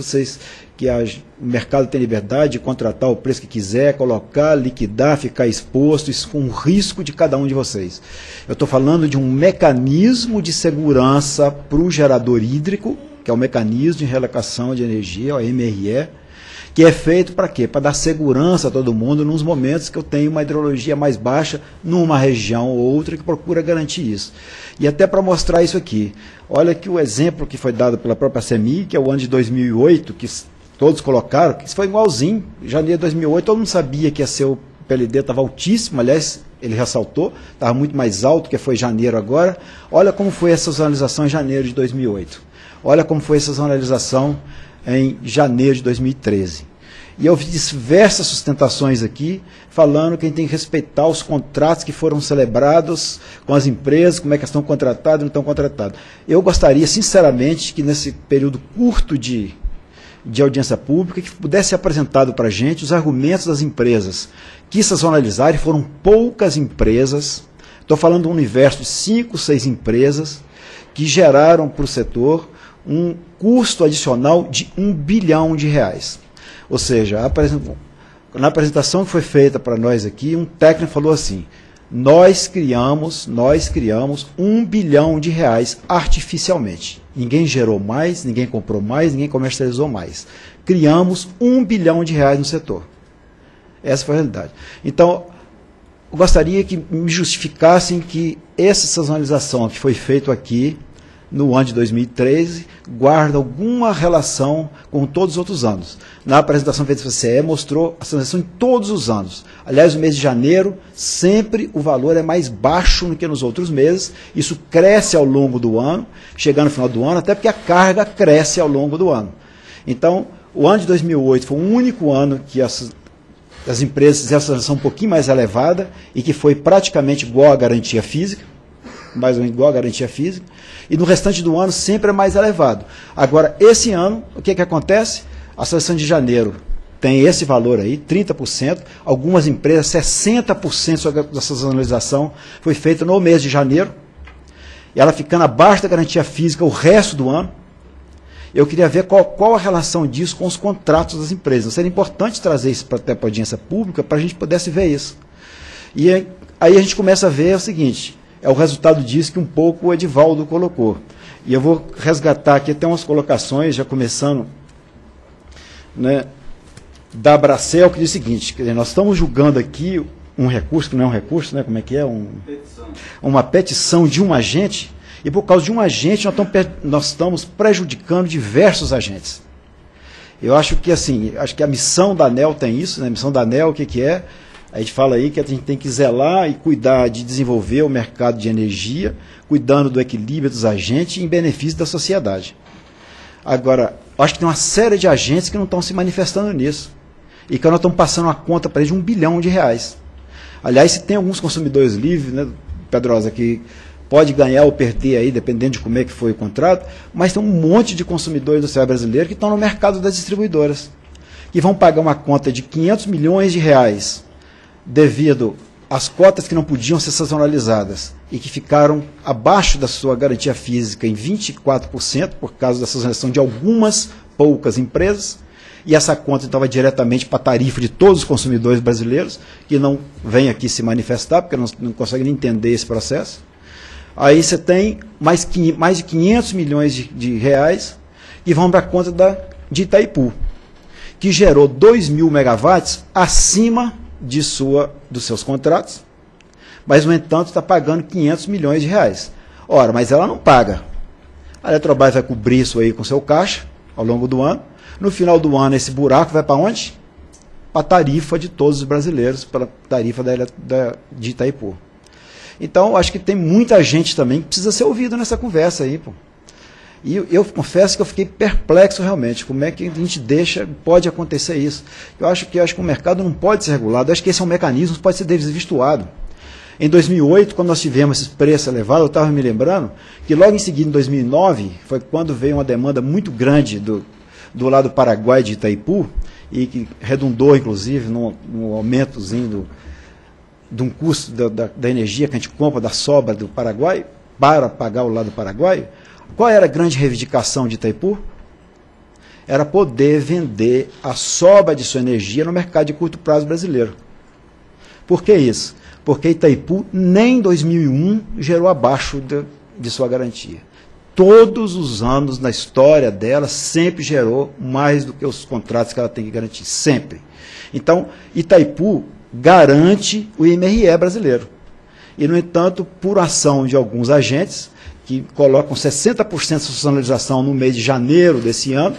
o mercado tem liberdade de contratar o preço que quiser, colocar, liquidar, ficar exposto, isso com o risco de cada um de vocês. Eu estou falando de um mecanismo de segurança para o gerador hídrico, que é o mecanismo de realocação de energia, o MRE, que é feito para quê? Para dar segurança a todo mundo nos momentos que eu tenho uma hidrologia mais baixa numa região ou outra que procura garantir isso. E até para mostrar isso aqui, olha aqui o exemplo que foi dado pela própria CEMIG, que é o ano de 2008, que todos colocaram, que isso foi igualzinho. Em janeiro de 2008, todo mundo sabia que ia ser o PLD, estava altíssimo, aliás, ele ressaltou, estava muito mais alto, que foi janeiro agora. Olha como foi essa analisação em janeiro de 2008. Olha como foi essa analisação em janeiro de 2013. E eu vi diversas sustentações aqui, falando que a gente tem que respeitar os contratos que foram celebrados com as empresas, como é que elas estão contratadas e não estão contratadas. Eu gostaria, sinceramente, que nesse período curto de audiência pública, que pudesse ser apresentado para a gente os argumentos das empresas que sazonalizaram, e foram poucas empresas, estou falando de um universo de 5, 6 empresas, que geraram para o setor um custo adicional de R$1 bilhão. Ou seja, na apresentação que foi feita para nós aqui, um técnico falou assim, nós criamos R$1 bilhão artificialmente. Ninguém gerou mais, ninguém comprou mais, ninguém comercializou mais. Criamos R$1 bilhão no setor. Essa foi a realidade. Então, eu gostaria que me justificassem que essa sazonalização que foi feita aqui, no ano de 2013, guarda alguma relação com todos os outros anos. Na apresentação feita pela CCE, mostrou a sazonalização em todos os anos. Aliás, no mês de janeiro, sempre o valor é mais baixo do que nos outros meses. Isso cresce ao longo do ano, chegando no final do ano, até porque a carga cresce ao longo do ano. Então, o ano de 2008 foi o único ano que as empresas fizeram a sazonalização um pouquinho mais elevada e que foi praticamente igual à garantia física, mais ou menos igual à garantia física, e no restante do ano sempre é mais elevado. Agora, esse ano, o que acontece? A sazonalização de janeiro tem esse valor aí, 30%, algumas empresas, 60% da sazonalização foi feita no mês de janeiro, e ela ficando abaixo da garantia física o resto do ano. Eu queria ver qual a relação disso com os contratos das empresas. Seria importante trazer isso para a audiência pública, para a gente pudesse ver isso. E aí a gente começa a ver o seguinte, é o resultado disso que um pouco o Edivaldo colocou. E eu vou resgatar aqui até umas colocações, já começando, né, da Abracel, que diz o seguinte, quer dizer, nós estamos julgando aqui um recurso, que não é um recurso, né, como é que é? Uma petição de um agente, e por causa de um agente nós estamos prejudicando diversos agentes. Eu acho que assim, a missão da ANEEL tem isso, né? A missão da ANEEL, o que é? A gente fala aí que a gente tem que zelar e cuidar de desenvolver o mercado de energia, cuidando do equilíbrio dos agentes em benefício da sociedade. Agora, acho que tem uma série de agentes que não estão se manifestando nisso. E que nós estamos passando uma conta para eles de R$1 bilhão. Aliás, se tem alguns consumidores livres, né, Pedrosa, que pode ganhar ou perder aí, dependendo de como é que foi o contrato, mas tem um monte de consumidores industriais brasileiros que estão no mercado das distribuidoras, que vão pagar uma conta de 500 milhões de reais devido às cotas que não podiam ser sazonalizadas e que ficaram abaixo da sua garantia física em 24% por causa da sazonalização de algumas poucas empresas, e essa conta então vai diretamente para a tarifa de todos os consumidores brasileiros, que não vêm aqui se manifestar, porque não conseguem nem entender esse processo. Aí você tem mais de 500 milhões de reais que vão para a conta de Itaipu, que gerou 2 mil megawatts acima dos seus contratos, mas, no entanto, está pagando 500 milhões de reais. Ora, mas ela não paga. A Eletrobras vai cobrir isso aí com seu caixa ao longo do ano. No final do ano, esse buraco vai para onde? Para a tarifa de todos os brasileiros, para a tarifa de Itaipu. Então, acho que tem muita gente também que precisa ser ouvida nessa conversa aí, pô. E eu confesso que eu fiquei perplexo realmente. Como é que a gente pode acontecer isso? Eu acho que o mercado não pode ser regulado. Eu acho que esse é um mecanismo que pode ser desvirtuado. Em 2008, quando nós tivemos esse preço elevado, eu estava me lembrando que logo em seguida, em 2009, foi quando veio uma demanda muito grande do lado do Paraguai de Itaipu, e que redundou, inclusive, no aumentozinho de um custo da energia que a gente compra da sobra do Paraguai, para pagar o lado do Paraguai. Qual era a grande reivindicação de Itaipu? Era poder vender a sobra de sua energia no mercado de curto prazo brasileiro. Por que isso? Porque Itaipu nem em 2001 gerou abaixo de sua garantia. Todos os anos na história dela sempre gerou mais do que os contratos que ela tem que garantir, sempre. Então, Itaipu garante o IMRE brasileiro. E, no entanto, por ação de alguns agentes, que colocam 60% de sazonalização no mês de janeiro desse ano,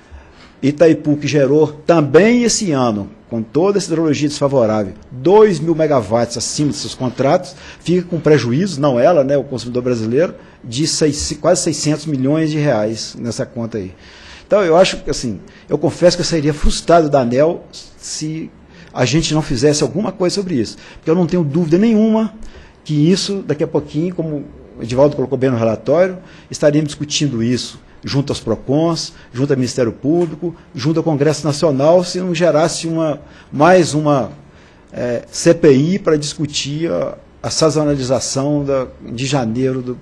Itaipu, que gerou também esse ano, com toda essa hidrologia desfavorável, 2 mil megawatts acima de seus contratos, fica com prejuízo, não ela, né, o consumidor brasileiro, de quase 600 milhões de reais nessa conta aí. Então, eu acho que, assim, eu confesso que eu seria frustrado da ANEEL se a gente não fizesse alguma coisa sobre isso. Porque eu não tenho dúvida nenhuma que isso, daqui a pouquinho, como o Edivaldo colocou bem no relatório, estaríamos discutindo isso junto aos PROCONs, junto ao Ministério Público, junto ao Congresso Nacional, se não gerasse mais uma CPI para discutir a sazonalização de janeiro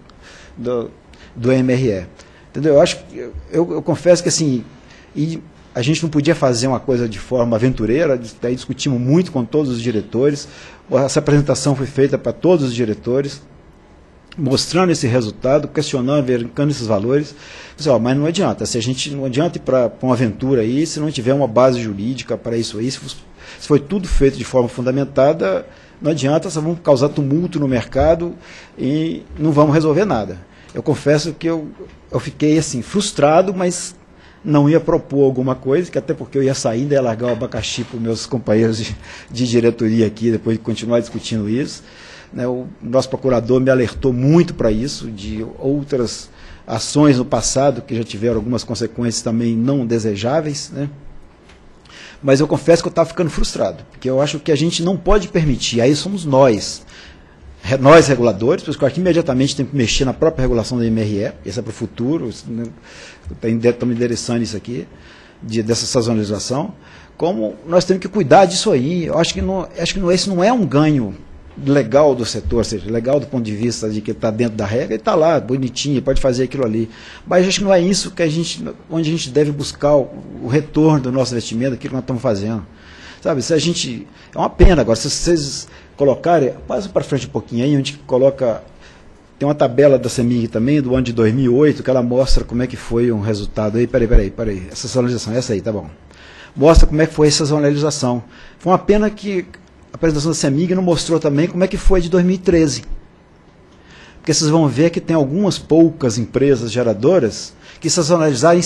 do MRE. Entendeu? Eu confesso que, assim, a gente não podia fazer uma coisa de forma aventureira, daí discutimos muito com todos os diretores, essa apresentação foi feita para todos os diretores, mostrando esse resultado, questionando, verificando esses valores. Mas não adianta, se a gente não adianta ir para uma aventura aí, se não tiver uma base jurídica para isso aí, se foi tudo feito de forma fundamentada, não adianta, só vamos causar tumulto no mercado e não vamos resolver nada. Eu confesso que eu fiquei assim, frustrado, mas não ia propor alguma coisa, que até porque eu ia sair, ia largar o abacaxi para os meus companheiros de diretoria aqui, depois de continuar discutindo isso. O nosso procurador me alertou muito para isso, de outras ações no passado que já tiveram algumas consequências também não desejáveis, né? Mas eu confesso que eu estava ficando frustrado, porque eu acho que a gente não pode permitir, aí somos nós reguladores, porque eu acho que imediatamente tem que mexer na própria regulação da MRE, isso é para o futuro, né? Estamos endereçando isso aqui, dessa sazonalização, como nós temos que cuidar disso aí. Eu acho que esse não é um ganho legal do setor, ou seja, legal do ponto de vista de que está dentro da regra, ele está lá, bonitinho, pode fazer aquilo ali. Mas acho que não é isso que onde a gente deve buscar o retorno do nosso investimento, aquilo que nós estamos fazendo. Sabe, se a gente. É uma pena agora, se vocês colocarem, passa para frente um pouquinho aí, onde coloca. Tem uma tabela da CEMIG também, do ano de 2008, que ela mostra como é que foi um resultado aí. Peraí. Essa sazonalização, essa aí, tá bom. Mostra como é que foi essa sazonalização. Foi uma pena que a apresentação da CEMIG não mostrou também como é que foi de 2013. Porque vocês vão ver que tem algumas poucas empresas geradoras que sazonalizaram em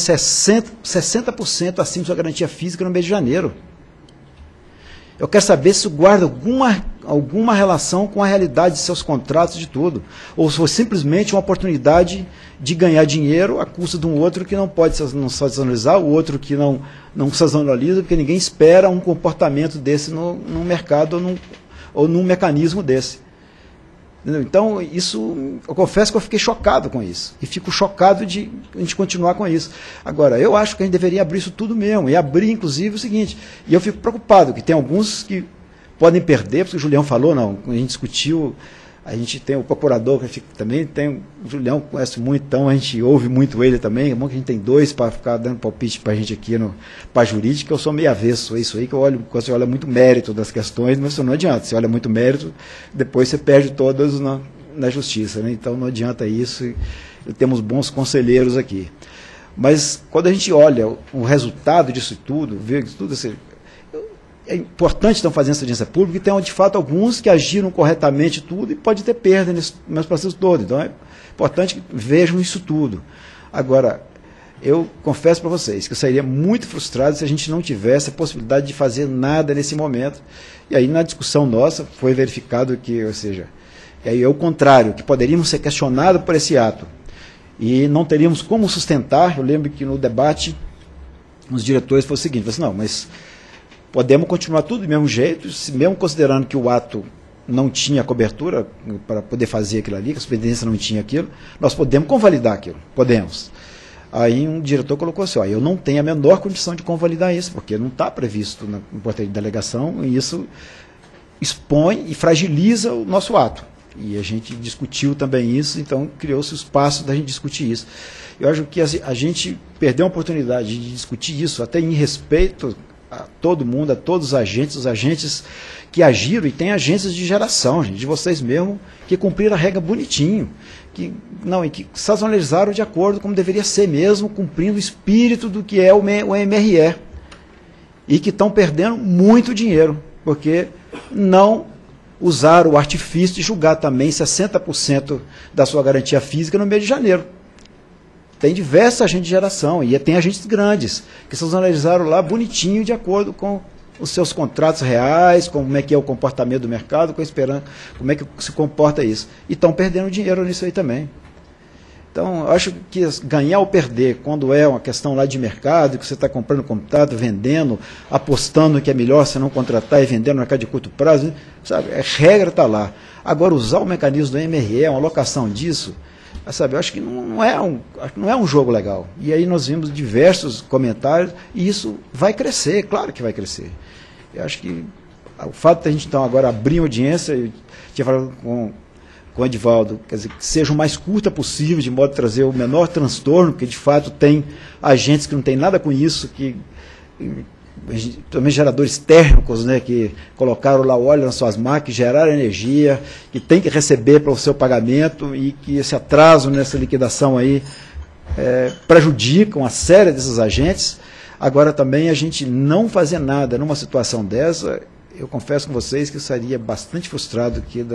60% acima da sua garantia física no mês de janeiro. Eu quero saber se isso guarda alguma relação com a realidade de seus contratos, de tudo. Ou se foi simplesmente uma oportunidade de ganhar dinheiro à custa de um outro que não pode não sazonalizar, o outro que não sazonaliza, porque ninguém espera um comportamento desse no mercado ou num mecanismo desse. Entendeu? Então, isso, eu confesso que eu fiquei chocado com isso. E fico chocado de a gente continuar com isso. Agora, eu acho que a gente deveria abrir isso tudo mesmo. E abrir, inclusive, o seguinte. E eu fico preocupado, que tem alguns que podem perder, porque o Julião falou, não, a gente discutiu, a gente tem o procurador, que também tem, o Julião conhece muito, então a gente ouve muito ele também, é bom que a gente tem dois para ficar dando palpite para a gente aqui para a jurídica, eu sou meio avesso a isso aí, que eu olho, quando você olha muito mérito das questões, mas isso não adianta, você olha muito mérito, depois você perde todas na justiça, né? Então não adianta isso, e temos bons conselheiros aqui. Mas quando a gente olha o resultado disso tudo, vê que tudo assim, é importante estão fazendo essa audiência pública e tem, de fato, alguns que agiram corretamente tudo e pode ter perda nesse processo todo. Então, é importante que vejam isso tudo. Agora, eu confesso para vocês que eu sairia muito frustrado se a gente não tivesse a possibilidade de fazer nada nesse momento. E aí, na discussão nossa, foi verificado que, ou seja, aí é o contrário, que poderíamos ser questionados por esse ato e não teríamos como sustentar. Eu lembro que no debate, os diretores falaram o seguinte, falaram assim, não, mas podemos continuar tudo do mesmo jeito, mesmo considerando que o ato não tinha cobertura para poder fazer aquilo ali, que a superintendência não tinha aquilo, nós podemos convalidar aquilo, podemos. Aí um diretor colocou assim, ó, eu não tenho a menor condição de convalidar isso, porque não está previsto na portaria de delegação, e isso expõe e fragiliza o nosso ato. E a gente discutiu também isso, então criou-se o espaço da gente discutir isso. Eu acho que a gente perdeu a oportunidade de discutir isso, até em respeito a todo mundo, a todos os agentes que agiram, e tem agentes de geração, gente, de vocês mesmo, que cumpriram a regra bonitinho, que sazonalizaram de acordo como deveria ser mesmo, cumprindo o espírito do que é o MRE, e que estão perdendo muito dinheiro, porque não usaram o artifício de julgar também 60% da sua garantia física no mês de janeiro. Tem diversos agentes de geração, e tem agentes grandes, que sazonalizaram lá bonitinho, de acordo com os seus contratos reais, como é que é o comportamento do mercado, como é que se comporta isso. E estão perdendo dinheiro nisso aí também. Então, eu acho que ganhar ou perder, quando é uma questão lá de mercado, que você está comprando contrato, vendendo, apostando que é melhor você não contratar e vender no mercado de curto prazo, sabe? A regra está lá. Agora, usar o mecanismo do MRE, uma alocação disso, sabe, eu acho que não é um jogo legal. E aí nós vimos diversos comentários, e isso vai crescer, claro que vai crescer. Eu acho que o fato de a gente então agora abrir audiência, eu tinha falado com o Edivaldo, quer dizer, que seja o mais curta possível, de modo a trazer o menor transtorno, porque de fato tem agentes que não tem nada com isso, que também geradores térmicos, né, que colocaram lá óleo nas suas máquinas, geraram energia, que tem que receber para o seu pagamento, e que esse atraso nessa liquidação aí prejudica uma série desses agentes. Agora também a gente não fazer nada numa situação dessa, eu confesso com vocês que eu estaria bastante frustrado aqui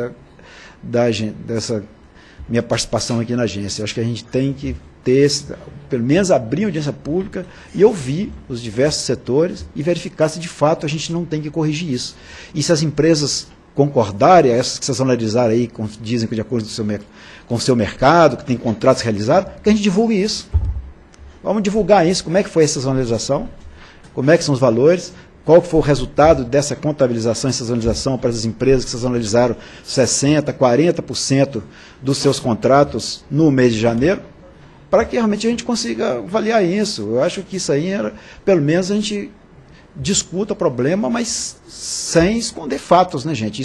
dessa minha participação aqui na agência. Eu acho que a gente tem que pelo menos abrir a audiência pública e ouvir os diversos setores e verificar se de fato a gente não tem que corrigir isso. E se as empresas concordarem, essas que sazonalizaram aí, dizem que de acordo com o seu mercado, que tem contratos realizados, que a gente divulgue isso. Vamos divulgar isso, como é que foi essa sazonalização, como é que são os valores, qual foi o resultado dessa contabilização e sazonalização para as empresas que sazonalizaram 60%, 40% dos seus contratos no mês de janeiro, para que realmente a gente consiga avaliar isso. Eu acho que isso aí, pelo menos a gente discuta o problema, mas sem esconder fatos, né, gente?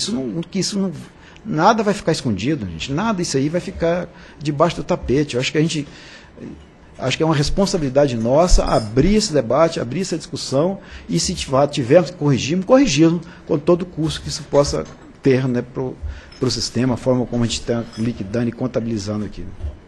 Nada vai ficar escondido, gente. Nada isso aí vai ficar debaixo do tapete. Eu acho que acho que é uma responsabilidade nossa abrir esse debate, abrir essa discussão, e se tivermos que corrigirmos com todo o custo que isso possa ter, né, para o sistema, a forma como a gente está liquidando e contabilizando aqui.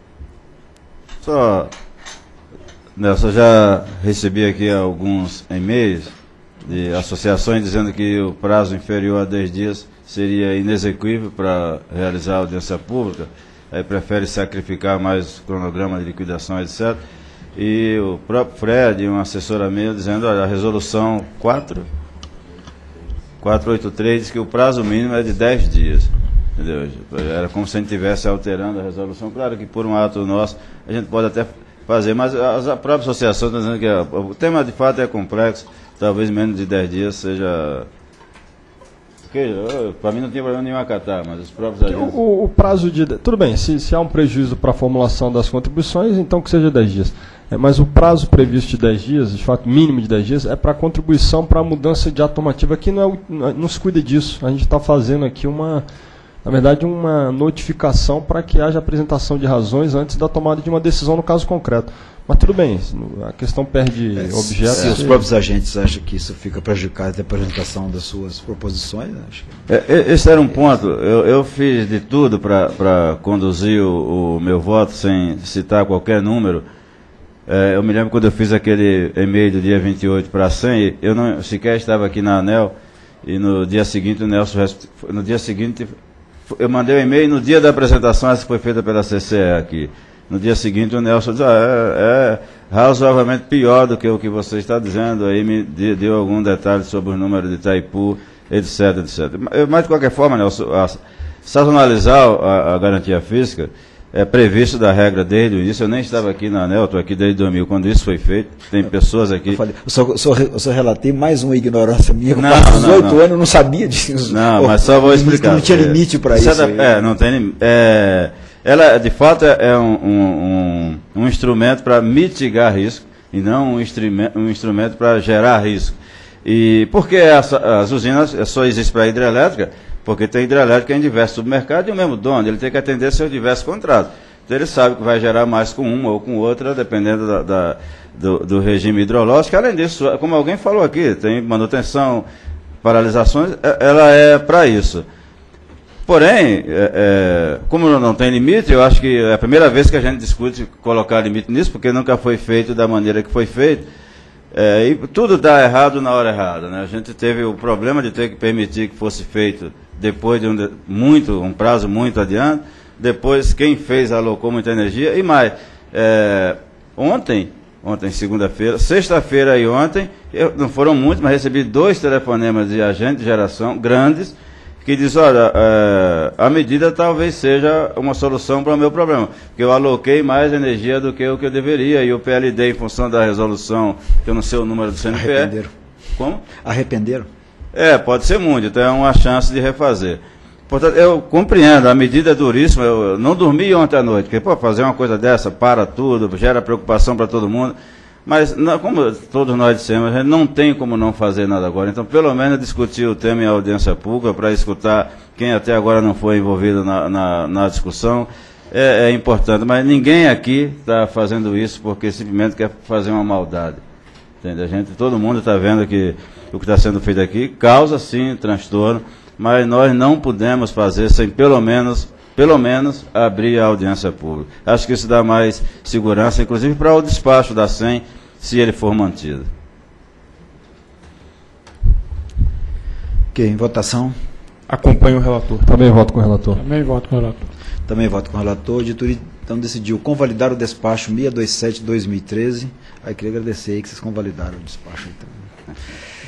Nelson, eu já recebi aqui alguns e-mails de associações dizendo que o prazo inferior a 10 dias seria inexequível para realizar a audiência pública, aí prefere sacrificar mais o cronograma de liquidação, etc. E o próprio Fred, um assessor meu, dizendo, olha, a resolução 483 diz que o prazo mínimo é de 10 dias. Entendeu? Era como se a gente estivesse alterando a resolução. Claro que por um ato nosso a gente pode até fazer, mas a própria associação está dizendo que o tema de fato é complexo, talvez menos de 10 dias Para mim não tem problema nenhum acatar, mas os próprios agentes... O prazo de... Tudo bem, se há um prejuízo para a formulação das contribuições, então que seja 10 dias. Mas o prazo previsto de 10 dias, de fato mínimo de 10 dias, é para contribuição para a mudança de atomativa. Aqui não se cuida disso. A gente está fazendo aqui na verdade, uma notificação para que haja apresentação de razões antes da tomada de uma decisão no caso concreto. Mas tudo bem, a questão perde objeto. Se os próprios agentes acham que isso fica prejudicado da apresentação das suas proposições, acho que... Esse era um ponto. Eu fiz de tudo para conduzir o meu voto sem citar qualquer número. Eu me lembro quando eu fiz aquele e-mail do dia 28 para a SEM, eu não sequer estava aqui na ANEEL, e no dia seguinte o Nelson... No dia seguinte, eu mandei o e-mail, no dia da apresentação, essa foi feita pela CCE aqui. No dia seguinte o Nelson disse, é razoavelmente pior do que o que você está dizendo, aí me deu algum detalhe sobre os números de Itaipu, etc, etc. Mas de qualquer forma, Nelson, sazonalizar a garantia física é previsto da regra desde o início. Eu nem estava aqui na ANEEL, estou aqui desde 2000, quando isso foi feito. Tem pessoas aqui... Eu só relatei mais uma ignorância minha, com 18 anos eu não sabia disso. Não, mas só vou explicar. Não tinha limite para isso. Não tem limite. Ela, de fato, é um instrumento para mitigar risco e não um instrumento para gerar risco. E por que as usinas só existem para a hidrelétrica? Porque tem hidrelétrica em diversos submercados e o mesmo dono, ele tem que atender seus diversos contratos. Então ele sabe que vai gerar mais com uma ou com outra, dependendo do regime hidrológico. Além disso, como alguém falou aqui, tem manutenção, paralisações, ela é para isso. Porém, como não tem limite, eu acho que é a primeira vez que a gente discute colocar limite nisso, porque nunca foi feito da maneira que foi feito. E tudo dá errado na hora errada, né? A gente teve o problema de ter que permitir que fosse feito depois de um prazo muito adiante. Depois, quem fez alocou muita energia. E mais, ontem segunda-feira, sexta-feira e ontem, não foram muitos, mas recebi 2 telefonemas de agentes de geração grandes, que diz, olha, a medida talvez seja uma solução para o meu problema, porque eu aloquei mais energia do que o que eu deveria, e o PLD, em função da resolução, que eu não sei o número do CNPE... Arrependeram. Como? Arrependeram? Pode ser muito, então é uma chance de refazer. Portanto, eu compreendo, a medida é duríssima, eu não dormi ontem à noite, porque, fazer uma coisa dessa, para tudo, gera preocupação para todo mundo. Mas, como todos nós dissemos, a gente não tem como não fazer nada agora. Então, pelo menos, discutir o tema em audiência pública para escutar quem até agora não foi envolvido na discussão é importante. Mas ninguém aqui está fazendo isso porque simplesmente quer fazer uma maldade. Entende? Todo mundo está vendo que o que está sendo feito aqui causa, sim, transtorno, mas nós não podemos fazer sem pelo menos abrir a audiência pública. Acho que isso dá mais segurança, inclusive para o despacho da SEM, se ele for mantido. Ok, em votação. Acompanho o relator. Também voto com o relator. Também voto com o relator. Também voto com o relator. A editoria, então, decidiu convalidar o despacho 627/2013. Aí queria agradecer aí que vocês convalidaram o despacho aí também.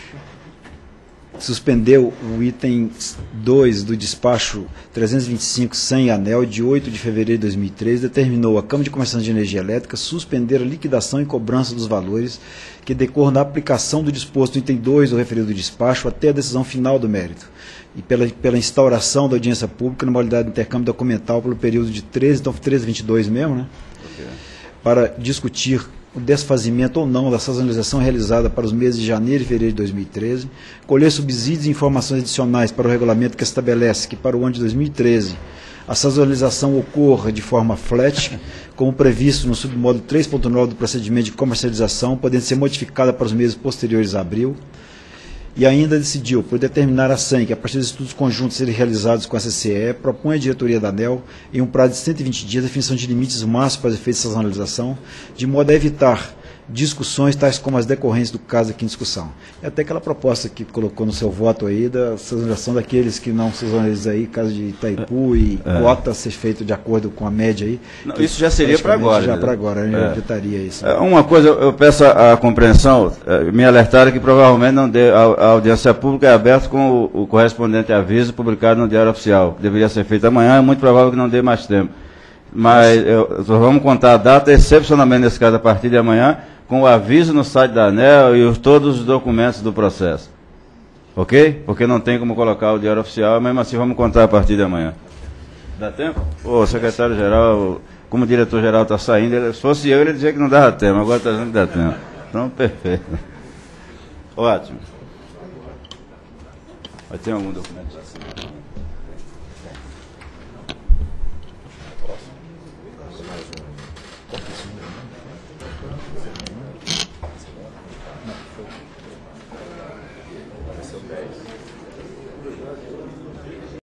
Suspendeu o item 2 do despacho 325 sem ANEEL de 8 de fevereiro de 2013, determinou a Câmara de Comerciantes de Energia Elétrica suspender a liquidação e cobrança dos valores que decorram da aplicação do disposto no item 2 do referido do despacho até a decisão final do mérito, e pela instauração da audiência pública na modalidade de intercâmbio documental pelo período de 13, então 13/22 mesmo, né? Okay. Para discutir o desfazimento ou não da sazonalização realizada para os meses de janeiro e fevereiro de 2013, colher subsídios e informações adicionais para o regulamento que estabelece que para o ano de 2013 a sazonalização ocorra de forma flat, como previsto no submódulo 3.9 do procedimento de comercialização, podendo ser modificada para os meses posteriores a abril. E ainda decidiu, por determinar a SEM que, a partir dos estudos conjuntos serem realizados com a CCE, propõe à diretoria da ANEEL, em um prazo de 120 dias, a definição de limites máximos para os efeitos de sazonalização, de modo a evitar discussões tais como as decorrentes do caso aqui em discussão. É até aquela proposta que colocou no seu voto aí, da sazonalização daqueles que não sazonalizam aí, caso de Itaipu e cota ser feito de acordo com a média aí. Não, isso já seria para agora. Já para agora, a gente evitaria isso. Uma coisa, eu peço a compreensão, me alertaram que provavelmente não dê, a audiência pública é aberta com o correspondente aviso publicado no Diário Oficial. Deveria ser feito amanhã, é muito provável que não dê mais tempo. Mas vamos contar a data, excepcionalmente nesse caso, a partir de amanhã, com o aviso no site da ANEEL e todos os documentos do processo. Ok? Porque não tem como colocar o diário oficial, mesmo assim vamos contar a partir de amanhã. Dá tempo? O secretário-geral, como o diretor-geral está saindo, se fosse eu, ele dizia que não dava tempo, agora está dizendo que dá tempo. Então, perfeito. Ótimo. Vai ter algum documento assim?